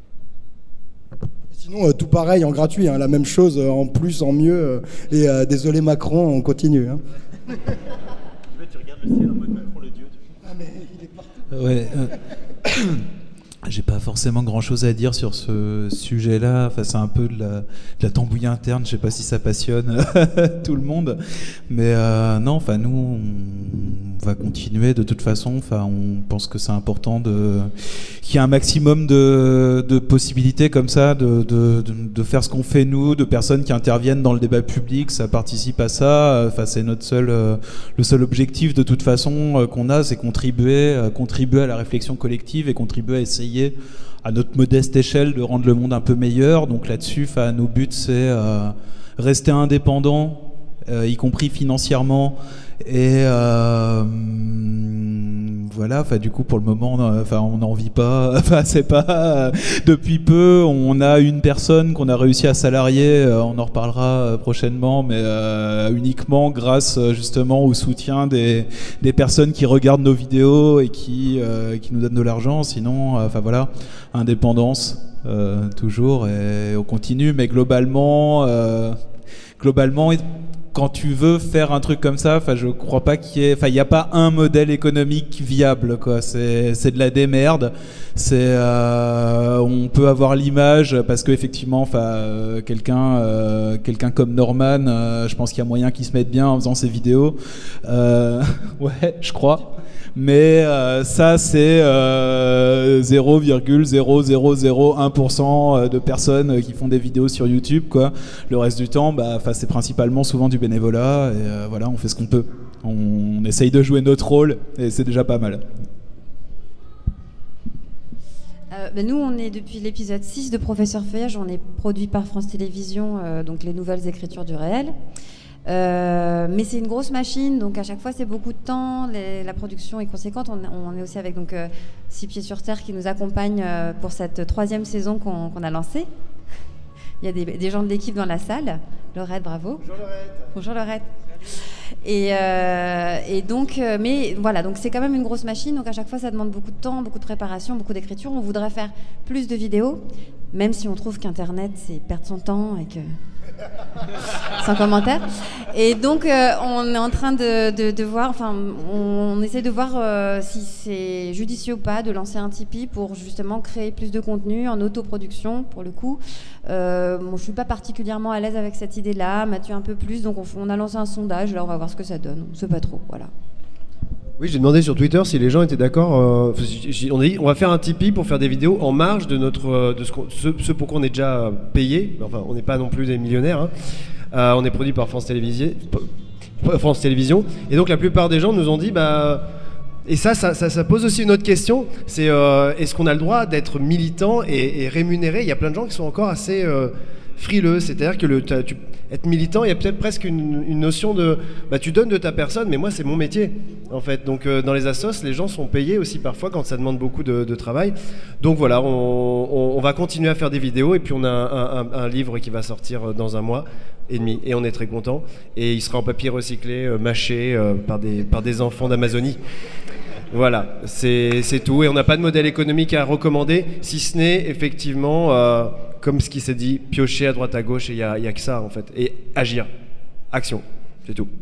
Sinon, euh, tout pareil en gratuit, hein, la même chose euh, en plus, en mieux. Euh, et euh, désolé Macron, on continue. Hein. Tu regardes le ciel en mode Macron le dieu. Ah, mais il est partout. Ouais. Euh... J'ai pas forcément grand chose à dire sur ce sujet-là. Enfin, c'est un peu de la, de la tambouille interne. Je sais pas si ça passionne tout le monde, mais euh, non. Enfin, nous, on va continuer de toute façon. Enfin, on pense que c'est important de qu'il y ait un maximum de, de possibilités comme ça, de, de, de, de faire ce qu'on fait nous, de personnes qui interviennent dans le débat public. Ça participe à ça. Enfin, c'est notre seul, euh, le seul objectif de toute façon euh, qu'on a, c'est contribuer, euh, contribuer à la réflexion collective et contribuer à essayer à notre modeste échelle de rendre le monde un peu meilleur. Donc là-dessus, nos buts, c'est euh, rester indépendant, euh, y compris financièrement. Et euh, voilà, enfin du coup pour le moment, enfin on n'en vit pas. Enfin c'est pas euh, depuis peu. On a une personne qu'on a réussi à salarier. Euh, on en reparlera prochainement, mais euh, uniquement grâce justement au soutien des, des personnes qui regardent nos vidéos et qui euh, qui nous donnent de l'argent. Sinon, enfin euh, voilà, indépendance euh, toujours et on continue. Mais globalement, euh, globalement. Quand tu veux faire un truc comme ça, enfin, je crois pas qu'il y ait, enfin, il n'y a pas un modèle économique viable, quoi. C'est, c'est de la démerde. C'est, euh, on peut avoir l'image parce que effectivement, enfin, euh, quelqu'un, euh, quelqu'un comme Norman, euh, je pense qu'il y a moyen qu'il se mette bien en faisant ses vidéos. Euh, ouais, je crois. Mais euh, ça, c'est euh, zéro virgule zéro zéro zéro un pour cent de personnes qui font des vidéos sur YouTube, quoi. Le reste du temps, bah, c'est principalement souvent du bénévolat. Et euh, voilà, on fait ce qu'on peut. On, on essaye de jouer notre rôle et c'est déjà pas mal. Euh, ben nous, on est depuis l'épisode six de Professeur Feuillage, on est produit par France Télévisions, euh, donc les nouvelles écritures du réel. Euh, mais c'est une grosse machine, donc à chaque fois c'est beaucoup de temps, les, la production est conséquente. On, on est aussi avec donc euh, Six Pieds sur Terre qui nous accompagne euh, pour cette troisième saison qu'on, qu'on a lancée. Il y a des, des gens de l'équipe dans la salle. Laurette, bravo. Bonjour Laurette. Bonjour Laurette. Et, euh, et donc, euh, mais voilà, donc c'est quand même une grosse machine. Donc à chaque fois, ça demande beaucoup de temps, beaucoup de préparation, beaucoup d'écriture. On voudrait faire plus de vidéos, même si on trouve qu'Internet, c'est perdre son temps et que... sans commentaire. Et donc, euh, on est en train de, de, de voir, enfin, on, on essaie de voir euh, si c'est judicieux ou pas de lancer un Tipeee pour justement créer plus de contenu en autoproduction, pour le coup. Euh, bon, je suis pas particulièrement à l'aise avec cette idée-là, Mathieu un peu plus, donc on, on a lancé un sondage, là on va voir ce que ça donne, on sait pas trop, voilà. Oui, j'ai demandé sur Twitter si les gens étaient d'accord. Euh, on a dit on va faire un Tipeee pour faire des vidéos en marge de notre de ce, ce, ce pour quoi on est déjà payé. Enfin, on n'est pas non plus des millionnaires. Hein. Euh, on est produit par France Télévisions, France Télévisions. Et donc la plupart des gens nous ont dit bah et ça ça, ça, ça pose aussi une autre question. C'est euh, est-ce qu'on a le droit d'être militant et, et rémunéré? Il y a plein de gens qui sont encore assez euh, frileux. C'est-à-dire que le tu, être militant, il y a peut-être presque une, une notion de bah tu donnes de ta personne, mais moi c'est mon métier en fait. Donc euh, dans les assos, les gens sont payés aussi parfois quand ça demande beaucoup de, de travail. Donc voilà, on, on, on va continuer à faire des vidéos et puis on a un, un, un livre qui va sortir dans un mois et demi et on est très content. Et il sera en papier recyclé, euh, mâché euh, par des par des enfants d'Amazonie. Voilà, c'est c'est tout et on n'a pas de modèle économique à recommander, si ce n'est effectivement euh, comme ce qui s'est dit, piocher à droite à gauche et il n'y a, a que ça en fait. Et agir. Action. C'est tout.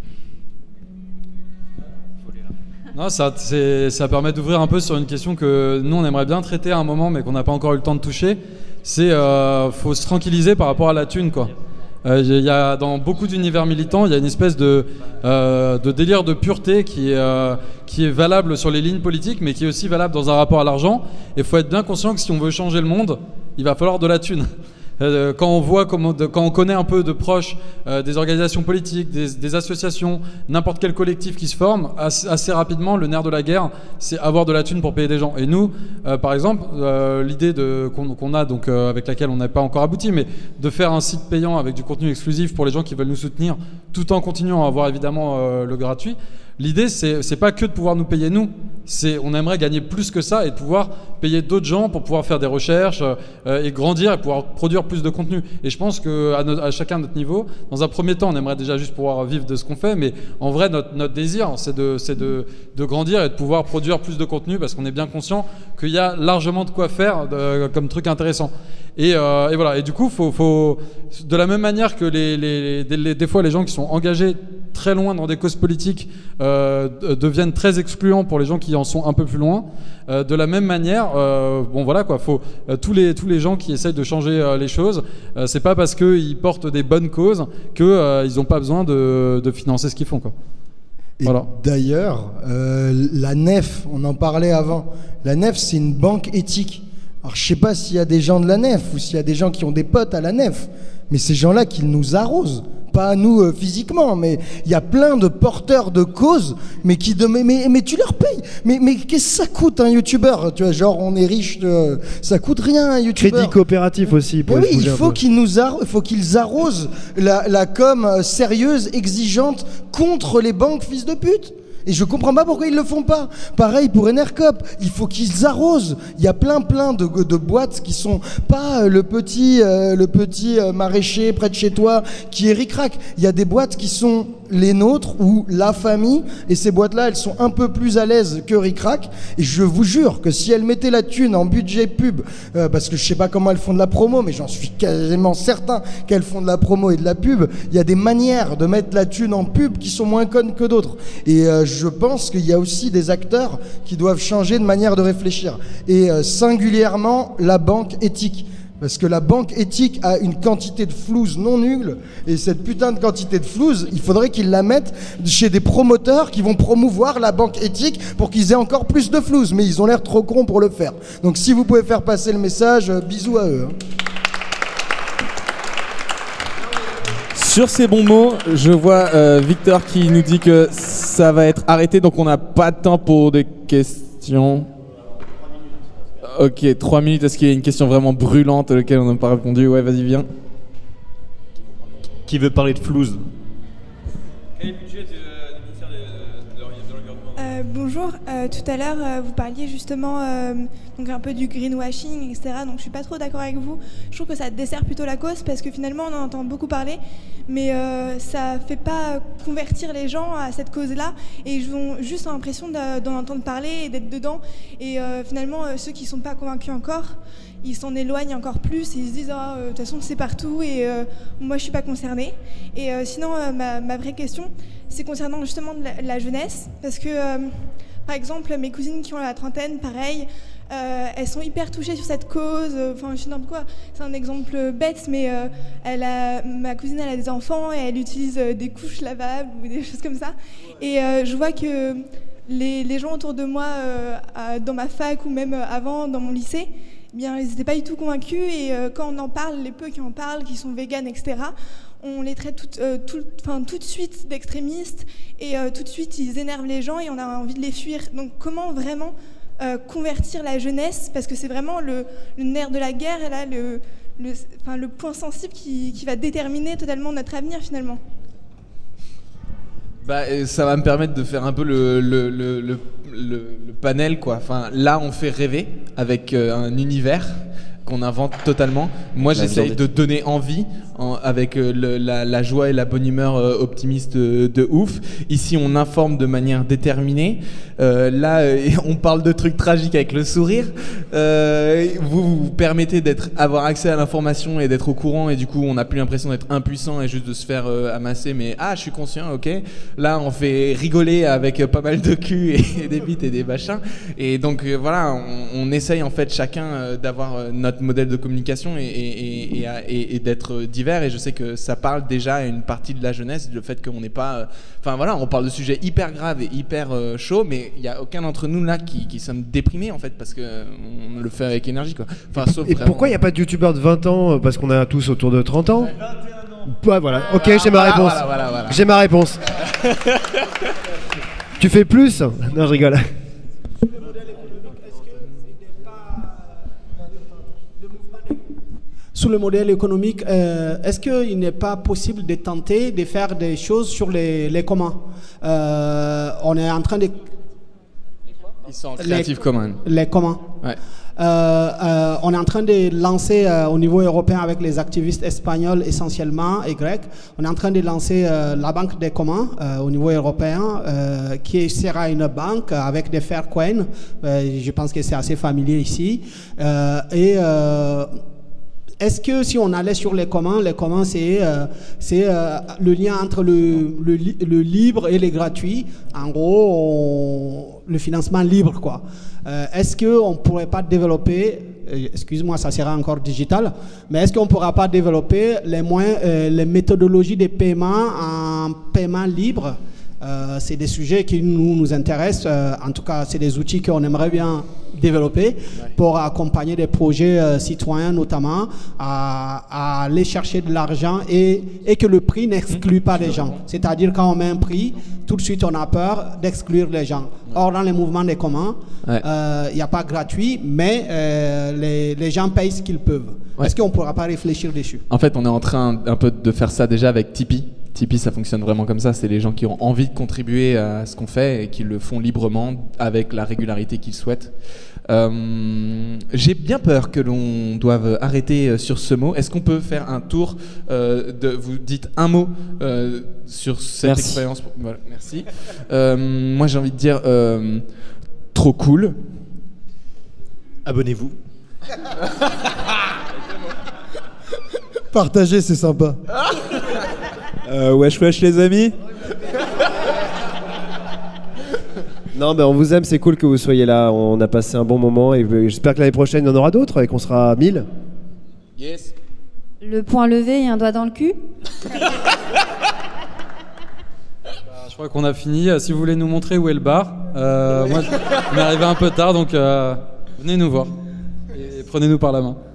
Non, ça, ça permet d'ouvrir un peu sur une question que nous on aimerait bien traiter à un moment mais qu'on n'a pas encore eu le temps de toucher. C'est euh, faut se tranquilliser par rapport à la thune quoi. Euh, y a, dans beaucoup d'univers militants, il y a une espèce de, euh, de délire de pureté qui est, euh, qui est valable sur les lignes politiques, mais qui est aussi valable dans un rapport à l'argent. Et il faut être bien conscient que si on veut changer le monde, il va falloir de la thune. Euh, quand on voit comment, de, quand on connaît un peu de proche euh, des organisations politiques, des, des associations, n'importe quel collectif qui se forme, assez, assez rapidement, le nerf de la guerre, c'est avoir de la thune pour payer des gens. Et nous, euh, par exemple, euh, l'idée de, qu'on, qu'on a, donc euh, avec laquelle on n'a pas encore abouti, mais de faire un site payant avec du contenu exclusif pour les gens qui veulent nous soutenir, tout en continuant à avoir évidemment euh, le gratuit. L'idée, c'est, c'est pas que de pouvoir nous payer nous, c'est on aimerait gagner plus que ça et de pouvoir payer d'autres gens pour pouvoir faire des recherches euh, et grandir et pouvoir produire plus de contenu. Et je pense qu'à à chacun notre niveau, dans un premier temps, on aimerait déjà juste pouvoir vivre de ce qu'on fait, mais en vrai, notre, notre désir, c'est, de, c'est de, de grandir et de pouvoir produire plus de contenu parce qu'on est bien conscient qu'il y a largement de quoi faire de, comme truc intéressant. Et, euh, et voilà. Et du coup, faut, faut, de la même manière que les, les, les, les, des fois les gens qui sont engagés très loin dans des causes politiques euh, deviennent très excluants pour les gens qui en sont un peu plus loin. Euh, de la même manière, euh, bon voilà quoi, faut euh, tous les tous les gens qui essayent de changer euh, les choses, euh, c'est pas parce qu'ils portent des bonnes causes que euh, ils ont pas besoin de, de financer ce qu'ils font quoi. Et voilà. D'ailleurs, euh, la Nef, on en parlait avant. La Nef, c'est une banque éthique. Alors je sais pas s'il y a des gens de la Nef ou s'il y a des gens qui ont des potes à la Nef, mais ces gens-là qui nous arrosent. Pas à nous euh, physiquement, mais il y a plein de porteurs de causes, mais qui de, mais, mais, mais tu leur payes. Mais, mais qu'est-ce que ça coûte un youtubeur? Tu vois, genre on est riche, de, ça coûte rien un youtubeur. Crédit coopératif aussi. Pour oui, il faut qu'ils nous arrosent, il faut qu'ils arrosent la, la com sérieuse, exigeante contre les banques fils de pute. Et je comprends pas pourquoi ils le font pas. Pareil pour Enercop, il faut qu'ils arrosent. Il y a plein plein de, de boîtes qui sont pas le petit euh, le petit euh, maraîcher près de chez toi qui est ric-rac. Il y a des boîtes qui sont les nôtres ou la famille, et ces boîtes-là, elles sont un peu plus à l'aise que ric-rac. Et je vous jure que si elles mettaient la thune en budget pub, euh, parce que je sais pas comment elles font de la promo, mais j'en suis quasiment certain qu'elles font de la promo et de la pub, il y a des manières de mettre la thune en pub qui sont moins connes que d'autres. Et euh, je pense qu'il y a aussi des acteurs qui doivent changer de manière de réfléchir. Et euh, singulièrement, la banque éthique. Parce que la banque éthique a une quantité de flouze non nulle, et cette putain de quantité de flouze, il faudrait qu'ils la mettent chez des promoteurs qui vont promouvoir la banque éthique pour qu'ils aient encore plus de flouze, mais ils ont l'air trop cons pour le faire. Donc si vous pouvez faire passer le message, euh, bisous à eux. Hein. Sur ces bons mots, je vois euh, Victor qui nous dit que ça va être arrêté, donc on n'a pas de temps pour des questions. Ok, trois minutes. Est-ce qu'il y a une question vraiment brûlante à laquelle on n'a pas répondu? Ouais, vas-y, viens. Qui veut parler de flouze? Quel est le budget de- du ministère de, de, de l'Environnement? Euh, bonjour, euh, tout à l'heure euh, vous parliez justement euh, donc un peu du greenwashing, et cetera. Donc je suis pas trop d'accord avec vous. Je trouve que ça dessert plutôt la cause parce que finalement on en entend beaucoup parler, mais euh, ça fait pas convertir les gens à cette cause-là et ils ont juste l'impression de- d'en entendre parler et d'être dedans. Et euh, finalement euh, ceux qui sont pas convaincus encore, ils s'en éloignent encore plus et ils se disent ah, euh, de toute façon c'est partout et euh, moi je suis pas concernée. Et euh, sinon euh, ma, ma vraie question c'est concernant justement de la, la jeunesse parce que euh, par exemple mes cousines qui ont la trentaine pareil euh, elles sont hyper touchées sur cette cause, enfin je sais n'importe quoi, c'est un exemple bête mais euh, elle a, ma cousine elle a des enfants et elle utilise euh, des couches lavables ou des choses comme ça et euh, je vois que les, les gens autour de moi euh, à- dans ma fac ou même avant dans mon lycée eh bien, ils n'étaient pas du tout convaincus et euh, quand on en parle, les peu qui en parlent, qui sont véganes, et cetera, on les traite tout, euh, tout, enfin, tout de suite d'extrémistes et euh, tout de suite ils énervent les gens et on a envie de les fuir. Donc comment vraiment euh, convertir la jeunesse, parce que c'est vraiment le, le nerf de la guerre et là le, le, enfin, le point sensible qui, qui va déterminer totalement notre avenir finalement. Bah, euh, ça va me permettre de faire un peu le, le, le, le, le- le panel, quoi. Enfin, là, on fait rêver avec euh, un univers qu'on invente totalement. Moi, La j'essaye viande. de donner envie en- avec euh, le- la, la joie et la bonne humeur euh, optimiste de, de ouf. Ici, on informe de manière déterminée. Euh, là, euh, on parle de trucs tragiques avec le sourire. Euh, vous vous permettez d'être, avoir accès à l'information et d'être au courant, et du coup, on n'a plus l'impression d'être impuissant et juste de se faire euh, amasser. Mais ah, je suis conscient, ok. Là, on fait rigoler avec euh, pas mal de cul et, et des bites et des machins. Et donc euh, voilà, on, on essaye en fait chacun euh, d'avoir euh, notre modèle de communication et, et, et, et, à- et- et d'être euh, divers. Et je sais que ça parle déjà à une partie de la jeunesse, le fait qu'on n'est pas. euh, Enfin voilà, on parle de sujets hyper graves et hyper euh, chauds, mais il n'y a aucun d'entre nous là qui, qui sommes déprimés en fait, parce que euh, on le fait avec énergie, quoi. Enfin, sauf Et vraiment- pourquoi il n'y a pas de youtubeur de vingt ans euh, parce qu'on a tous autour de trente ans? Ouais, voilà, ok, j'ai ma Voilà, réponse. voilà, voilà, voilà. J'ai ma réponse. Tu fais plus? Non, je rigole. Sous le modèle économique, euh, est-ce qu'il n'est pas possible de tenter de faire des choses sur les, les communs? Euh, On est en train de... Ils sont en Creative Commons. Les communs. Ouais. Euh, euh, on est en train de lancer euh, au niveau européen avec les activistes espagnols essentiellement et grecs, on est en train de lancer euh, la banque des communs euh, au niveau européen euh, qui sera une banque avec des Faircoin. Euh, je pense que c'est assez familier ici. Euh, et euh, est-ce que si on allait sur les communs, les communs c'est euh, c'est euh, le lien entre le, le, li- le libre et le gratuit. En gros, on- le financement libre, quoi. Euh, est-ce qu'on ne pourrait pas développer, euh, excuse-moi, ça sera encore digital, mais est-ce qu'on ne pourra pas développer les, moyens, euh, les méthodologies de paiement en paiement libre? Euh, c'est des sujets qui nous, nous intéressent. Euh, en tout cas, c'est des outils qu'on aimerait bien développer pour accompagner des projets euh, citoyens, notamment, à, à aller chercher de l'argent et, et que le prix n'exclue pas les gens. C'est-à-dire, quand on met un prix, tout de suite, on a peur d'exclure les gens. Or, dans les mouvements des communs, il Ouais. n'y a pas gratuit, mais euh, les, les gens payent ce qu'ils peuvent. Ouais. Est-ce qu'on ne pourra pas réfléchir dessus? En fait, on est en train un peu de faire ça déjà avec Tipeee. Tipeee, ça fonctionne vraiment comme ça. C'est les gens qui ont envie de contribuer à ce qu'on fait et qui le font librement avec la régularité qu'ils souhaitent. Euh, J'ai bien peur que l'on doive arrêter sur ce mot. Est-ce qu'on peut faire un tour euh, de, vous dites un mot euh, sur cette Merci. expérience? Voilà, merci. Euh, moi, j'ai envie de dire euh, trop cool. Abonnez-vous. Partager, c'est sympa. Euh, wesh wesh les amis. Non, ben on vous aime, c'est cool que vous soyez là. On a passé un bon moment et euh, j'espère que l'année prochaine il y en aura d'autres et qu'on sera mille. Yes. Le point levé et un doigt dans le cul. Je crois qu'on a fini. Euh, Si vous voulez nous montrer où est le bar, euh, moi, on est arrivé un peu tard, donc euh, venez nous voir et prenez-nous par la main.